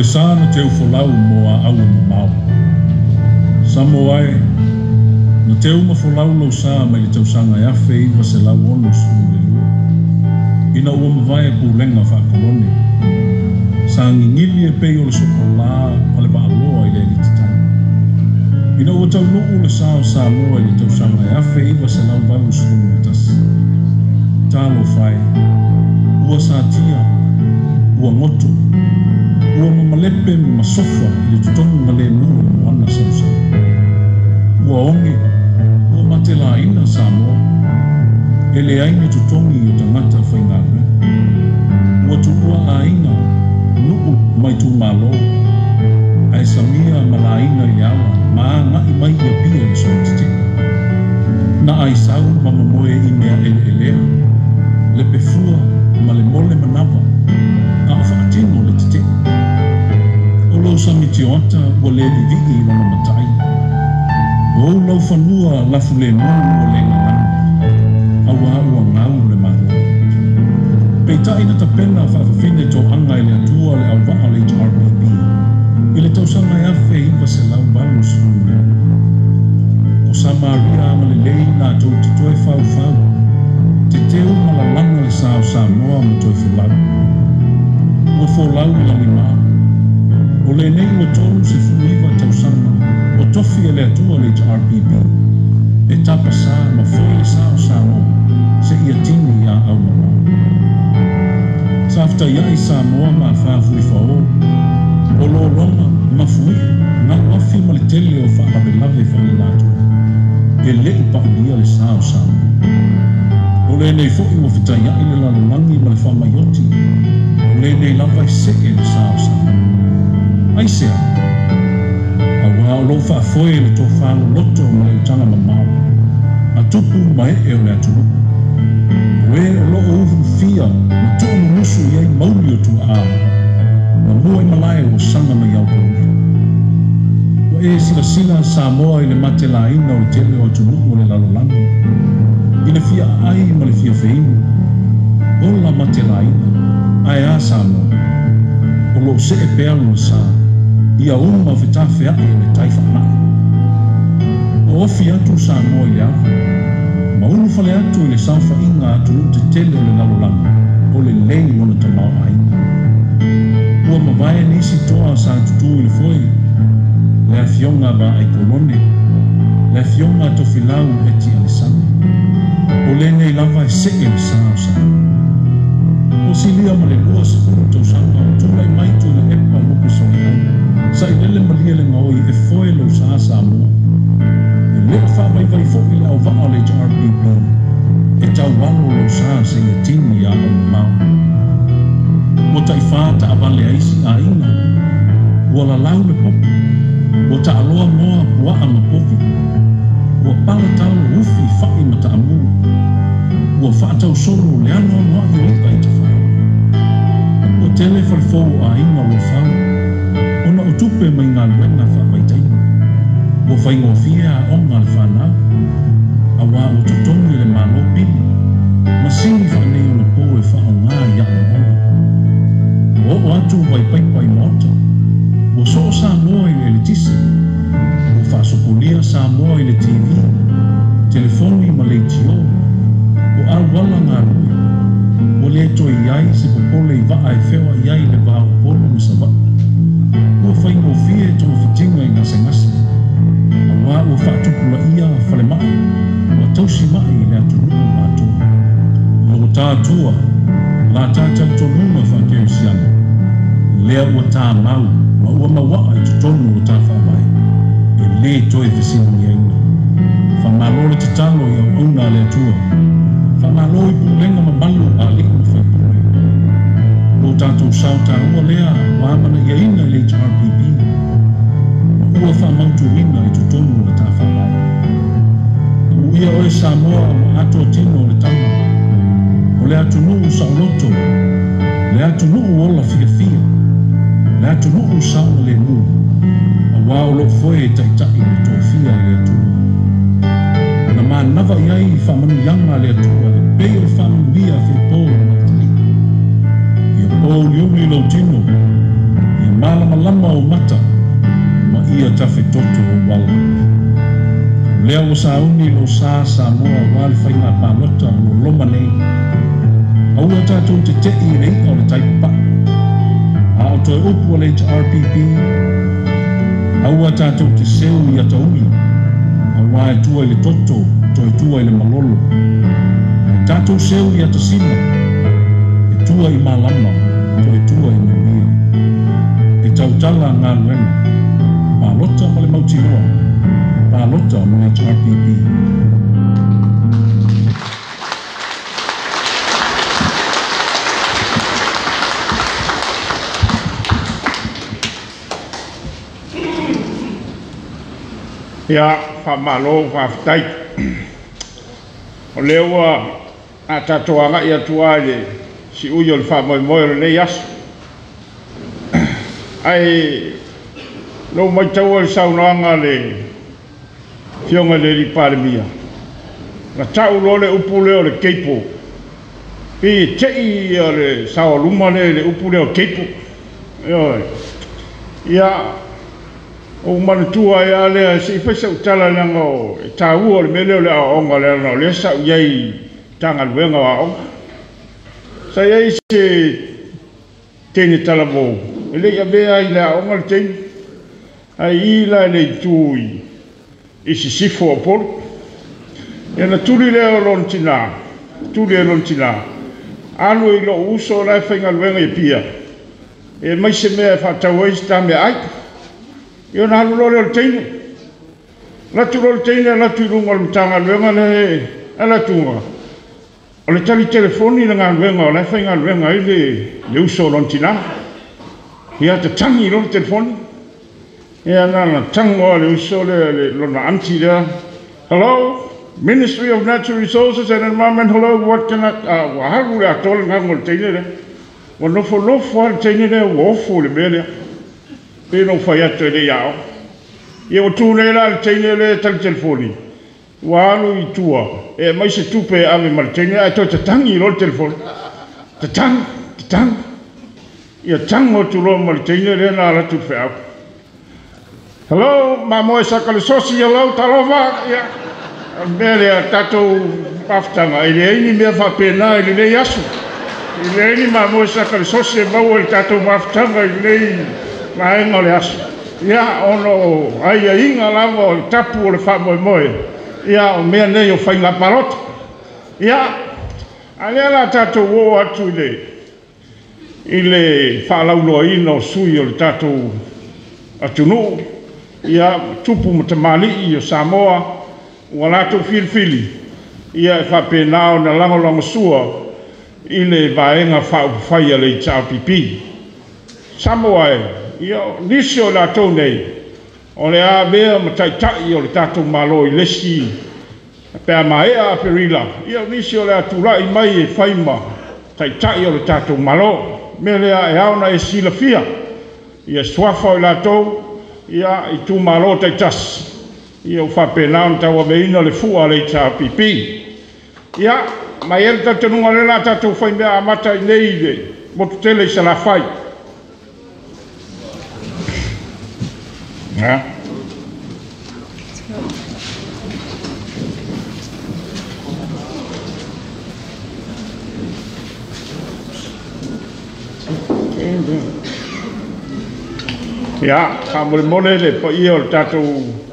le sana te ufolau moa au mo mau. Samoae, na te uma folau lo sa mai le tausanga ya feiva se lau ono sulu le lua. Ina ua mawai pu lenga wha kolone. Sa ngingili e pei o le sokola o le wa aloa i le li titani. Ina ua tau nuu le sao sa moa i le tausanga ya feiva se lau walu sulu le tasi. Talo fai, ua sa tia, ua ngoto, ua mamalepe masofa i le tutonga ma le mua mo ana sausa. Ua onge, ua matela ina Samoa, e le aina tutongi o tangata whaingawe. Ua tuua aina, nuu mai tu malo, ai samia malaina i awa, maa ngai mai ia pia i soatite. Na ai sau mamamoe i mea ele elea, le pefua ma le mole manapa, a o whaatino le tite. O lau samiti oata ua le vivigi i wana matai. O lau whanua lafu le munu o le ngalana, a ua ua ngau le maroa. Peita ina ta pena whaafafine tō anga i le atua le au waa le H R B B, i le tausanga e awhi iwa se lau walu sunu. O Samaria ama le lei nā tō titoe whau whau, te teo malalanga le sao Samoa ma toi fulau. Ua fōlau i langi maa. O le nei ua tonu se fuiwa tausanga, o tofi e le atua le H R B B. E tapa sa ma foi le sao Samoa, se ia tini ia au mama. Safta iai Samoa ma whaafuri whao. O lo ronga ma fui, ngā wafi ma le tele o whaalabe lave whani lato. E leu pa ulia le sao Samoa. O le nei fo i mo fitai ai le lalolangi ma le whamaioti. O le nei lava i seke le sao Samoa. Ai sea, a wā o lo whaafoe le tō whālo loto ma le utanga mamau. A tupu mai e o le atunu. Oe o lo o uhu fia ma tōnu nusu i ai mauli o tu a. Ma mua i malai o sanga mai au kauri. O e sila sila Samoa i le mate la ina o tele o atunu o le lalolangi. I le fia ai ma le fia feinu. O la mate la ina, ai a Samoa. O lo se e pea lo sa, ia uma fita fea e le taifa nai. O ofi atu Samoa i le awa, ma unu fale atu i le saufa inga atu te tele o le lalolanga, o le lei wana tamau aina. Ua mawae nisi toa sa tutu i le foi, le afionga ba ai kolone, le afionga to filau e ti alisana. O le nei lava e se e le sao sa. O silia ma le lua se kuru tau sanga, o tūlai mai tu le epa lupu songi ai. Sa i lele malia le ngoi e foe lau sa Samoa. E lea wha mai vai foki le au waa le H R B B. E tau walo lau sa se ia tini a au mau. Mo tai whata a wale aisi a ina. Ua la lau le popi. Ua ta aloa moa pua a mapovi. Ua pala tau ufi whai ma ta amu. Ua whaatau soro le ano noa i rika i ta whai. O tele whalfou a inga o whau, ona o tupe mai ngā luenga whapaitaina. O whaingo fia a onga le whanau, a wā o tutongi le malo pili, ma singi whanei o le pō e whao ngā ia o ona. O o atu wai paipai mota, o so o Samoa i le tisi, o whaasopolia Samoa i le T V, telefoni ma le tio, o alwala ngā rui, o le to iai se popole i waa e whewa iai le wao polo ni sa waa. Ua whaingo fie to fitinga i ngase ngase. A wā ua whaatupula ia whale mai, ua tausi mai le atunu ato. Lo tātua, la tātou tonuna whakeu siana. Lea ua tā mau, ma ua mawaa i tutonu o tā whamai. E le toi fisinu ni aina. Whamalole te talo i au auna le atua. Whanalo i pulenga ma malu a liku whaipure. O tātou sauta ua lea wa amana ia ina i le H R B B. Ua whamautu ina i tutonu na tā whamai. Uia oe Samoa ma ato tino le tama. O le atunuu sauloto. Le atunuu ola fia fia. Le atunuu sauna le mu. A wā o lo foe taitai le tō fia le atunuu. Na ma nava iai whamanu yanga le atua, le peo whamanu ia whi pō na matali. Ia pō liumi lau tino, ia malama lama o mata ma ia tafe toto o wala. Lea o sauni lo sa sa moa wale whainga pālota o loma nei. Aua tātou te te i rei o le taipa. A o toi upu le te R P P. Aua tātou te seu i ata umi. Aua e tua i le toto, toi tua i le malolo. Tātou seu i ata sina. E tua i malama, toi tua i me mia. E tautala ngā luena. Pālota ma le mautiloa. Pālota ma le R P P. Ia, whamalo, whaftai. O leo a tatoanga ia tuale, si uyo le whamoe moe le nei asu. Ai, lo mai tau le saunoanga le fionga le li palemia. Na tau lo le upu leo le keipo. Pi tei o le sao luma le le upu leo keipo. Ia, o manatua e alea se fesa utala nanga o e tāua le mele o le aonga le ana o le sa iei tanga luenga o aonga. Sa iei se tene tala mō. E le ia mea i le aonga le tene. Ai i la le tui i si sifo o polo. E na tuli le o lon tina. Tuli e lon tina. Anu i lo uso la e whainga luenga i pia. E mai se mea e whatau eisi ta mea ai. Io na lo le teine. La tu lo teine la tu lunga le tanga luenga le ala tunga. O le tali telefoni na ngā luenga o le whainga luenga i le le uso lontina. Ia te tangi lo telefoni. Ia na na tango le uso le le lona anti there. Hello, Ministry of Natural Resources and Environment. Hello, what can I uh wa halu le atol ngangol teine le. Wa no fo no fo teine le wo fo le bele. E no fai atu e le iao. E o tūne la le teine le tali telefoni. Wa anu i tua. E mai se tupe ave ma le teine. E to te tangi lo le telefoni. Te tang, te tang. Ia tang o tu lo ma le teine le na la tu whea. Hello, ma moe saka le sosi hello, talova. Ia. Mele a tatou paftanga. I le eini mea whapena i le nei asu. I le eini ma moe saka le sosi e mau e tatou paftanga i le nei ma enga le asu. Ia ono ai a inga lava o tapu o le whamoe moe. Ia o mea nei o whainga parota. Ia, alea la tatou o atu i le i le whalauloa ina o sui o le tatou atunu. Ia tupu ma tamali i o Samoa. Ua latou filifili. Ia e whapenao na langolango sua i le vaenga whaupawhai a le i R P P. Samoa e. Ia nisi o la tau nei. O le a mea ma taitai o le tatou malo i lesi. Pea maea a perila. Ia nisi o le a tulai mai e whaima. Taitai o le tatou malo. Mea lea e aona e sila fia. Ia swafa o la tau. Ia i tu malo taitas. Ia u whapenao taua meina le fua le R P P. Ia mai ele tatanunga le la tatou whaimea amata i nei le. Motu tele i sa la whai. Ja. Ja, gaan we mole le po io tatou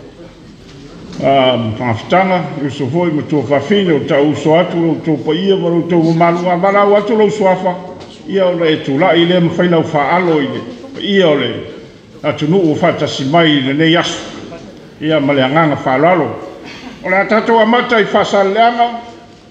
um faftanga eu so foi mo to fafino ta uso atu to po io mo to malu mala watu lo swafa io le tu la ile mo faina fa alo ile io le atu no fata si mai le nei asu ia maleanga fa lalo o la tatou amata i fasaleanga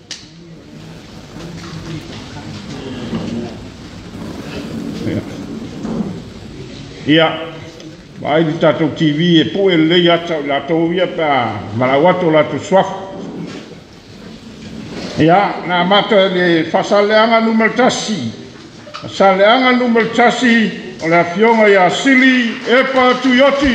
ia vai di tatou T V e po e le ata la to ia pa malawato la tu swaf ia na mata le fasaleanga numero tasi fasaleanga numero tasi o la fionga ia sili e pa tuyoti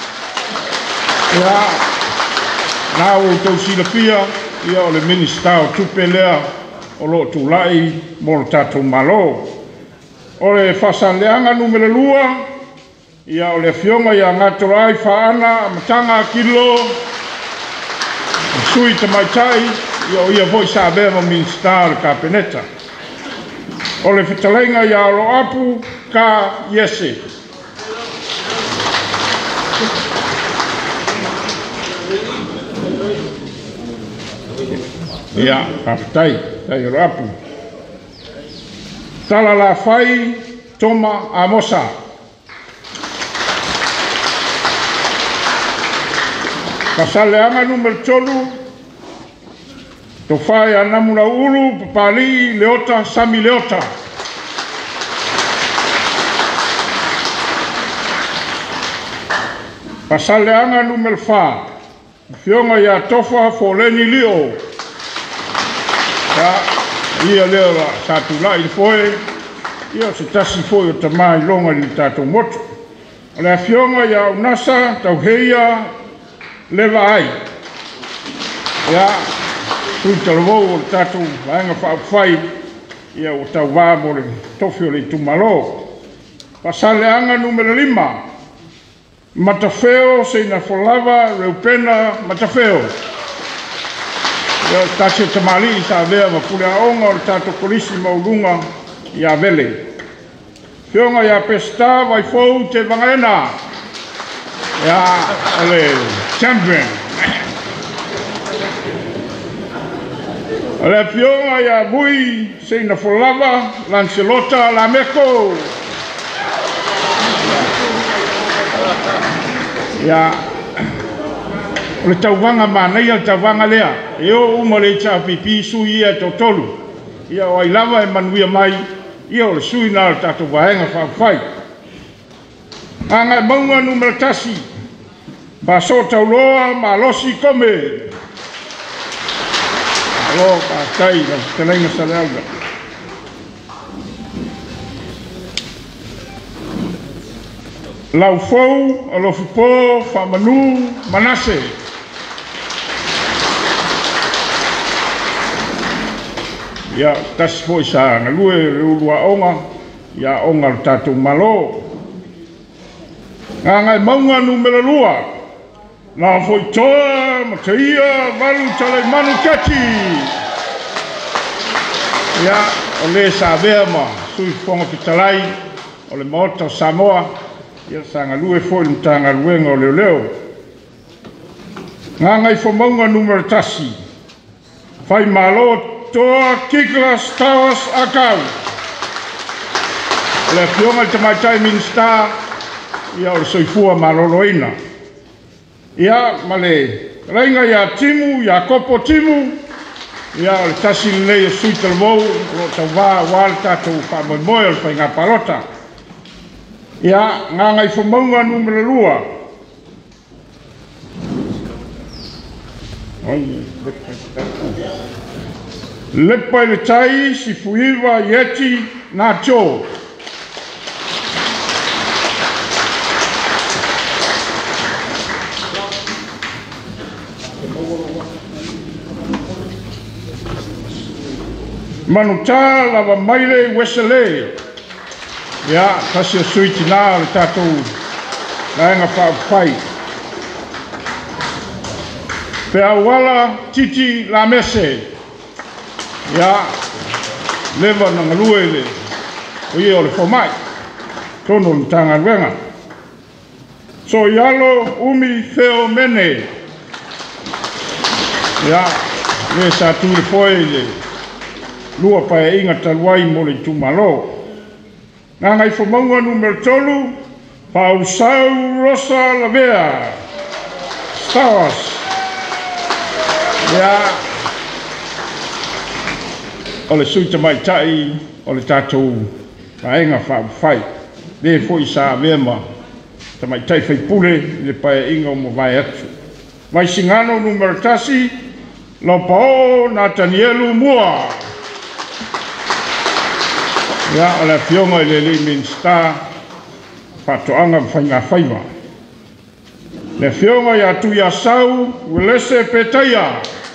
ia na o to silapia ia o le minister o tupelea o lo tulai mo tatou malo o le fasaleanga numero lua ia o le fionga ia ngatorai whaana matanga kilo sui te maitai ia o ia voi sa bema min star ka peneta o le fitalenga ia o lo apu ka yese ia aftai tai o lo apu tala la fai toma amosa kasaleanga numero tolu to fai anamula ulu papali leota sami leota kasaleanga numero fa fionga ya tofa foleni lio ya ia leo satu lai foi ia se tasi foi o tamai longa li tato moto la fionga ya unasa tauheia leva ai ia tui talvou o tato vaenga whaafai ia o tau vamo le tofi o le tumalo pasaleanga numero lima matafeo se ina folava reupena matafeo ia tasi tamali sa vea ma kule aonga o tato kolisi maulunga ia vele fionga ia pesta vai fou te vangaena ia ole champion ole fionga ia bui se ina folava Lancelota la meko ia ole tauvanga mana ia tauvanga lea eo uma le cha pipi sui ia totolu ia o ilava e manuia mai ia o le sui na tato vaenga whaafai anga maunga numero tasi ba so tauloa ma losi kome alo ka tai na telenga salauga lau fou alo fupo fa manu manase ia tasi foi sa na lue le ulua onga ia onga tatu malo nganga maunga numero lua na foi toa mataia valu tale manu kati ia o le sa vema sui fonga pitalai o le mota Samoa ia sanga lue foi mtanga luenga o leo leo nganga i fo maunga numero tasi fai malo toa kiklas tawas akau le fionga te maitai minsta ia o soifua maloloina ia male renga ia timu ia kopo timu ia o tasi le suitel mo o tava wal tatu pa moel pa nga palota ia nganga i fo maunga numero lua lepa le tai si fuiva yeti na cho manuta lava maile wesele ya kasi suiti na le tato laenga fa fai pe awala titi la mese ya leva na ngaluele o ye o le fomai tono ntanga wenga so yalo umi feo mene ya le sa tu le foile lua pa e inga taluai mo le tumalo nga ngai fomaunga numero tolu pa usau rosa la vea Stars ya o le suita mai tai o le tatou paenga whaafai le foi sa vema ta mai tai fai pule le pae inga o mo vai atu mai singano numero tasi lo pao Natanielu mua ya o le fionga le le minsta patoanga whainga whaiva le fionga ya tu ya sau welese petaya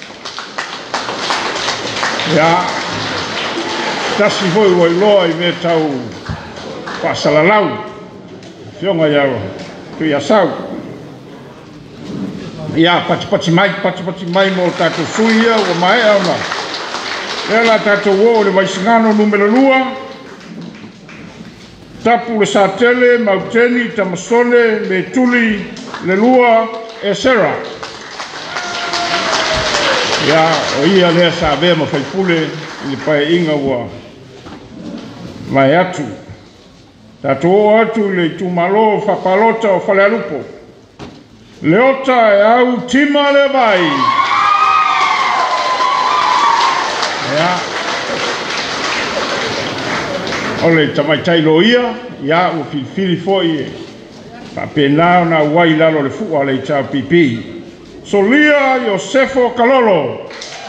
ya tasi foi wai loa i me tau pasalalau fionga ia tu ia sau ia pati pati mai pati pati mai mo tātou sui ia o mai auna e la tātou o le maisingano numero lua tapu le satele mauteni tamasone me tuli le lua e sera ia o ia lea sa vea ma faipule i le pae inga ua mai atu tātou o atu le tumalo whapalota o whale alupo leota e au tima le vai ia o le tamaitai lo ia ia ua filifili fo'i e whapena o na uai lalo le fu'a le tau pipi Solia Iosefo Kalolo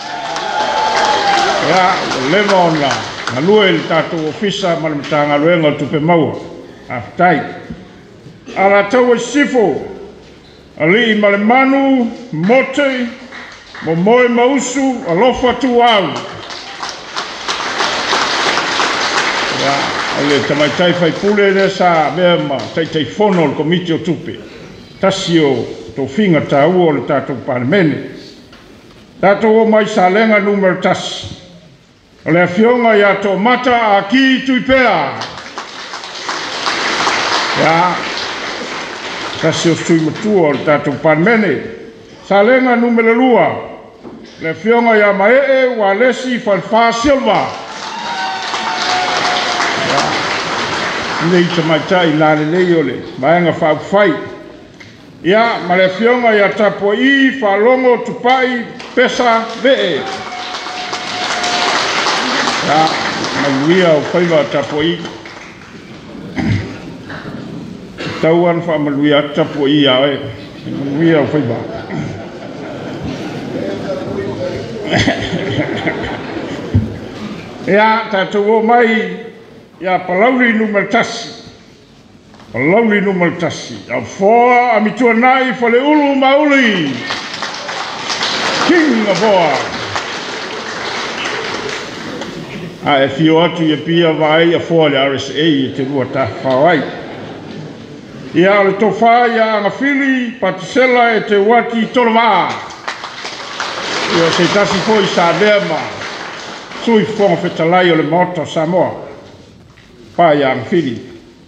ia lema ona na lue le tātou ofisa ma le matanga luenga o tupe maua aftai ala tau e sifo ali ma le manu mote mo moe mausu alofa tu au ia ale tamaitai fai pule le sa mea ma taitai fono le komiti o tupe tasi o tō whinga tā ua o le tātou palemene. Tātou o mai sa lenga numero tasi. O le fionga ia tō mata a ki tuipea. Ia, tasi o sui matua o le tātou palemene. Sa lenga numero lua. Le fionga ia mae wa lesi falfa silva. Ia, nei tamaitai nāre nei o le maenga whau fai. Ia, ma le fionga ia tapo i whalongo tupai pesa vee. Ia, ma luia o whaiva tapo i. Tauan wha ma luia tapo i a e. Ma luia o whaiva. Ia, tātou o mai, ia palauri numero tasi. Lauli numero tasi. A foa a mitua nai fa le ulu mauli. King of foa. A e fio atu i pia vai a foa le R S A i te rua ta whawai. Ia le tofa ia anga fili patisela e te wati toloma. Ia se tasi po i sa dema. Sui fonga fetalai o le moto Samoa. Pa ia anga fili.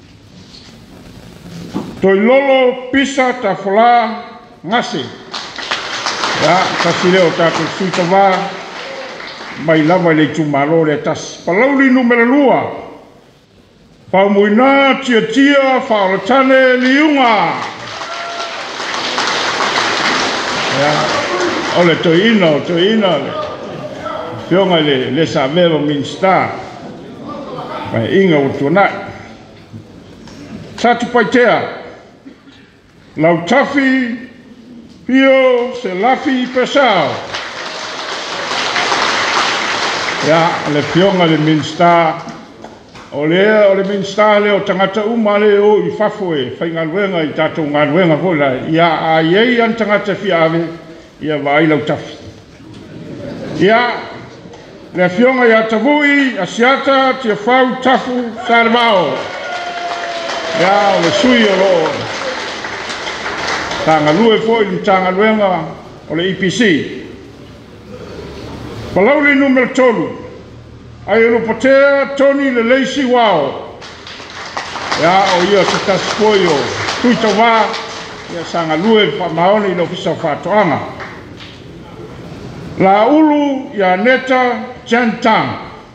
Toi lolo pisa ta fola ngase. Ya, kasi leo tātou suita wā. Mai lava le tumaro le tas. Palauli numero lua. Paumuina tia tia whaoratane liunga. Ya, ole toi ina, toi ina. Fionga le, le sa vero minsta. Mai inga o tuanai. Tatu paitea. Lau tafi, pio, se lafi pesao. Ya, le fionga le minsta. O lea, o le minsta le o tangata uma le o i fafoe. Fai ngaluenga i tatou ngaluenga kola. Ia a iei an tangata fiave. Ia vai lau tafi. Ia, le fionga ia tavui, asiata, tia fau, tafu, sarvao. Ia, o le sui o loo. Tanga lue fo i tanga luenga o le I P C. Palauli numero tolu. Ai ero patea Tony le leisi wao. Ia o ia se tasipoi o tuita wā. Ia sanga lue pa maoni no fisa whātoanga. La ulu ia neta Jantang.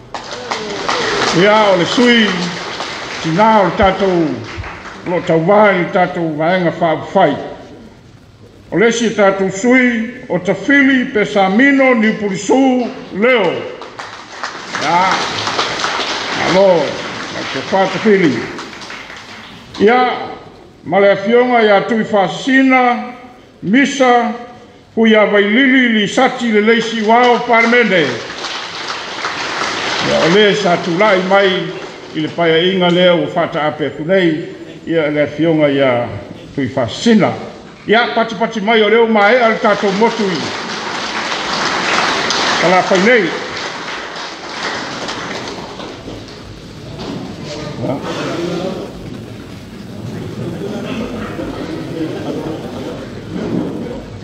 Ia o le sui tina o le tātou lo tau wā i tātou vaenga whāwhai. O lesi tātou sui o ta fili pe sa mino ni purisu leo. Ia, alo, te whāta fili. Ia, ma le fionga ia tui whasina, misa, hui a vai lili li sati le leisi wao parmene. Ia, o le sa tulai mai i le paia inga leo o whata ape kunei, ia le fionga ia tui whasina. Ia pati pati mai o leo mai al tātou motu i. Kala whai nei.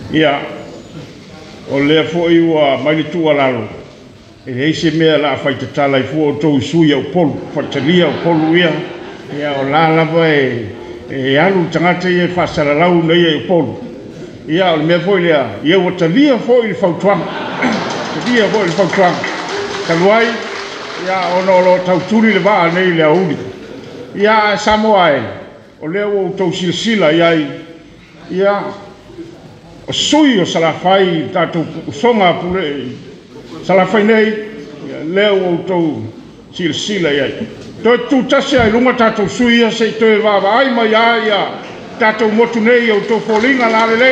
ia o lea fo'i ua mai le tualalo e lei se mea la faitatala i fua o tou sui au polu fatalia o polu ia ia o la lava e e alu tangata ia whasaralau nei e o polu ia o le mea fo'i lea ia ua talia fo'i le fautuanga talia fo'i le fautuanga taluai ia ono lo tauturi le vaa nei le auli ia Samoa e o lea ua tou silasila ia ia o sui o salafai tatou songa pule salafai nei lea ua tou silasila ia toi tu tasi ai lunga tatou sui ia se toi vava ai mai ia ia tatou motu nei o tou folinga la lelei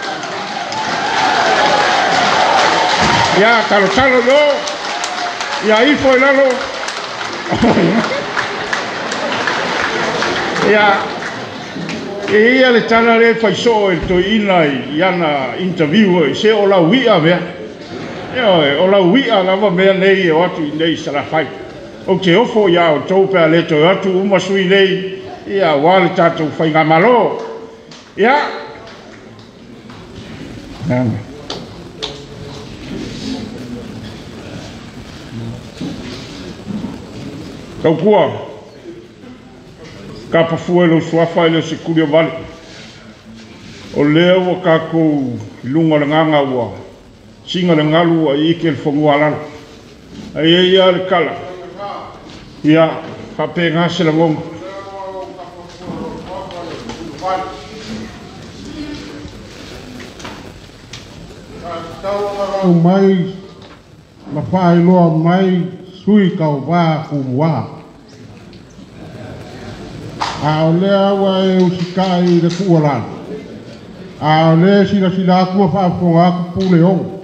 ia talo talo yo ia ifo i lalo ia e ia le tana le faiso e toi ina i ana interview e se o la wia mea ia o la wia lava mea nei e o atu i nei salafai o te ofo ia o tau pea le toi atu uma sui nei ia wale tatou whainga malo ia nana kau kua ka pafua lo suafa le sekuri o vale o lea ua kakou lunga le nganga ua singa le ngalu a ike le whangua lalo ai e ia le kala ia hape ngase la ngonga o mai ma fai loa mai sui kau wā kuwa a o lea wa e usikai le kualan a o lea sila sila akua whaafonga aku pule o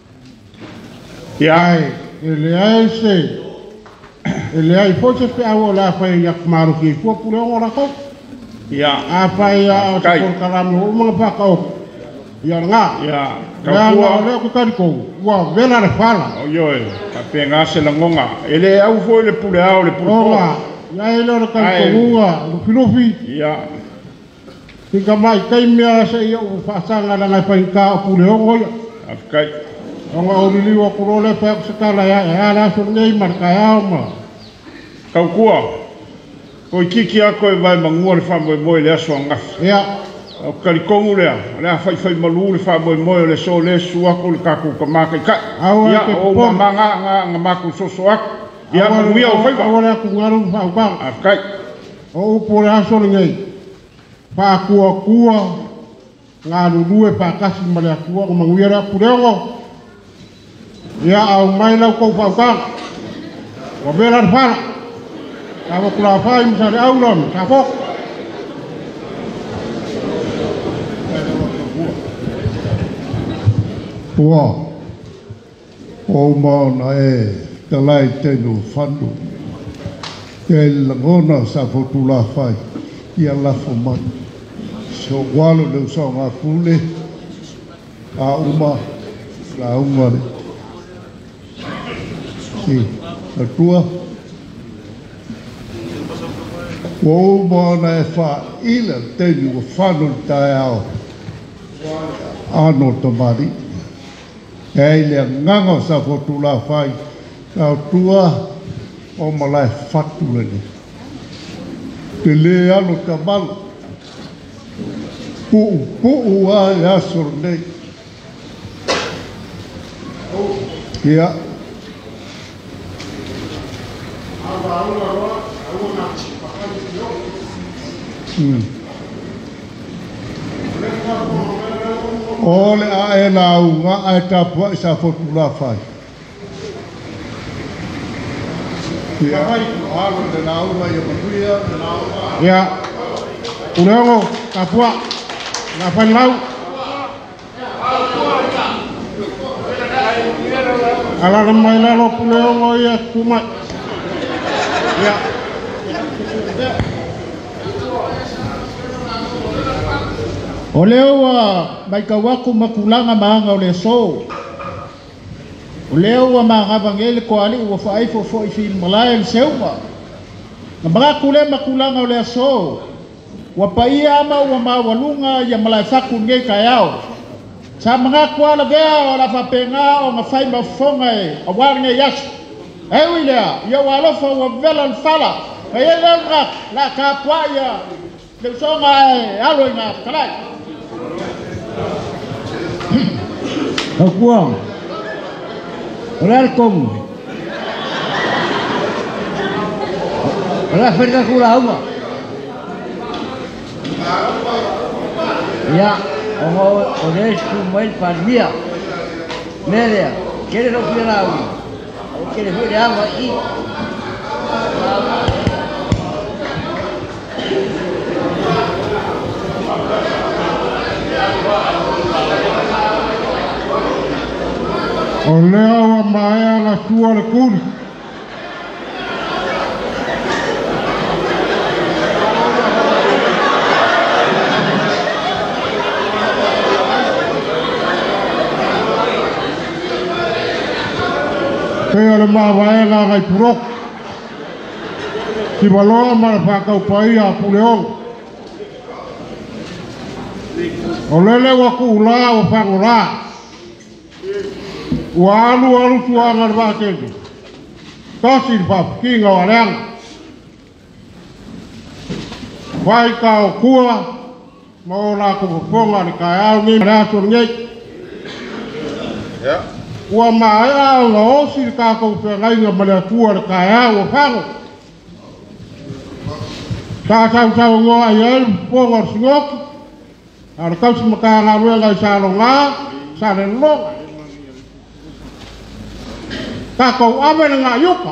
ia e lea e se e lea i fose pe awa la whai yak maru ki fua pule o rako ia a whai a o te korkarami o mga whaka o ia ngā ia lea kau ngā kua lea kutariko ua vela le whala o yoe hape ngase la ngonga ele au foi le pule au le pule Ola, ia e lora kalkonga, lufi lufi, ia tika mai kai mea se ia u whaasanga na ngai whainka o pule ongo ia. afkai Onga oriliwa kurole pe ako sakala ia, e ala so ngei marka ia ma. kau kua ko i kiki ako e vai mangua le whamoe moe le aso angafi Ia, o karikongu lea le a whai whai malu le whamoe moe le so le suako le kaku ka maka i kai Awa ia ke o kupon. mamanga nga nga maku soso aku ia awa manuia o whaiva awa lea kungaru whaukang, afkai o upore aso ni ngei. Whaakua kua, ngā rurue whaakasi ma lea kua, o manguia lea pule ongo. Ia au mai lau kou whaukang, wa vera le whala. Kawa kula whai msa le au lam, ka fok. Tua, o maona e talai tenu whanu. Ke langona sa fotula whai, ia lafo mai. So walo leu sa ngā kule, a uma, la umare. Si, a tua. O maona e wha ila tenu whanu tae ao. Ano tamari. Ei le nganga sa fotula whai, kau tua o malai whatu lene. Te le alo ka malu, puu, puu a e asor nei. Ia. Hmm. Ole a e la unga a e tapua i sa fotula whai. Ia, alo le la unga i a matuia, le la unga. Ia, uleongo, kapua, ngā whai lau. Ala mai lalo puleongo ia kumai. Ia. O leo wa mai ka waku makulanga maanga o le so. O leo wa maanga vangele ko ali wa fai fo fo i fin malai le seuma. Na mga kule makulanga o le so. Wa paia ama wa mawalunga ya malai faku nge kayao. Sa mga kwa la vea o la papenga o ngafai mafonga e a warnge yasu. E wilea, ia walofa wa vela fala. E ia nga la ka kwa ia. Le songa e alo nga kalai. Akuang. Welcome. Ora ferga kula uma. Ya, o o tu mai parmia. Merea, quere no pirau. Quere foi água e o lea wa maea la sua le kuri. Pea le maa wae la ngai purok. Si waloa ma le whakau pai a puleong. O lele wa ku ula o whangora. Ua alu alu tuanga le wākenge. Tosi le whapikinga o areanga. Wai ka o kua, ma o la kukuponga le kai au ni le aso ngei. Ua mai au la osi le kako whengainga ma le kua le kai au o whango. Sa tau tau ngoa i au ponga o singoki. A le kausi maka ngā ruenga i sa lo ngā, sa le longa. Ka kou ame na ngā yuka.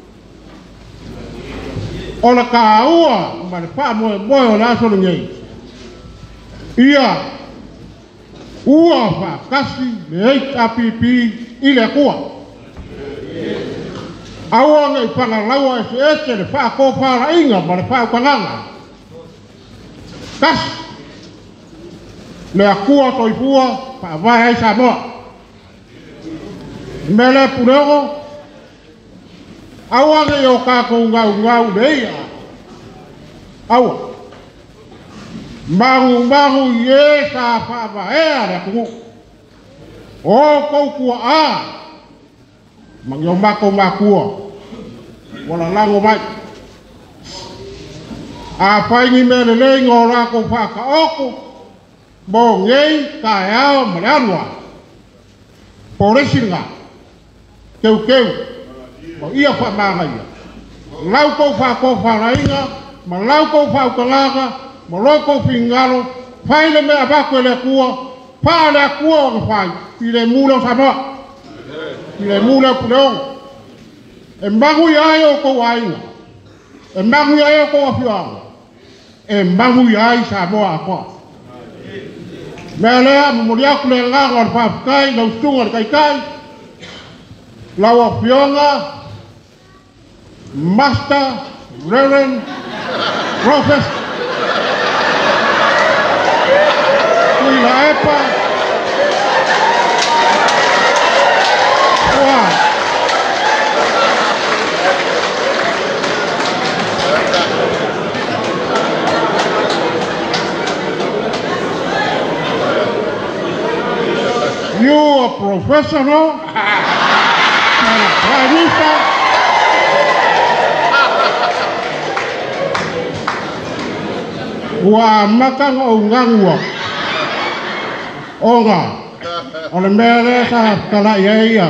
O na ka aua, ma le paa moe moe o le aso le ngei. Ia, ua wha kasi le eit apipi i le kua. Aua ngai panga laua e se ese le paa ko whara inga ma le paa ukanganga. Kasi, le akua toipua, paa vai ai sa moa. Mele purego awa ge yo ka ko ngau ngau leia awa mangu mangu ye sa fa ba e ara ku o ko ku a mang yo ma ko ma ku wala lango mai a fa ni mele le ngora ko fa ka oku bo ngei ka ya mlanwa poresinga keu keu o ia wha maanga ia lau kou wha kou wha rainga ma lau kou wha ukalaga ma lau kou whingaro whai le mea bako le kua pā le kua o ka whai i le mula o Samoa i le mula o Puleong e mangu i ai o kou ainga e mangu i ai o kou awhianga e mangu i ai Samoa a koa mea lea mamori aku le nganga o le whaafikai lau stunga le kaikai Lawa Fionga, Master, Reverend, Professor, Kuila Epa, Wow. You a professional? Revista wa makang o ngangwa onga ole mere sa kala ia ia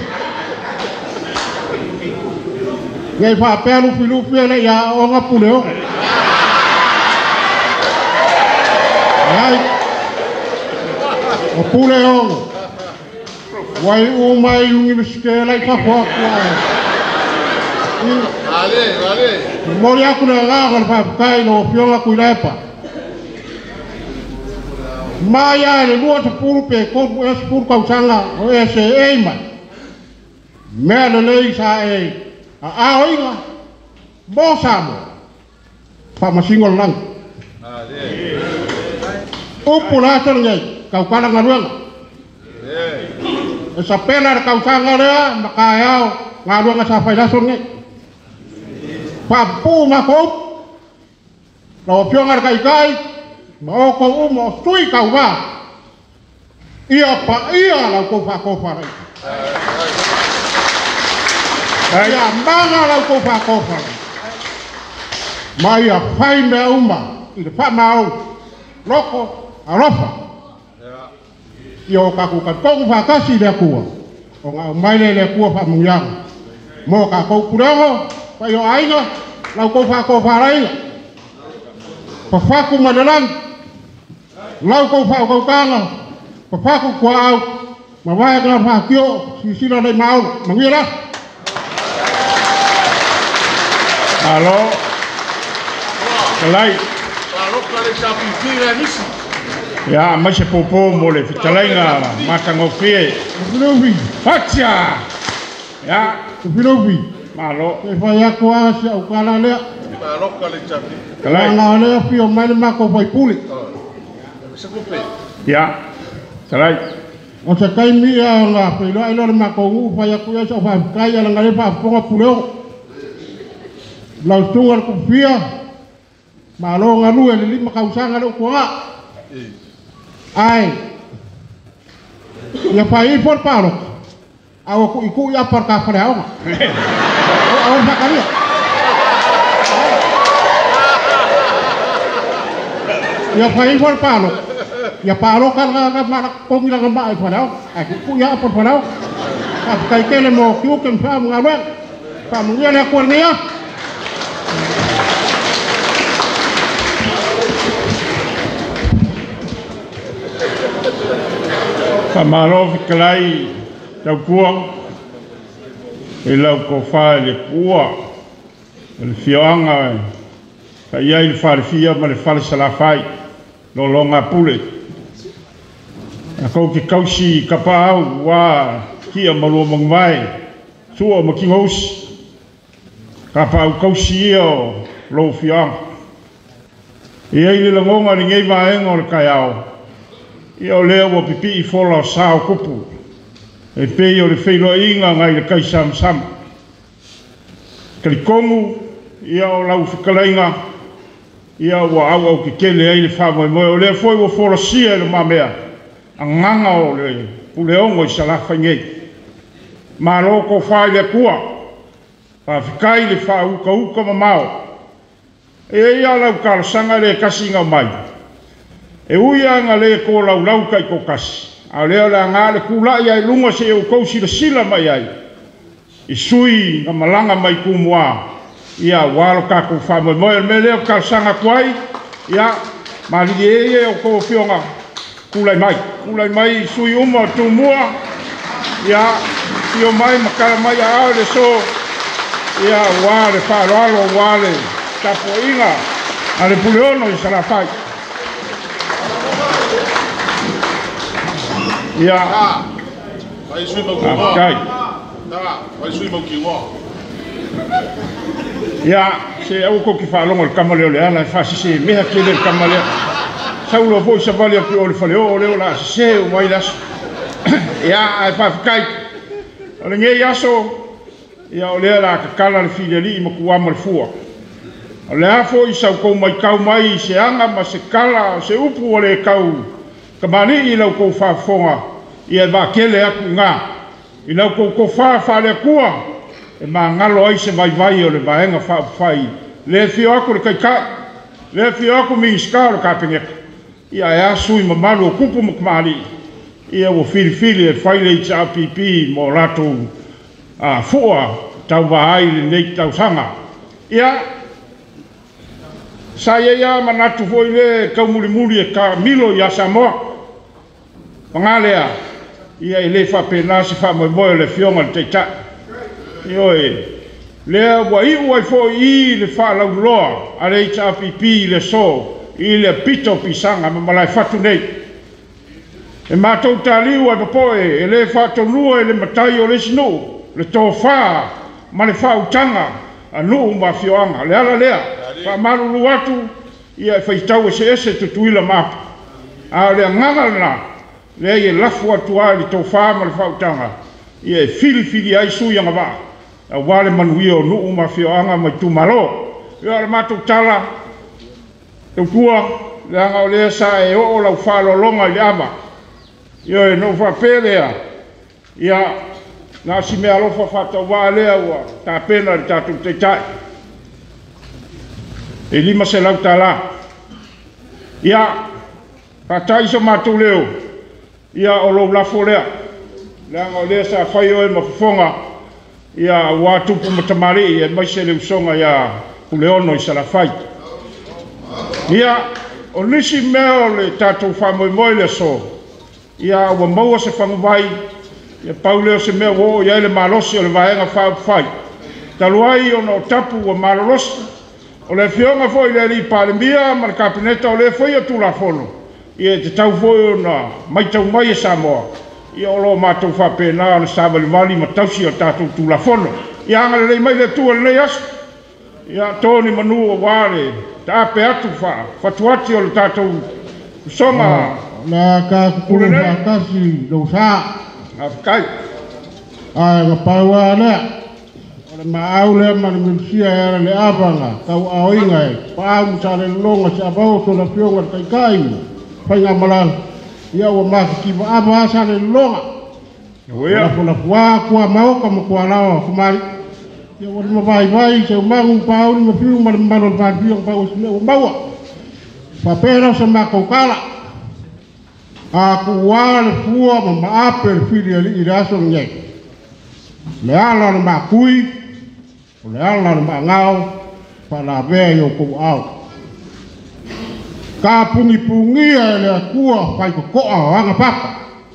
ngai fa pelu pilu pele ya onga puleo ai o puleo Wai umai universite lai whakua kua. Vale, vale. Mori aku na ngā kua whakai no Fionga Kuila Epa. Mai ai le lua te puru pe kopu e puru kautanga o e se e mai. Mea le lei sa e a a oinga. Bo samo. Whamasingo lang. Upu lata ngai. Kaukana ngaruanga. E sa pena re kautanga rea, makayao, ngā ruanga sa whailaso ngai. Papu ma kou, na o Fionga re kaikai, ma o kou umo, sui kau wā. ia pa ia lau kou whakopa rei. Ia manga lau kou whakopa rei. Ma ia whai mea uma, i le wha mau, loko, a ropa. Ia o kaku katongu whakasi lea kua. O ngā umaile lea kua wha mungianga. Mō ka kou kurango, whai o ainga, lau kou whakopa rei. Pa whaku manalang, lau kou whakau kanga, pa whaku kua au, ma wai ngā whakio, si sila nei mauru, mangira. Alo. Kalai. Alo, kare sa pipira nisi. Ya, mai se popo mo le fitalainga matangofie. Ufilofi. Fatia. Ya, ufilofi. Malo. E whai ako a se au kala lea. Alo, kare sa pipira. Kalai. Ngā lea pio mai le mako whai puli. Sa kupe. Ya. Kalai. O se kai mi a ngā pēlo ai lor mako ngu whai ako a se au whai kai ala ngare wha ponga puleo. Lau tungar kufia. Ma lo ngā lue le lima kausanga leo kua. Ai. Ia whai i por paro. Awa ku iku ia por ka whare aonga. Awa whakaria. Ia whai i por paro. Ia paro ka ngā mara kongi langa maa i whare aonga. Ai ku ia por whare aonga. Ka kai kele mo kiu kem wha mga luen. Ka mungia lea kua ngia. Ka malo kalai tau kua e lau ko whae le kua le fioanga ka iai le whare fia ma le whare salawhai lo longa pule a kou ki kausi ka pāau wā kia malua mangwai sua ma ki ngausi ka pāau kausi ia o lo fioanga iai le langonga ni ngei vaenga o le kai au ia o lea ua pipi i fola o sao kupu. E pei o le whailo inga ngai le kai sam sam. Kalikongu, ia o lau whikalainga, ia ua au au ki kele ai le whamoe moe. O lea foi ua fola sia e le mamea. A nganga o le puleongo i salafa ngei. Ma loko whai le kua. Pa whikai le wha uka uka mamao. E ia lau karasanga le kasi inga mai. E uia nga le ko lau lau kai ko kasi. A lea la ngā le kula ia i lunga se eu kousi le sila mai ai. I sui nga malanga mai kumua. Ia walo kako whamoe moe. Me leo ka sanga kuai. Ia mali e e o ko fionga. Kulai mai. Kulai mai sui uma tu mua. Ia fio mai makala mai a au le so. Ia wale wharoalo wale. Tapo inga. A le puleono i salafai. Ia, Vai sui mau ki wā. kai. Vai sui mau ki wā. Ia, se au ko ki whaalonga le kamaleo le ala, whasi se meha kele le kamaleo. Saulo fo sa vale ki o le whaleo o leo la se o mai las. Ia, ai whawhikai. O le ngei aso, ia o lea la ka kala le whileri i maku ama le fua. O le afo i sau kou mai kau mai se anga ma se kala, se upu o le kau. Ka mani i lau kou whaafonga i e wā kele aku ngā. I lau kou kou whaa whare kua e mā ngalo ai se mai vai o le vaenga whaapawhai. Le fio aku le kai kai. Le fio aku mi iskao le kāpengeka. I a e asu i mamalu o kupu makamari. I e o fili fili e whaile i ta pipi mo rato a fua tau wahai le nei tau sanga. Ia sa ia ia manatu foi le kaumuli muli e ka milo ia Samoa. Pangalea, ia i le whapena si whamoe moe le fionga le teita. Ioi, lea wa i uai fo i le whalau loa, a le ita apipi le so, i le pito pisanga, ma malai whatu nei. E mātou tāliu ai papoe, e le whatonua e le matai o le sinu, le tō wha, ma le whautanga, a nuu ma fioanga, le ala lea, wha maruru atu, ia e whaitau e se ese tutuila mapa. A le nganga na, le e lafu atu ai le tō whāma le whautanga. Ia e fili fili ai sui anga wā. A wale manuia o nuu ma whioanga mai tumaro. Ia le mātou tala. Tau tua, le anga o lea sa e o o lau whālolonga i le ama. Ia e no whapelea. Ia nā si mea lofa whatau wā lea ua tā pena le tātou te tai. E lima se lau tā la. Ia whatai so mātou leo. Ia o lou lafo lea. Lea ngā lea sa whai oe ma whonga. Ia wātupu matamari e mai se leu songa ia kuleono i sala whai. Ia o nisi mea o le tātou whamoi moi le so. Ia ua maua se whangawai. Ia pauleo se mea wo ia le malosi o le vaenga whau whai. Taluai o no tapu o malolosi. O le fionga foi le li palemia ma le kapineta o le foi o tula fono. Ia te tau foi o na mai tau mai e Samoa. Ia o lo mātou whapena o le sabali mali ma tausi o tātou tula fono. Ia anga le mai le tua le nei asu. Ia tōni manu o wāre. Ta ape atu wha. Whatuati o le tātou songa. Na ka kukuru na kasi do sa. Afkai. Ai ka paua lea. O le maau lea ma le milisia era le avanga. Tau ao inga e. Paamu sa le longa se abao so na fionga le kaikai. Pai ngā malala. Ia ua maki ki wa aba sa le longa. Ia. Na puna kua kua maoka ma kua lawa kumari. Ia ua lima vai vai se umangu pao ni ma fiu ma le mano le vāpio pao si leo maua. Whapera sa makaukala. A kuwa le fua ma maape le fili ali i raso ngei. Le ala le makui, le ala le mangau, pa la vea yo kou au. Ka pungi pungia e le akua fai kokoa o anga papa.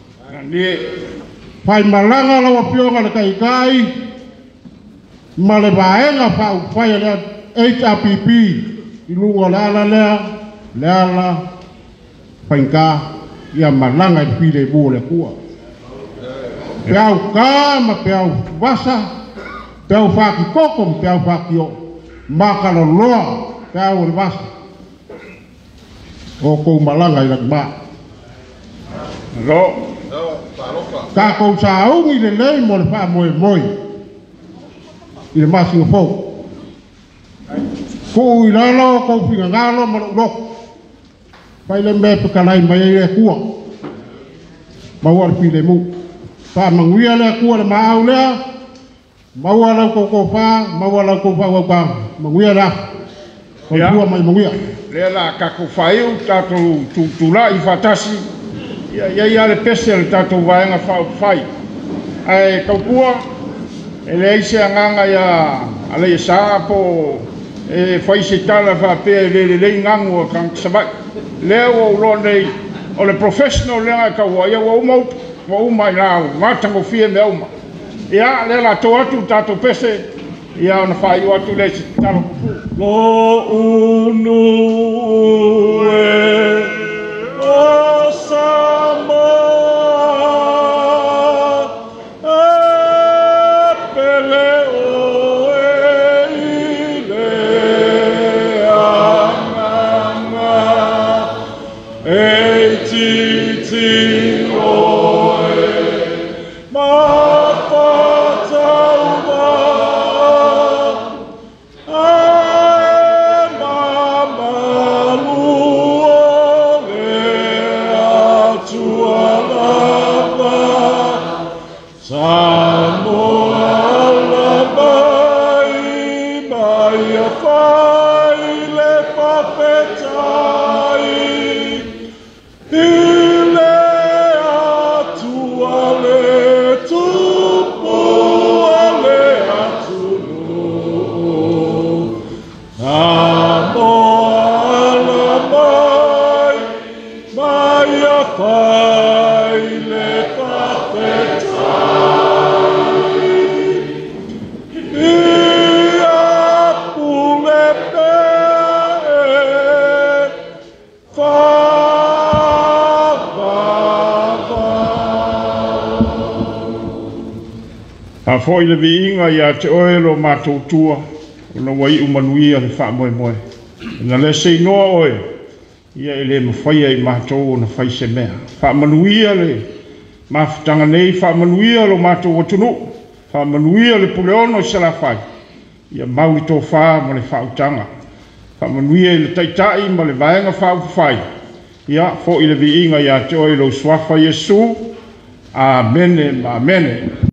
Fai malanga lawa pionga le kai kai, ma le vaenga fai fai le H R P P, i lungo le ala lea, le ala, fai nka, ia malanga i file bua le kua. Peau ka ma peau wasa, peau whaki koko ma peau whaki o. Makalo loa, peau le wasa. O kou malanga i lak maa. Ro. Ka kou sa aungi le nei mo le wha moe moe. I le masinga fau. Kou i lalo, kou pinga ngalo ma loko. Pai le me pe kalai mai e kua. Maua le pile mu. Pa manguia le kua le maau lea. Maua lau kou kou wha, maua lau kou wha wau pa. Manguia la. Kou kua mai manguia. Lea la kako whaiu tātou tūtula i whatasi. Ia ia ia le pese le tātou vaenga whau whai. Ai kaukua, e le eise anganga ia ale i sāpo, e whai se tala whapea le le lei ngangu a kang savai. Lea wa ulo nei, o le professional lea kaua, ia wa umau, wa umai nao, mātango fie me uma. Ia lea la tō atu tātou pese, ia ona whaiu atu le se tala kufu. Lo unu e o Samoa e pele o e ile anganga e titi o e mawhata A foi le viinga ia te oelo mātou tua, o na wai umanuia le wha moe moe. Na le se inoa oe, ia ele mawhaia i mātou o na whai se mea. Wha manuia le, mawhitanga nei, wha manuia lo mātou o tunu, wha manuia le puleono i sala whai. Ia mau i tō wha ma le whautanga. Wha manuia i le taitai ma le vaenga wha whai. ia fo i le viinga ia te o i lo swafa Yesu. Amen, amen.